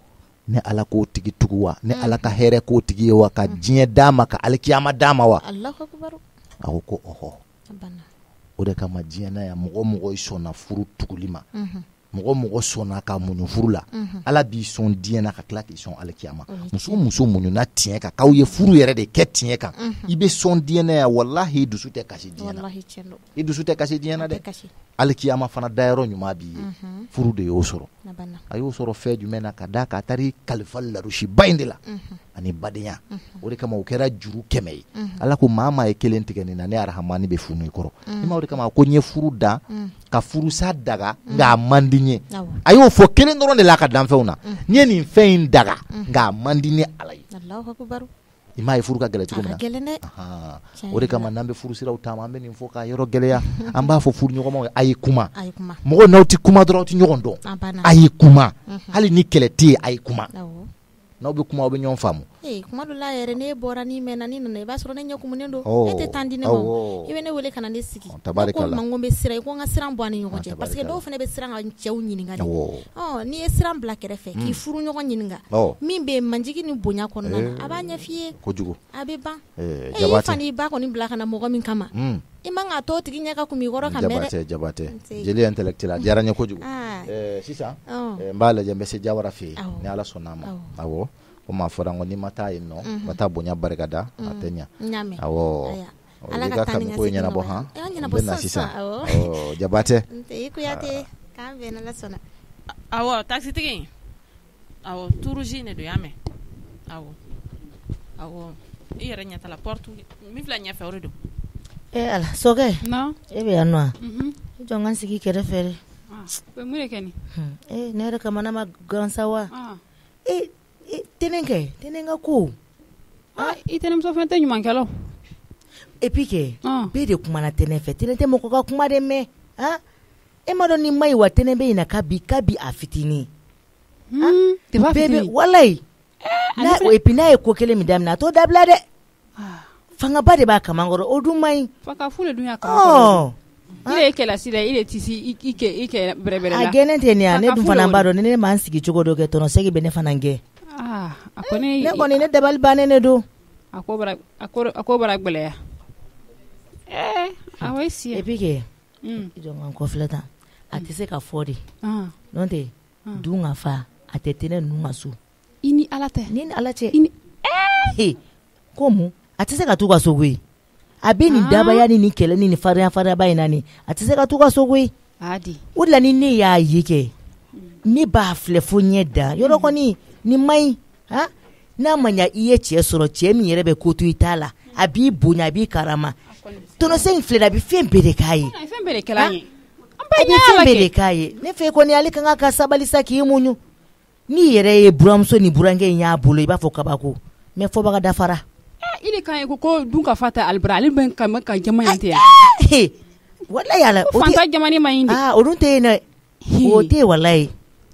ne ala ko tigi tuguwa ne ala ka here ko tigi wa ka diɲɛ dama ka alikiyama dama wa Allahu akbar ako ko oho o de kama diɲɛ na ya mɔgɔ sɔnna furu tuguli ma mɔgɔ sɔnna ka muɲu furu la ala b'i sɔn diɲɛ na ka tila k'i sɔn alikiyama muso muɲuna tiɲɛ kan k'aw ye furu yɛrɛ de kɛ tiɲɛ kan i bɛ sɔn diɲɛ na ya wallahi i dusu tɛ kasi diɲɛ na i dusu tɛ kasi diɲɛ na dɛ alikiyama fana dayɔrɔ ɲuman b'i ye furu de y'o sɔrɔ a y'o sɔrɔ fɛn jumɛn na ka da ka taari kalifa larusiba in de la ani badenya o de kama o kɛra juru 100 ye ala ko maa ye kelen tigɛ nin na ne arahamani bɛ funu i kɔrɔ i ma o de kama ko n ye furu da ka furusa daga nka a man di n ye a y'o fɔ kelen dɔrɔn de la ka danfɛnw na n ye nin fɛn in daga nka a man di ni ala ye i m'a ye furu ka gɛlɛ cogo min na o de kama n'an bɛ furu siraw taama an bɛ nin fɔ k'a yɔrɔ gɛlɛya an b'a fɔ furu ɲɔgɔnmaw ye a ye kuma mɔgɔ n'aw tɛ kuma dɔrɔn aw tɛ ɲɔgɔn dɔn a ye kuma hali ni kɛlɛ tɛ yen a ye kuma n'aw bɛ kuma aw bɛ ɲɔgɔn faamu kuma dɔ la yɛrɛ ne bɔra ni mɛnna ni nana i b'a sɔrɔ ne ɲɛ kumunen don e tɛ tan di ne ma i bɛ ne wele ka na ne sigi ko mango bɛ siran i ko n ka siran bɔ an ni ɲɔgɔn cɛ parce que dɔw fana bɛ siran ka cɛw ɲininka de n'i ye siran bila kɛrɛfɛ k'i furu ɲɔgɔn ɲininka min bɛ manjigi ni bonya kɔnɔna na a b'a ɲɛ f'i ye kojugu a bɛ ban i fa n'i ba kɔni bila ka na mɔgɔ min kama i man ka tɔ tigi ɲɛ ka kun i kɔrɔ ka mɛn dɛ Jabatɛ jeli intellectuel a diyara n ye kojugu sisan n b'a lajɛ n bɛ se Jawara fɛ yen ni ala sɔnna a ma awɔ ko maa fɔra n ko n'i ma taa yen nɔ ma taa bonya barika da a tɛ ɲa awɔ i ka kami ko ye ɲɛnabɔ han n bɛ na sisan Jabatɛ i Kuyate k'an bɛn n'ala sɔnna awɔ taxitigi awɔ turuji ne don y'a mɛn awɔ i yɛrɛ ɲɛtala porte min filɛ ɲɛfɛ o de don ala sɔkɛ e bɛ yan nɔ wa i jɔ n ka n sigi kɛrɛfɛ de mun de kɛ nin ne yɛrɛ kamana ma gansa wa tɛnɛn ka ko i tɛnɛmuso fɛn tɛ ɲumankɛlaw et puis kɛ bɛɛ de kumana tɛnɛn fɛ tɛnɛn tɛ mɔgɔ ka kuma de mɛn e ma dɔn ni ma ɲi wa tɛnɛn bɛ ɲina kabi a fitinin walayi et puis n'a ye ko kelen min daminɛ a t'o dabila dɛ fangaba de b'a kaman kɔrɔ o dun man ɲi fanga fu de dun y'a kaman kɔrɔ i ye kɛlɛsi la i de tɛ se i kɛ bɛrɛbɛrɛ la a gɛnɛ tɛ nin ya ne dun fana b'a dɔn ni ne m'an sigi cogo dɔ kɛ tɔnɔsegi bɛ ne fana gɛn a kɔni ne kɔni ne dabali bannen de don a ko bara gbɛlɛya awɔ i si et puis kɛ jɔn ka n kɔfilɛ tan a tɛ se ka fɔ de n'o tɛ dun ka fa a tɛ tɛnɛ ninnu ka so i ni ala tɛ ni ala cɛ ko mun a tɛ se ka t'u ka so koyi a bɛ nin dabaya ni nin kɛlɛ ni nin fariyaba in na nin a tɛ se ka t'u ka so koyi o de la ni ne y'a ye kɛ ne b'a filɛ fo ɲɛ da yɔrɔ kɔni ni ma ɲi n'a ma ɲa i ye cɛ sɔrɔ cɛ min yɛrɛ bɛ ko to i t'a la a b'i bonya a b'i karama tɔnɔsɛn filɛ a bɛ fɛn bɛɛ de k'a ye a bɛ fɛn bɛɛ de k'a ye ne fɛ kɔni ale kan ka sabali sa k'i muɲu n'i yɛrɛ ye buramuso ni burankɛ in y'a bolo i b'a fɔ kabako mɛ fɔbaga dafara i de kan ye ko dun ka fa tɛ alibara ale bɛ ka jama yan tɛ yan walayi ala o fanta jamani ma ɲi de o dun tɛ yen dɛ o tɛ yen walayi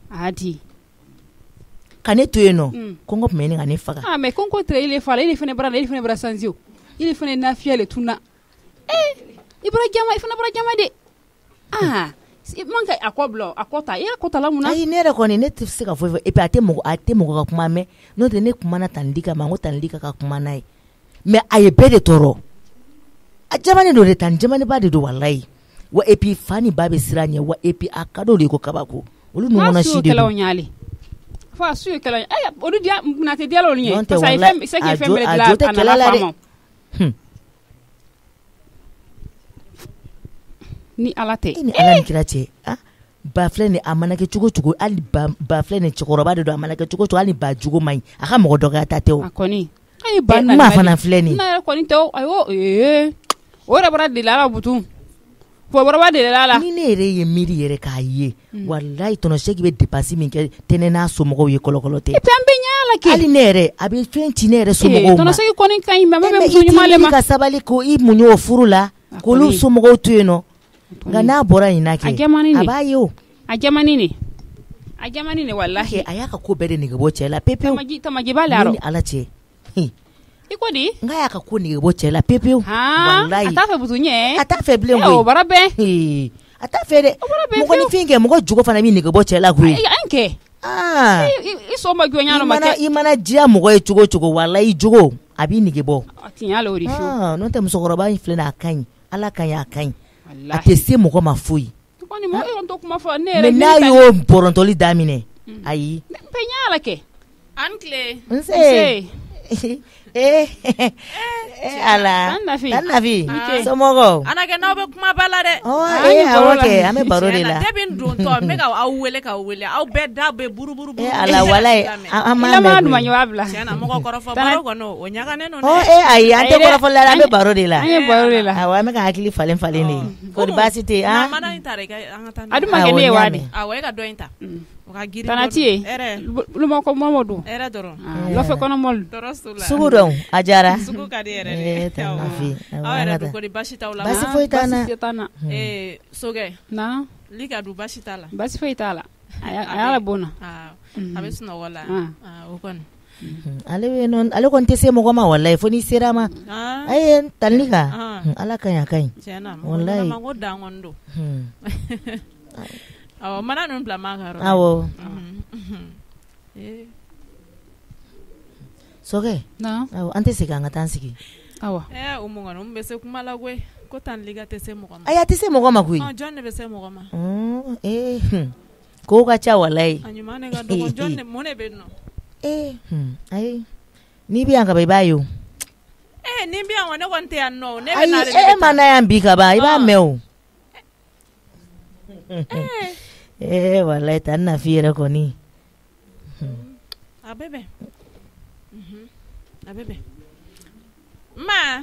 ka ne to yen nɔ kɔngɔ tun bɛ ɲini ka ne faga mɛ kɔngɔ tɛ ile fa la ile fana bara sanziyo ile fana nafiya le tunna i fana bara jama de i man ka a kɔ bila a kɔ ta i y'a kɔ ta la mun na ayi ne yɛrɛ kɔni ne tɛ se ka foyi fɔ et puis a tɛ mɔgɔ ka kuma mɛn n'o tɛ ne kumana Tani ka ma n ko Tani ka kuma n'a ye mais a ye bɛɛ de tɔɔrɔ a jamani do de Tani jamani ba de do walayi wa et puis fa ni ba bɛ siran ɲɛ wa et puis a ka d'o de ko kabako olu ɲɔgɔnna si de do fo a su ye kɛlɛ olu na tɛ diya olu ɲɛ parce que a ye fɛn bɛɛ dilan a nana faama ni ala tɛ ni ala ni kira cɛ ba filɛ ni a mana kɛ cogo cogo hali ba filɛ ni cɛkɔrɔba de don a mana kɛ cogo cogo hali ba jugu man ɲi a ka mɔgɔ dɔgɔya ta tɛ o a kɔni a ye ba ma fana filɛ ni n'a yɛrɛ kɔni tɛ o ayiwa o yɛrɛ bɔra de la ala butu fɔbɔrɔba de la ni ne yɛrɛ ye miiri yɛrɛ k'a ye walayi tɔnɔsɛki bɛ dépense min kɛ tɛnɛ n'a somɔgɔw ye kɔlɔkɔlɔ tɛ et puis an bɛ ɲɛ ala kɛ hali ne yɛrɛ a bɛ fɛn ci ne yɛrɛ somɔgɔw ma tɔnɔsɛki kɔni ka ɲi mɛ bɛ muso ɲuman le ma ka sabali ko i muɲu o furu la k'olu somɔgɔw to yen nɔ nka n'a bɔra yen na kɛ a b'a ye o a jamani ne walahi a y'a ka ko bɛɛ de nege bɔ cɛ la pepewu tamaji b'a la ni ala cɛ i ko di n k'a y'a ka ko nege bɔ cɛ la pepewu walayi a t'a fɛ butu ɲɛ a t'a fɛ bilen koyi o bara bɛɛ a t'a fɛ dɛ mɔgɔninfin kɛ mɔgɔ jogo fana b'i nege bɔ cɛ la koyi an kɛ i so ma gyonya no make I mana dia mɔgɔ ye cogo cogo wallahi jogo a b'i nege bɔ tiɲɛ la o de fio n'o tɛ musokɔrɔba in filɛ nin a ka ɲi ala ka ɲi a ka ɲi a tɛ se mɔgɔ ma foyi mais n'a y'o bɔrɔntɔli daminɛ ayi peɲa ala kɛ an tile nse ala Tannafi somɔgɔw ana kɛ n'aw bɛ kuma ba la dɛ awɔ kɛ an bɛ baro de la debi n don tɔ n bɛ ka aw wele aw bɛɛ da bɛ buruburu ala walayi an m'a mɛn duma ɲɔgɔn bila tiɲɛna mɔgɔ kɔrɔfɔ baro kɔnɔ o ɲaganen don dɛ ayi an tɛ kɔrɔfɔli la an bɛ baro de la an ye baro de la awɔ an bɛ ka hakili falen falen de kɔni baasi tɛ yen mana in taara an ka taa a dun ma kɛ ne ye wa de awɔ e ka dɔ in ta Tanati ye Lumako Mamadou dɔrɔn lɔfɛ kɔnɔmɔli sugu dɔn a jara sugu ka di yɛrɛ Tannafi aw yɛrɛ dun kɔni baasi t'aw la baasi foyi t'an na sokɛ na Lika dun baasi t'a la baasi foyi t'a la a y'a bon na a bɛ sunɔgɔ la o kɔni ale kɔni tɛ se mɔgɔ ma wallahi fo n'i sera ma ayi Tanlika ala ka ɲi a ka ɲi tiɲɛna wallahi ma ko dan kɔni don awɔ mana ninnu bila maa ka yɔrɔ awɔ sokɛ awɔ an tɛ segin an ka taa an sigi awɔ o mun kɔni mun bɛ se kuma la koyi ko Tanlika tɛ se mɔgɔ ma ayi a tɛ se mɔgɔ ma koyi jɔn de bɛ se mɔgɔ ma kow ka ca wallahi a ɲuman ne ka dɔgɔ jɔn de mun de bɛ yen nɔ ayi n'i bɛ yan ka ban i b'a ye o ni bɛ yan wa ne kɔni tɛ yan nɔ ne bɛ ayi na de bɛ ma na yan bi ka ban i b'a mɛn o wallahi Tannafi yɛrɛ kɔni a bɛ bɛn a bɛ bɛn ma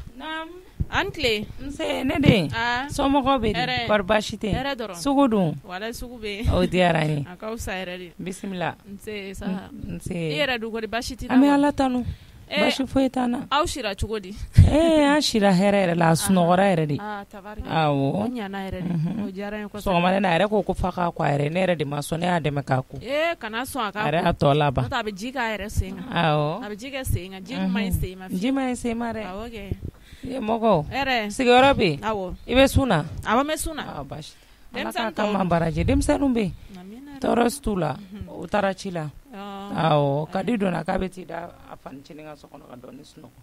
an tile nse ne den somɔgɔw bɛ di kɔri baasi tɛ sugu dun wala sugu bɛ o diyara n ye a k'aw sa yɛrɛ de bisimila nse sa nse i yɛrɛ dun kɔni baasi tɛ an bɛ ala tanu baasi foyi t'an na aw sira cogo di an sira hɛrɛ yɛrɛ la a sunɔgɔra yɛrɛ de awɔ o ɲana yɛrɛ de o diyara n ye kosɛbɛ sɔgɔmada in na a yɛrɛ ko f'a k'a ko a yɛrɛ ne yɛrɛ de ma sɔn ne y'a dɛmɛ k'a ko kana sɔn a k'a ko a yɛrɛ y'a tɔ laban n'o tɛ a bɛ ji k'a yɛrɛ sen kan awɔ a bɛ ji kɛ sen kan ji ma ɲi sen ma ji ma ɲi sen ma dɛ awɔ kɛ mɔgɔw sigiyɔrɔ bɛ yen awɔ i bɛ sun na awɔ n bɛ sun na baasi ala k'a ka ma baraji denmisɛnninw bɛ yen tɔɔrɔ si t'u la u taara ci la awɔ kadi donna k'a bɛ t'i da a fanicinin ka so kɔnɔ ka dɔɔni sunɔgɔ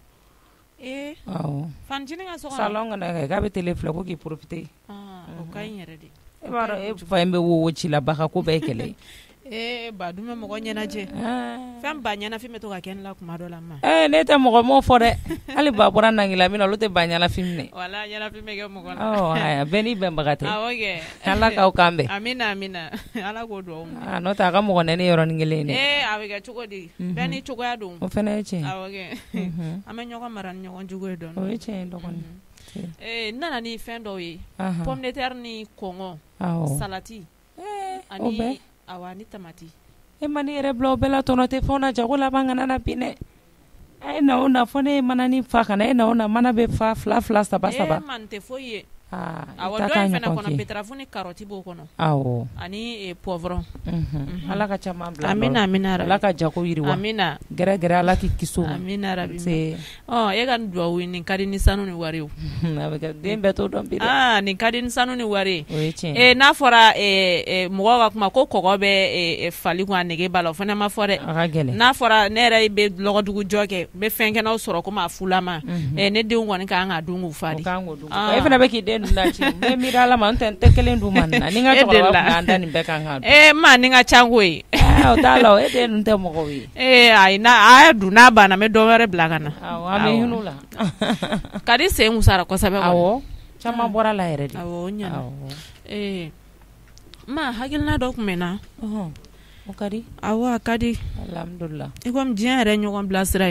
awɔ fanicinin ka so kɔnɔ salon kɔnɔ kɛ k'a bɛ tele filɛ ko k'i profiter o ka ɲi yɛrɛ de e b'a dɔn e fa in bɛ wo ci la ba ka ko bɛɛ ye kɛlɛ ba dun bɛ mɔgɔ ɲɛnajɛ fɛn ba ɲɛnafin bɛ to ka kɛ ne la kuma dɔ la ma ne tɛ mɔgɔ m'o fɔ dɛ hali ba bɔra nangila min na olu tɛ ba ɲɛnafin minɛ wala ɲɛnafin bɛ kɛ mɔgɔ la bɛɛ n'i bɛnbaga tɛ awɔ kɛ ala k'aw kan bɛn amina ala k'o dugawu ma n'o tɛ a ka mɔgɔ nɛni yɔrɔnin kelen dɛ a bɛ kɛ cogo di bɛɛ ni cogoya don o fana ye tiɲɛ awɔ kɛ an bɛ ɲɔgɔn mara ni ɲɔgɔn jugu ye dɔɔnin o ye tiɲɛ ye dɔgɔnin n nana ni fɛn dɔw ye pomme de terre ni kɔngɔ salati ani awa ni tamati e ma ne yɛrɛ bila o bɛɛ la tɔnɔ tɛ fɛnw na jago laban kana na bin dɛ a ye na o na fɔ ne ye mana ni fa kana e na o na mana bɛ fa fila saba man tɛ foyi ye awɔ dɔ in fɛnɛ kɔnɔ betarafu ni karɔti b'o kɔnɔ awɔ ani poivron ala ka caman bila amina ala ka jago yiriwa amina gɛrɛ ala k'i kisi o ma amina rabi e ka nin duwawu nin ka di ni sanu ni wari o a bɛ kɛ den bɛɛ t'o dɔn bi dɛ nin ka di ni sanu ni wari o ye tiɲɛ n'a fɔra mɔgɔw ka kuma ko kɔgɔ bɛ fali kun a nege b'a la o fana ma fɔ dɛ a ka gɛlɛn n'a fɔra ne yɛrɛ bɛ lɔgɔdugu jɔ kɛ n bɛ fɛnkɛnɛw sɔrɔ komi a fulama ne denw kɔni kan ka dun k'u fa di e fana bɛ k'i den dun da ci n miiri ala ma n tɛ kelen dun ma nin na ni n ka cɛkɔrɔba kun b'an da nin bɛɛ kan ka dun ma ni n ka ca koyi o t'a la e den dun tɛ mɔgɔw ye ayi a dun n'a banna n bɛ dɔ wɛrɛ bila ka na an bɛ hinɛ la ka di sen musara kosɛbɛ awɔ caman bɔra la yɛrɛ de awɔ o ɲana ma hakilina dɔ tun bɛ na o ka di awɔ a ka di alhamdulila i komi diɲɛ yɛrɛ ɲɔgɔn bilasira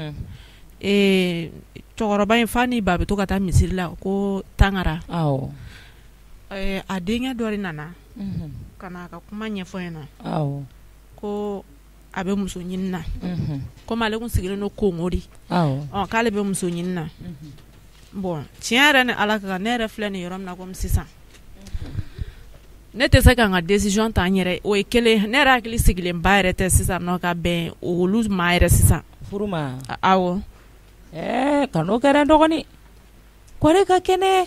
ye cɛkɔrɔba in fa ni ba bɛ to ka taa misiri la ko tangara awɔ a denkɛ dɔ de nana ka na a ka kuma ɲɛfɔ ɲɛna awɔ ko a bɛ muso ɲini na komi ale kun sigilen don Kongo de k'ale bɛ muso ɲini na bon tiɲɛ yɛrɛ ni ala ka ne yɛrɛ filɛ nin yɔrɔ min na komi sisan ne tɛ se ka n ka décision ta n yɛrɛ o ye kelen ne yɛrɛ hakili sigilen ba yɛrɛ tɛ sisan nɔ ka bɛn olu ma yɛrɛ sisan furu ma awɔ kan'o kɛra dɔgɔnin kɔrɛ ka kɛnɛ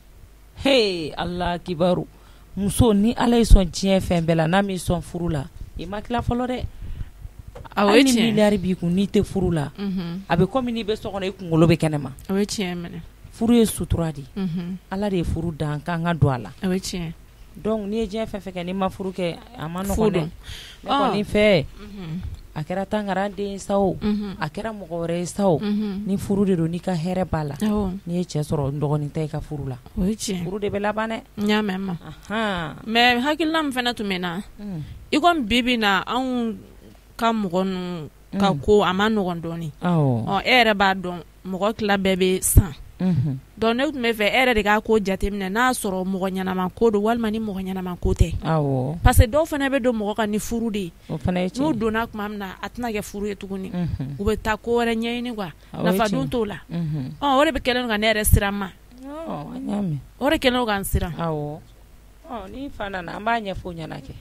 ala kibaru muso ni ala ye sɔn diɲɛ fɛn bɛɛ la n'a m'i sɔn furu la i ma tila fɔlɔ dɛ hali ni miliyari b'i kun n'i tɛ furu la a bɛ komi n'i bɛ so kɔnɔ i kunkolo bɛ kɛnɛ ma furu ye sutura de ala de ye furu dan k'an ka don a la donc n'i ye diɲɛ fɛn fɛn kɛ n'i ma furu kɛ a ma nɔgɔn dɛ ne kɔni fɛ a kɛra tangaran sa o a kɛra mɔgɔ wɛrɛ ye sa o ni furu de don n'i ka hɛrɛ b'a la n'i ye cɛ sɔrɔ dɔgɔnin ta i ka furu la furu de bɛ laban dɛ n y'a mɛn ma mais hakilina min fana tun bɛ na i komi bi na anw ka mɔgɔ ninnu ka ko a ma nɔgɔn dɔɔnin e yɛrɛ b'a dɔn mɔgɔ tila bɛɛ bɛ san donc ne tun bɛ fɛ e yɛrɛ de k'a ko jateminɛ n'a sɔrɔ mɔgɔ ɲɛnama ko don walima ni mɔgɔ ɲɛnama ko tɛ parce que dɔw fana bɛ don mɔgɔ kan ni furu de ye n'u donna tuma min na a tɛna kɛ furu ye tuguni u bɛ taa ko wɛrɛ ɲɛɲini quoi nafadon t'o la o de bɛ kɛlen ka ne yɛrɛ siran ma o de kɛlen ka n siran ni fa nana an b'a ɲɛfɔ ɲɛna kɛ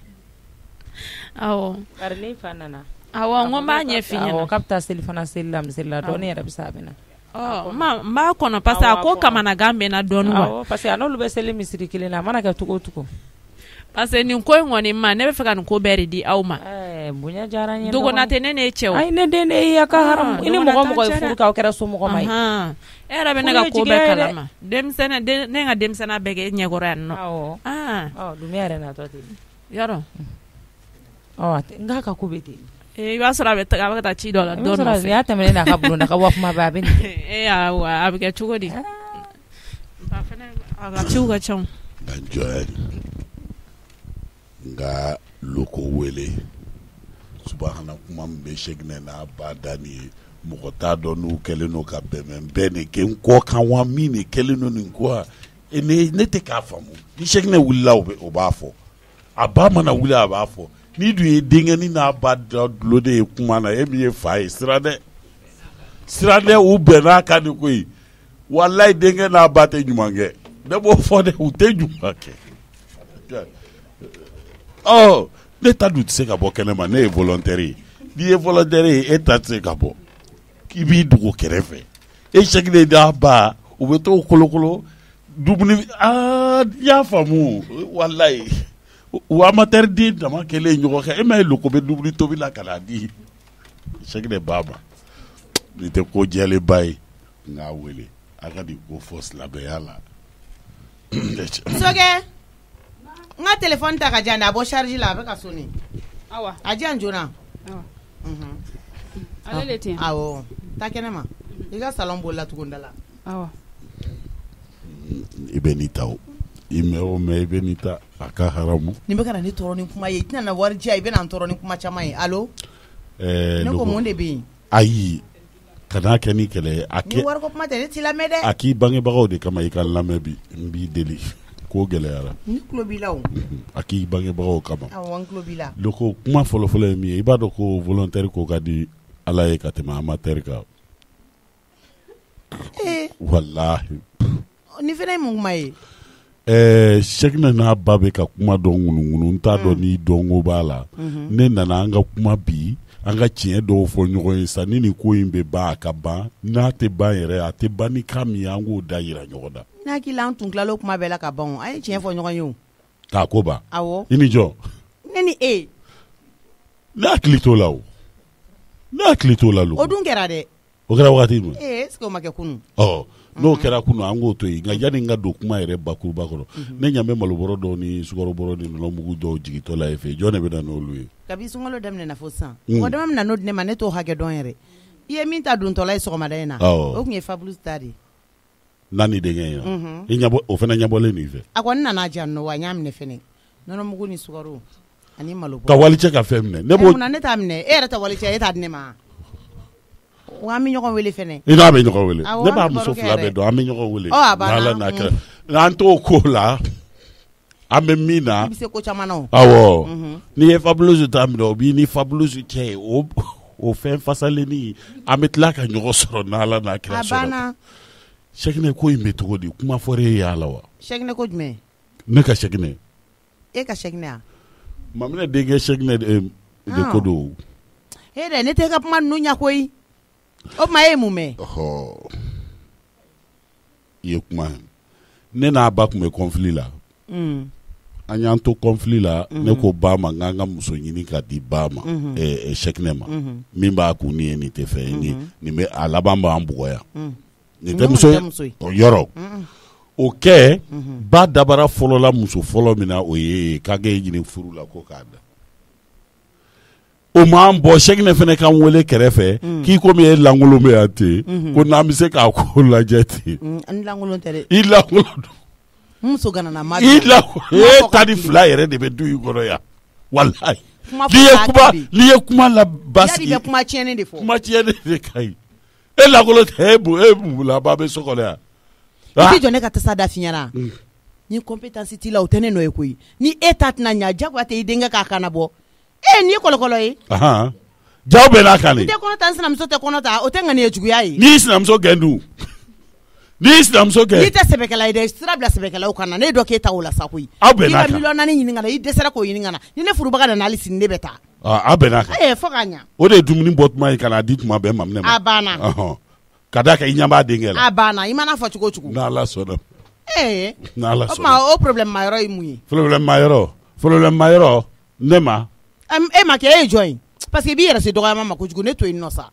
bari ni fa nana n ko n b'a ɲɛf'i ɲɛna k'a bɛ taa selifana seli la misiri la dɔɔni yɛrɛ bɛ se a bɛ na n b'a kɔnɔ parce que a ko kamanagan bɛ na dɔɔni wa parce que a n'olu bɛ seli misiri kelen na a mana kɛ cogo o cogo parce que nin ko in kɔni ma ne bɛ fɛ ka nin ko bɛɛ de di aw ma bonya diyara n ye dogona tɛ ne cɛ o ayi ne den de ye a ka haramu i ni mɔgɔ ye furu k'aw kɛra somɔgɔ ma ye e yɛrɛ bɛ ne ka ko bɛɛ kalama ne ka denmisɛnninya bɛɛ kɛ ɲɛkɔrɔ yan nɔ dumiya yɛrɛ natɔ ten yɔrɔ n k'a ka ko bɛ ten i b'a sɔrɔ a bɛ taa ci dɔ la dɔ nɔfɛ y'a tɛmɛnen n'a ka bulonda ka kuma bɛɛ a bɛ nin a bɛ kɛ cogo di a ka ciw ka ca nka jɔn nka loko wele subahana kuma min bɛ seginɛ n'a ba da nin ye mɔgɔ t'a dɔn n'u kɛlen n'o ka bɛn bɛɛ de kɛ n kɔ kan wa min de kɛlen n'o nin ko ne tɛ k'a faamu ni seginɛ wulila o b'a fɔ a ba mana wuli a b'a fɔ ni dun ye denkɛni n'a ba dulo de ye kuma na e min ye fa ye sira dɛ u bɛnna ka nin ko ye walayi denkɛ n'a ba tɛ ɲuman kɛ ne b'o fɔ dɛ u tɛ ɲuman kɛ ne ta dun tɛ se ka bɔ kɛnɛ ma ne ye volontaire ye n'i ye volontaire ye e ta tɛ se ka bɔ k'i b'i dogo kɛrɛfɛ e sɛginen n'a ba u bɛ t'o kolokolo dumuni i y'a faamu walayi u amateur den dama kɛlen ɲɔgɔn kɛ e ma ye loko bɛ dumuni tobi la ka n'a di sɛginen ba ma nin tɛ ko jɛlenba ye n k'a wele a ka nin ko fɔ silamɛya la. Sokɛ n ka téléphone ta ka jan dɛ a bɔ charge la a bɛ ka sonner a jan joona ale le tɛ awɔ taa kɛnɛ ma i ka salon bolila tugun da la i bɛ n'i ta o i mɛn o mɛn i bɛ n'i ta a ka haramu nin bɛ ka na ni tɔɔrɔ ni kuma ye i tɛna na wari diya i bɛ na n tɔɔrɔ ni kuma caman ye allo ne ko mun de bɛ yen ayi kana kɛ ni kɛlɛ ye ni wari ko kuma tɛ ne t'i lamɛn dɛ a k'i bangebagaw de kama i ka lamɛn bi n b'i deli ko gɛlɛyara ni tulo b'i la o a k'i bangebagaw kama awɔ n tulo b'i la loko kuma fɔlɔfɔlɔ ye min ye i b'a dɔn ko volontaire ko ka di ala ye ka tɛmɛ amateur kan walahi ni fana ye mun kuma ye Seginɛ n'a ba bɛ ka kuma dɔn ŋunuŋunu n t'a dɔn ni dɔnko b'a la ne nana an ka kuma bi an ka tiɲɛ dɔw fɔ ɲɔgɔn ye sa ni nin ko in bɛ ban a ka ban n'a tɛ ban yɛrɛ a tɛ ban ni kan min ye an k'o da yira ɲɔgɔn na n'a hakili la an tun tilala o kuma bɛɛ la ka ban a ye tiɲɛ fɔ ɲɔgɔn ye o k'a ko ban awɔ i ni jɔ ne ni e ne hakili t'o la o ne hakili t'o la o dun kɛra dɛ o kɛra wagati jumɛn est-ce que o ma kɛ kunun n'o kɛra kunun an k'o to yen nka yanni n ka don kuma yɛrɛ bakuruba kɔnɔ ne ɲɛ bɛ malobɔrɔ dɔw ni sukarobɔrɔ ni nɔnɔmugu dɔw jigitɔ la e fɛ jɔn de bɛ na n'olu ye kabi sunkalo daminɛna fo sisan mɔgɔ dama min na n'o di ne ma ne t'o hakɛ dɔn yɛrɛ i ye min ta dontɔla ye sɔgɔmada in na o tun ye Fabrice ta de ye n'a ni denkɛ ye o fana ɲɛbɔlen nin fɛ a kɔni nana diyan nɔ wa n y'a minɛ fɛnɛ nɔnɔmugu ni sukaro ani malobɔrɔ ka walicɛ ka fɛn minɛ ne b'o munna ne t'a minɛ e yɛrɛ tɛ walicɛ e t'a di ne ma wa an bɛ ɲɔgɔn wele fɛnɛ i n'a bɛ ɲɔgɔn wele ne b'a muso fila bɛɛ dɔn an bɛ ɲɔgɔn wele n'Ala n'a kɛra n'an t'o ko la an bɛ min na i bɛ se ko caman na o awɔ n'i ye Fabulosu ta minɛ o b'i ni Fabulosu cɛ ye o fɛn fasalenni an bɛ tila ka ɲɔgɔn sɔrɔ n'Ala n'a kɛra sɔrɔ Seginɛ ko in bɛ cogo di kuma fɔra e ye a la wa Seginɛ ko jumɛn ne ka Seginɛ e ka Seginɛ a Maminɛ denkɛ Seginɛ de ko don e dɛ ne tɛ ka kuma ninnu ɲɛ koyi o tuma e ye mun mɛn i ye kuma ne n'a ba tun bɛ conflit la an y'an to conflit la ne ko ba ma n ka muso ɲini ka di ba ma Cheicknɛ ma min b'a kun ni ye nin tɛ fɛ nin bɛ a laban b'an bugɔya nin tɛ muso yɔrɔ o kɛ ba dabara fɔlɔ la muso fɔlɔ min na o ye k'a kɛ ɲini furu la ko k'a da o m'an bɔ Cheicknɛ fana kan wele kɛrɛfɛ k'i komi e lankolon bɛ yan ten ko n'an bɛ se k'a ko lajɛ ten n lankolon tɛ dɛ i lankolon don muso ganana ma e ta ni fila yɛrɛ de bɛ du i kɔrɔ yan walayi n'i ye kuma la basi yari bɛ kuma tiɲɛni de fɔ kuma tiɲɛni de ka ɲi e lankolon tɛ e bula ba bɛ so kɔnɔ yan i tɛ jɔ ne ka tasa da fiɲɛna ni compétence t'i la o tɛ ne nɔ ye koyi ni e ta tɛna ɲa jagoya tɛ i denkɛ k'a kana bɔ ni ye kɔlɔkɔlɔ ye jaw bɛ n'a kan de. N tɛ kɔnɔ ta n sinamuso tɛ kɔnɔ ta o tɛ ŋaniya juguya ye. N'i sinamuso gɛn dun n'i sinamuso gɛn. N'i tɛ sɛbɛkɛla ye dɛ sira bila sɛbɛkɛlaw kan na ne dɔ k'e ta o la sa koyi. Aw bɛn n'a kan. K'i ka miliyɔn 4 ɲini ka na i dɛsɛra k'o ɲini ka na ni ne furubaga nana hali sini ne bɛ taa. Aw bɛn n'a kan. Fo k'a ɲa. O de ye dumuni bɔ tuma ye ka n'a di tuma bɛɛ maminɛ ma. A banna. Ka d'a kan i ɲɛ b'a denkɛ la. A banna i mana fɔ cogo o cogo. N'Ala sɔnna. N'Ala sɔnna. O tuma o problème ma yɔrɔ ye mun ye. Problème ma yɔrɔ ne ma. E ma kɛ e ye jɔn ye parce que i b'i yɛrɛ se dɔgɔyama ma kojugu ne to yen nɔ sa.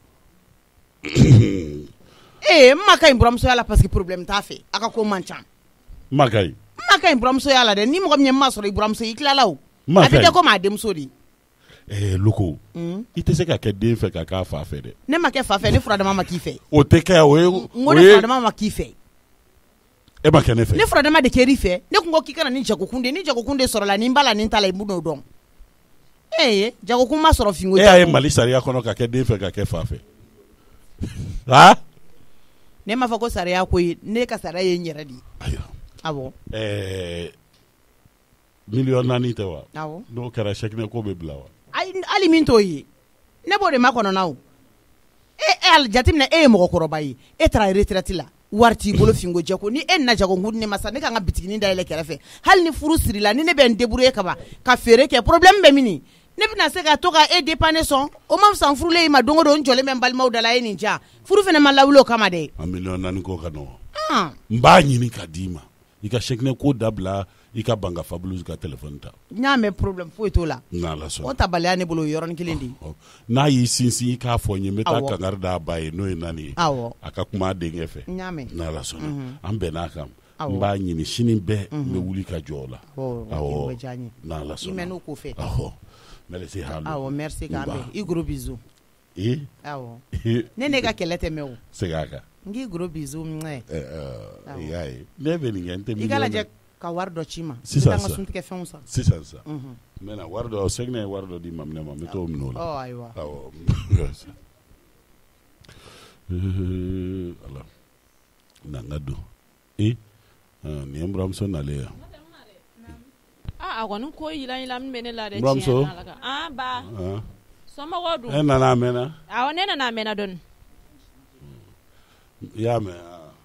M ma ka ɲi buramusoya la parce que problème t'a fɛ a ka ko man ca. Ma ka ɲi. M ma ka ɲi buramusoya la dɛ ni mɔgɔ min ye ma sɔrɔ i buramuso i tilala o. A bɛ kɛ komi a denmuso de. Loko i tɛ se ka kɛ den fɛ ka k'a fa fɛ dɛ. Ne ma kɛ fa fɛ ne furadama ma k'i fɛ. O tɛ kɛ o ye. N ko ne furadama ma k'i fɛ. E ma kɛ ne fɛ. Ne furadama de kɛr'i fɛ ne kun ko k'i kana ni jagokun de ni jagokun de sɔrɔla ni n b'a la ni n t'a la i b'o dɔn. Jagokun ma sɔrɔ finko. E y'a ye Mali sariya kɔnɔ ka kɛ den fɛ ka kɛ fa fɛ. Ne m'a fɔ ko sariya ko ye ne ka sariya ye n yɛrɛ de ye. Ayiwa. Awɔ. Miliyɔn 4 tɛ wa. Awɔ. N'o kɛra Cheicknɛ ko bɛ bila wa. Hali min t'o ye ne b'o de ma kɔnɔna o. Jateminɛ e ye mɔgɔkɔrɔba ye e taara retraite la wari t'i bolo finko jɛko ni e nana jagokun ne ma sa ne kan ka bitiginin dayɛlɛ kɛrɛfɛ hali ni furu sirila ni ne bɛ n débrouiller ka ban ka feere kɛ problème bɛ min ne bɛna se ka to ka e dépanner sɔn o ma fisa n furulen i ma don o don n jɔlen bɛ n balimaw da la e nin diya furu fana ma lawuli o kama dɛ. A miliyɔn 4 ko ka nɔgɔn. N b'a ɲini ka d'i ma i ka Cheicknɛ ko dabila i ka ban ka Fabulouse ka téléphone ta. N y'a mɛn problème foyi t'o la. N'Ala sɔnna. O tabaliya ne bolo o yɔrɔnin kelen de. N'a y'i sinsin i k'a fɔ n ye n bɛ taa kangari d'a ba ye n'o ye Nani ye. A ka kuma a denkɛ fɛ. N y'a mɛn. N'Ala sɔnna an bɛnn'a kan. N b'a ɲini sini bɛɛ n bɛ wuli ka jɔ o la. Awɔ n'Ala sɔnna. I mɛn n'o ko fɛ. Merci Halu. Awɔ merci k'an bɛn i gros bisous. Awɔ ne ka kɛlɛ tɛ mɛn o. Segin a kan. N k'i gros bisous i y'a ye ne bɛ nin kɛ n tɛ miliyɔn. I ka lajɛ ka wari dɔ ci ma. Sisan n ka suntigɛ fɛnw san. Sisan sa. N bɛna wari dɔ Cheicknɛ ye wari dɔ di maminɛ ma n bɛ t'o minɛ o la. Ayiwa. Awɔ. Ala na n ka don nin ye n buramuso nalen yan. A kɔni ko yila min bɛ ne la dɛ. Buramuso. Ba. Somɔgɔw dun. E nana a mɛnna. Awɔ ne nana a mɛnna dɔɔni. I y'a mɛn.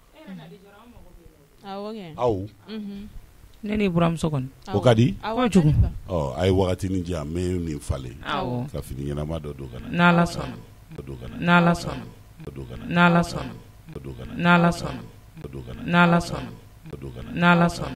Awɔ kɛ. Aw. Ne ni buramuso kɔni. O ka di. Awɔ jugu. A ye wagatinin di yan n bɛ nin falen. Awɔ. Ka fini ɲɛnama dɔ don ka na. N'Ala sɔnna. N'Ala sɔnna. N'Ala sɔnna. N'Ala sɔnna. N'Ala sɔnna. N'Ala sɔnna. N'Ala sɔnna.